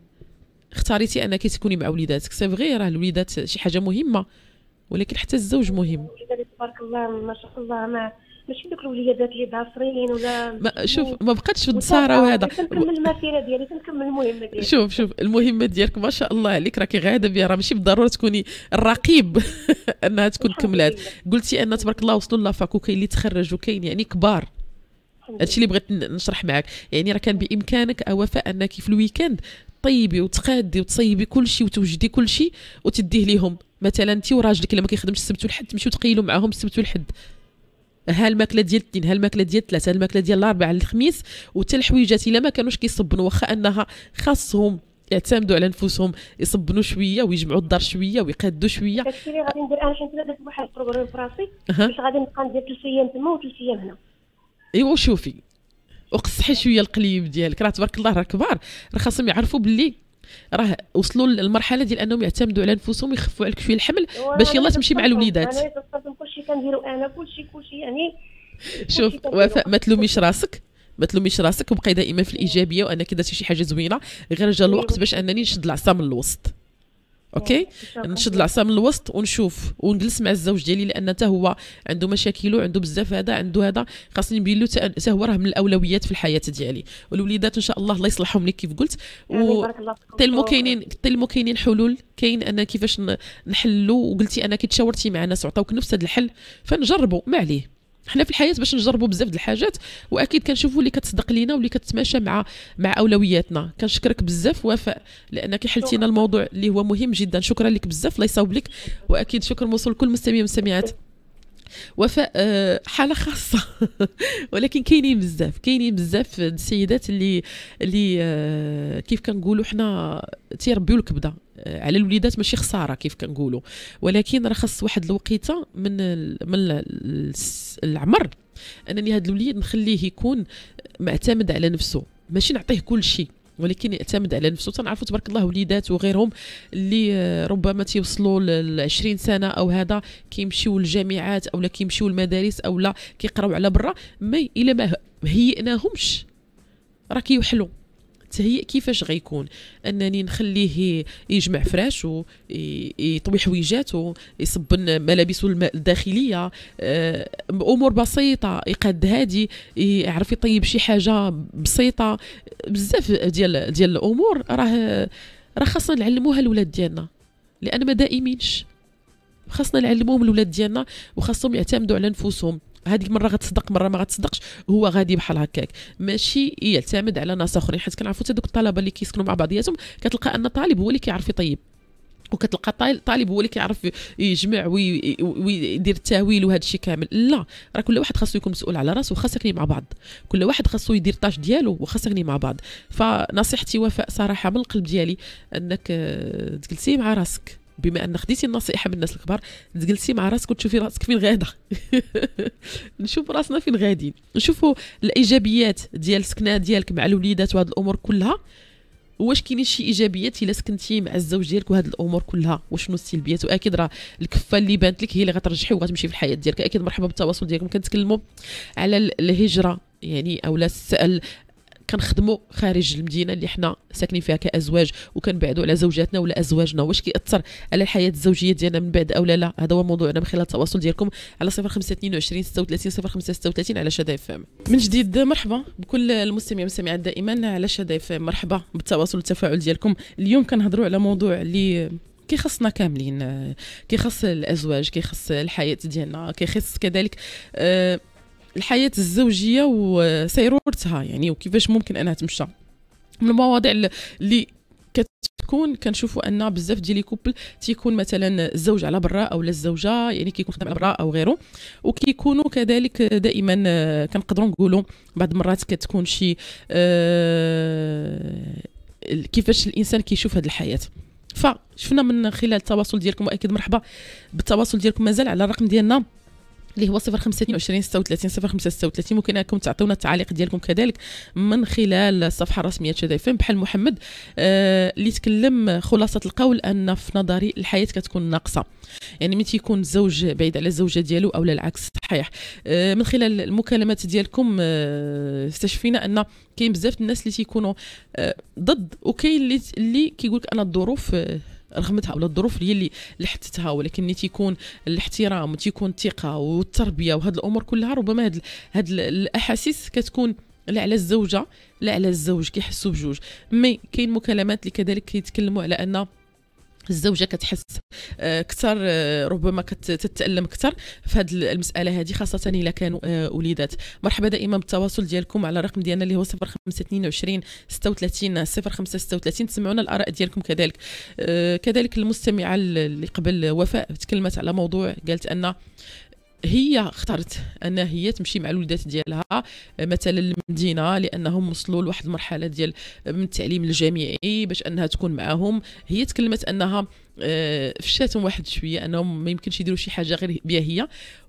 A: اختاريتي انك تكوني مع وليداتك. سي فغي راه الوليدات شي حاجه مهمه، ولكن حتى الزوج مهم.
N: الوليدات تبارك الله ما شاء الله ماشي دوك الوليدات اللي داصرين ولا
A: شوف ما بقاتش في الدساره وهذا.
N: كنكمل المسيره ديالي، كنكمل المهمه ديالي.
A: شوف المهمه ديالك ما شاء الله عليك راكي غاده بها، راه ماشي بالضروره تكوني الرقيب انها تكون كملات. قلتي ان تبارك الله وصلوا لافاك وكاين اللي تخرج وكاين يعني كبار. هادشي اللي بغيت نشرح معاك، يعني راه كان بامكانك وفاء انك في الويكاند طيبي وتقادي وتصيبي كل شيء وتوجدي كل شيء وتديه ليهم. مثلا انت وراجلك اللي ما كيخدمش السبت والحد تمشيو تقيلوا معاهم السبت والحد، ها الماكله ديال الاثنين، ها الماكله ديال الثلاثه، ها الماكله ديال الاربعاء الخميس، وحتى الحويجات الا ما كانوش كيصبنوا واخا انها خاصهم يعتمدوا على انفسهم يصبنوا شويه ويجمعوا الدار شويه ويقادوا شويه.
N: داكشي اللي غادي ندير انا، حيت درت واحد البروغرام في راسي باش غادي نبقى ندير 3 ايام تما و3 ايام هنا.
A: ايوا شوفي وقصحي شويه القليب ديالك، راه تبارك الله راه كبار، راه خاصهم يعرفوا باللي راه وصلوا للمرحله ديال انهم يعتمدوا على انفسهم ويخفوا عليك شويه الحمل باش يلا تمشي مع الوليدات.
N: انا كلشي كنديرو انا كلشي يعني.
A: شوف وفاء ما تلوميش راسك وبقي دائما في الايجابيه، وانك درتي شي حاجه زوينه، غير جا الوقت باش انني نشد العصا من الوسط. اوكي نشد العصا من الوسط ونشوف ونجلس مع الزوج ديالي، لان حتى هو عنده مشاكل وعنده بزاف عنده هذا خاصني نبين له حتى هو راه من الاولويات في الحياه ديالي. والوليدات ان شاء الله الله يصلحهم لك كيف قلت. تلمو كاينين حلول، كاين انا كيفاش نحلوا، وقلتي انا كي تشاورتي مع ناس وعطاوك نفس هذا الحل فنجربوا ما عليه. حنا في الحياه باش نجربوا بزاف د الحاجات، واكيد كنشوفوا اللي كتصدق لينا واللي كتماشى مع اولوياتنا. كنشكرك بزاف وفاء لانك حلتينا الموضوع اللي هو مهم جدا، شكرا لك بزاف، الله يصاوب لك، واكيد شكر موصول كل مستمعين ومستمعات. وفاء حاله خاصه ولكن كاينين بزاف السيدات اللي كيف كنقولوا حنا تيربيو الكبده على الوليدات، ماشي خساره كيف كنقولوا، ولكن راه خاص واحد الوقيته من العمر انني هذا الوليد نخليه يكون معتمد على نفسه، ماشي نعطيه كل شيء ولكن يعتمد على نفسه. تنعرفوا تبارك الله وليدات وغيرهم اللي ربما تيوصلوا ل 20 سنه او هذا كيمشيو للجامعات او لا كيمشيو للمدارس او لا كيقراو على برا، ما الا ما هيئناهمش راه كيوحلوا. التهيئ كيفاش غيكون؟ انني نخليه يجمع فراش ويطوي حويجاته، يصبن ملابسه الداخليه، امور بسيطه، يقاد هادي، يعرف يطيب شي حاجه بسيطه، بزاف ديال الامور راه خاصنا نعلموها للولاد ديالنا، لان ما دائمينش خاصنا نعلموهم الولاد ديالنا وخاصهم يعتمدوا على انفسهم. هذيك مره غتصدق مره ما غتصدقش، هو غادي بحال هكاك، ماشي يعتمد على ناس اخرين. حيت كنعرفوا حتى دوك الطلبه اللي كيسكنوا مع بعضياتهم كتلقى ان طالب هو اللي كيعرف يطيب، وكتلقى طالب هو اللي كيعرف يجمع ويدير التاويل وهذا الشيء كامل. لا، راه كل واحد خاصو يكون مسؤول على راسه وخاصكني مع بعض، كل واحد خاصو يدير الطاش ديالو وخاصكني مع بعض. فنصيحتي وفاء صراحه من القلب ديالي انك تجلسي مع راسك، بما ان خديتي النصيحه من الناس الكبار، تجلسي مع راسك وتشوفي راسك فين غاده نشوف راسنا فين غاديين، نشوفوا الايجابيات ديال السكنه ديالك مع الوليدات وهاد الامور كلها، واش كاينين شي ايجابيات الا سكنتي مع الزوج ديالك وهاد الامور كلها، وشنو السلبيات. واكيد راه الكفه اللي بانت لك هي اللي غترجحي وغتمشي في الحياه ديالك. اكيد مرحبا بالتواصل ديالكم. كنتكلموا على الهجره يعني اولا السؤال كنخدموا خارج المدينه اللي حنا ساكنين فيها كازواج وكنبعدوا على زوجاتنا ولا ازواجنا، واش كيأثر على الحياه الزوجيه ديالنا من بعد او لا؟ هذا هو موضوعنا من خلال التواصل ديالكم على 0522 36 0536 على شدا اف ام. من جديد مرحبا بكل المستمعين والمستمعات دائما على شدا اف ام، مرحبا بالتواصل والتفاعل ديالكم. اليوم كنهضروا على موضوع اللي كيخصنا كاملين، كيخص الازواج، كيخص الحياه ديالنا، كيخص كذلك الحياة الزوجية وسيرورتها يعني، وكيفاش ممكن أنها تمشى. من المواضيع اللي كتكون كنشوفوا ان بزاف ديال لي كوبل تيكون مثلا الزوج على برا او الزوجه يعني كيكون خدام على برا او غيره، وكيكونوا كذلك دائما كنقدروا نقولوا بعض المرات كتكون شي كيفاش الانسان كيشوف هذه الحياه. فشفنا من خلال التواصل ديالكم، واكيد مرحبا بالتواصل ديالكم مازال على الرقم ديالنا اللي هو 0522 36 0536. ممكن انكم تعطيونا التعاليق ديالكم كذلك من خلال الصفحه الرسميه شادي FM. بحال محمد اللي تكلم خلاصه القول ان في نظري الحياه كتكون ناقصه، يعني ملي تيكون الزوج بعيد على الزوجه ديالو او العكس. صحيح من خلال المكالمات ديالكم استشفينا ان كاين بزاف الناس اللي تيكونوا ضد، وكاين اللي كيقول لك انا الظروف رغمتها ولا الظروف هي اللي حتتها، ولكن ملي تيكون الاحترام وتيكون الثقه والتربيه وهاد الامور كلها، ربما هاد الاحاسيس كتكون لا على الزوجه لا على الزوج، كيحسوا بجوج. مي كاين مكالمات اللي كذلك كيتكلموا على ان الزوجه كتحس اكثر، ربما كتتالم اكثر في هذه المساله هذه، خاصه الا كانوا وليدات. مرحبا دائما بالتواصل ديالكم على الرقم ديالنا اللي هو 0522 36 0536. تسمعونا الاراء ديالكم كذلك. كذلك المستمعه اللي قبل وفاء تكلمت على موضوع، قالت ان هي اختارت ان هي تمشي مع الوليدات ديالها مثلا للمدينه لانهم وصلوا لواحد المرحله ديال من التعليم الجامعي باش انها تكون معاهم. هي تكلمت انها فشاتهم واحد شويه انهم ما يمكنش يديروا شي حاجه غير بها هي،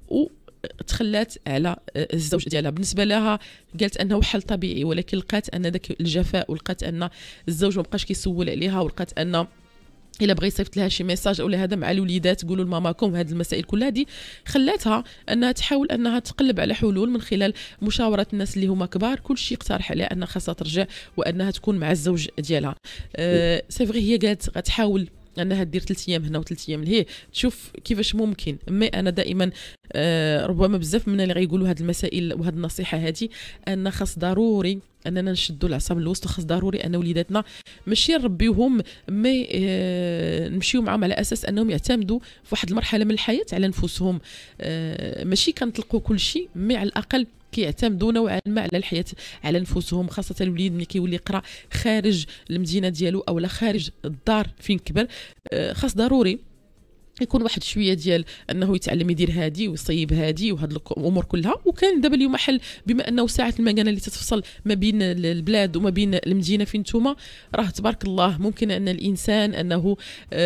A: وتخلات على الزوج ديالها. بالنسبه لها قالت انه حل طبيعي، ولكن لقات ان ذاك الجفاء، ولقات ان الزوج ما بقاش كيسول عليها، ولقات ان الا بغى يصيفط لها شي ميساج او هذا مع الوليدات قولوا لماماكم، هذه المسائل كلها دي خلاتها انها تحاول انها تقلب على حلول من خلال مشاوره الناس اللي هما كبار. كل شيء اقترح عليها انها خاصها ترجع وانها تكون مع الزوج ديالها. سي فري هي قالت غتحاول انها دير 3 ايام هنا و3 ايام لهيه، تشوف كيفاش ممكن. مي انا دائما ربما بزاف منا اللي غيقولوا هذه المسائل وهذه النصيحه هذه، ان خاص ضروري اننا نشدوا العصا من الوسط، وخاص ضروري ان وليداتنا ماشي نربيوهم مي نمشيو معهم على اساس انهم يعتمدوا في واحد المرحله من الحياه على نفسهم. ماشي كنطلقوا كل شيء، مي على الاقل كيعتمدوا نوعا ما على الحياه على نفسهم، خاصه الوليد ملي كيولي يقرا خارج المدينه ديالو او لا خارج الدار فين كبر. خاص ضروري يكون واحد شويه ديال انه يتعلم يدير هادي ويصيب هادي وهاد الامور كلها. وكان دابا اليوم حل بما انه ساعه المكانه اللي تتفصل ما بين البلاد وما بين المدينه فين نتوما، راه تبارك الله ممكن ان الانسان انه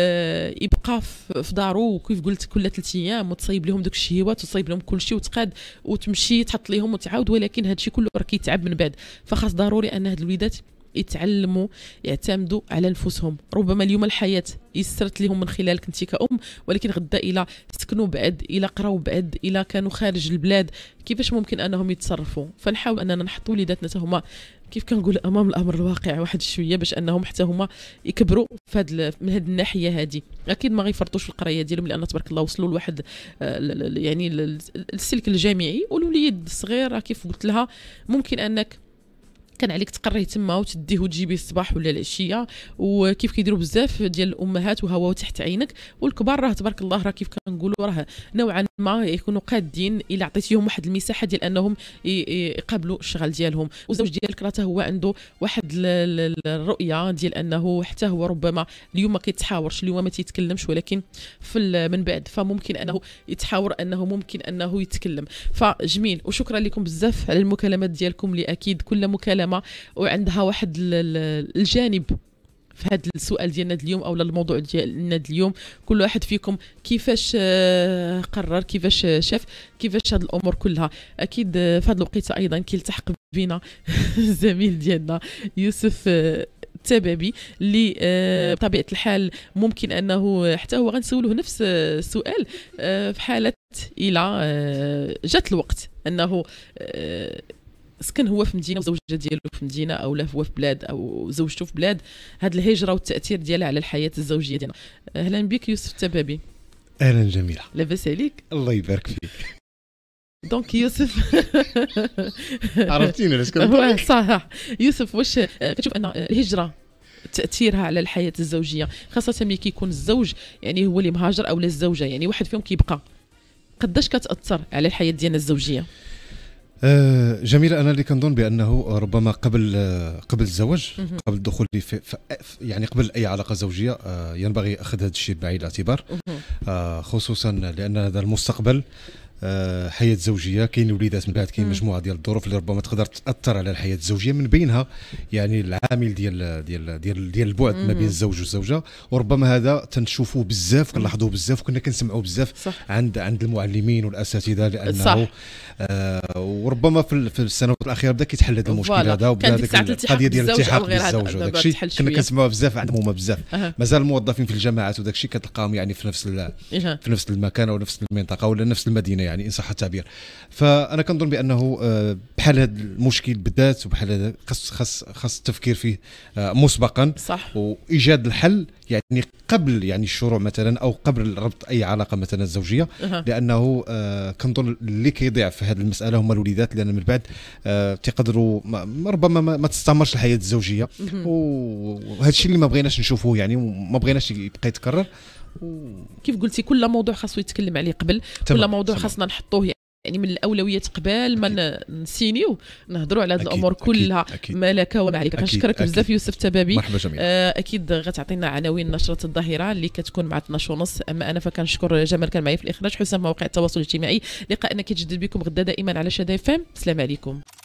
A: يبقى في دارو وكيف قلت كل 3 ايام وتصيب لهم دوك الشهيوات وتصيب لهم كل شيء وتقاد وتمشي تحط لهم وتعاود، ولكن هذا الشيء كله راه كيتعب من بعد. فخاص ضروري ان هاد الوليدات يتعلموا يعتمدوا على نفسهم. ربما اليوم الحياه يسرت لهم من خلالك انت كأم، ولكن غدا الى سكنوا بعد، الى قراو بعد، الى كانوا خارج البلاد، كيفاش ممكن انهم يتصرفوا؟ فنحاول اننا نحطوا وليداتنا هما كيف كنقول امام الامر الواقع واحد شويه، باش انهم حتى هما يكبروا في من هذه الناحيه هذه. اكيد ما غيفرطوش في القرايه ديالهم، لان تبارك الله وصلوا لواحد يعني السلك الجامعي. والوليد الصغير راه كيف قلت لها ممكن انك كان عليك تقريه تما وتديه وتجيبيه الصباح ولا العشيه، وكيف كيديروا بزاف ديال الامهات وهو تحت عينك. والكبار راه تبارك الله راه كيف كنقولوا راه نوعا ما يكونوا قادين الا عطيتيهم واحد المساحه ديال انهم يقابلوا الشغل ديالهم. والزوج ديالك راه هو عنده واحد الرؤيه ديال انه حتى هو ربما اليوم ما كيتحاورش، اليوم ما تيتكلمش، ولكن في من بعد فممكن انه يتحاور، انه ممكن انه يتكلم. فجميل، وشكرا لكم بزاف على المكالمات ديالكم اللي اكيد كل مكالمه وعندها واحد الجانب في هذا السؤال ديالنا اليوم او الموضوع ديالنا اليوم. كل واحد فيكم كيفاش قرر، كيفاش شاف، كيفاش هذه الامور كلها. اكيد في هذا الوقت ايضا كيلتحق بنا الزميل ديالنا يوسف التبابي اللي بطبيعه الحال ممكن انه حتى هو غنسولوه نفس السؤال في حاله الى جات الوقت انه سكن هو في مدينه وزوجته ديالو في مدينه، او لا هو في بلاد او زوجته في بلاد. هذه الهجره والتاثير ديالها على الحياه الزوجيه ديالنا. اهلا بك يوسف التبابي.
O: اهلا جميله،
A: لاباس عليك؟
O: الله يبارك فيك.
A: دونك يوسف
O: عرفتيني علاش كنقول
A: صح. يوسف واش كتشوف ان الهجره تاثيرها على الحياه الزوجيه، خاصه ملي كيكون الزوج يعني هو اللي مهاجر او لا الزوجه يعني واحد فيهم كيبقى، قداش كتاثر على الحياه ديالنا الزوجيه؟
O: جميلة، أنا اللي كنظن بأنه ربما قبل الزواج، قبل الدخول في يعني قبل أي علاقة زوجية ينبغي أخذ هذا الشيء بعين الاعتبار، خصوصا لأن هذا المستقبل حياه زوجيه، كاين وليدات من بعد، كاين مجموعه ديال الظروف اللي ربما تقدر تاثر على الحياه الزوجيه، من بينها يعني العامل ديال البعد ما بين الزوج والزوجه، وربما هذا تنشوفوه بزاف، كنلاحظوه بزاف، وكنا كنسمعوا بزاف عند المعلمين والاساتذه، لانه وربما في السنوات الاخيره بدا كيتحل هذا المشكل هذا، وبدا هذيك القضيه ديال الالتحاق بالزوج، وداك الشيء كنا كنسمعوها بزاف عند هما بزاف. مازال الموظفين في الجامعات وداك الشيء كتلقاهم يعني في نفس المكان او نفس المنطقه ولا نفس المدينه، يعني ان صح التعبير. فانا كنظن بانه بحال هذا المشكل بالذات وبحال هذا خاص التفكير فيه مسبقا،
A: صح،
O: وايجاد الحل يعني قبل يعني الشروع مثلا، او قبل ربط اي علاقه مثلا زوجيه، لانه كنظن اللي كيضيع في هذه المساله هما الوليدات، لان من بعد تقدروا ربما ما تستمرش الحياه الزوجيه، وهذا الشيء اللي ما بغيناش نشوفوه يعني، وما بغيناش يبقى يتكرر.
A: كيف قلتي كل موضوع خاصو يتكلم عليه قبل، كل موضوع خاصنا نحطوه يعني من الاولويات قبل ما نسينيو نهضروا على هذه الامور كلها، ما لك وما عليك. كنشكرك بزاف يوسف تبابي.
O: مرحبا جميل.
A: اكيد غتعطينا عناوين نشره الظاهره اللي كتكون مع 12:30. اما انا فكنشكر جمال كان معايا في الاخراج، حسام مواقع التواصل الاجتماعي. لقاءنا كيتجدد بكم غدا دائما على شدا FM. السلام عليكم.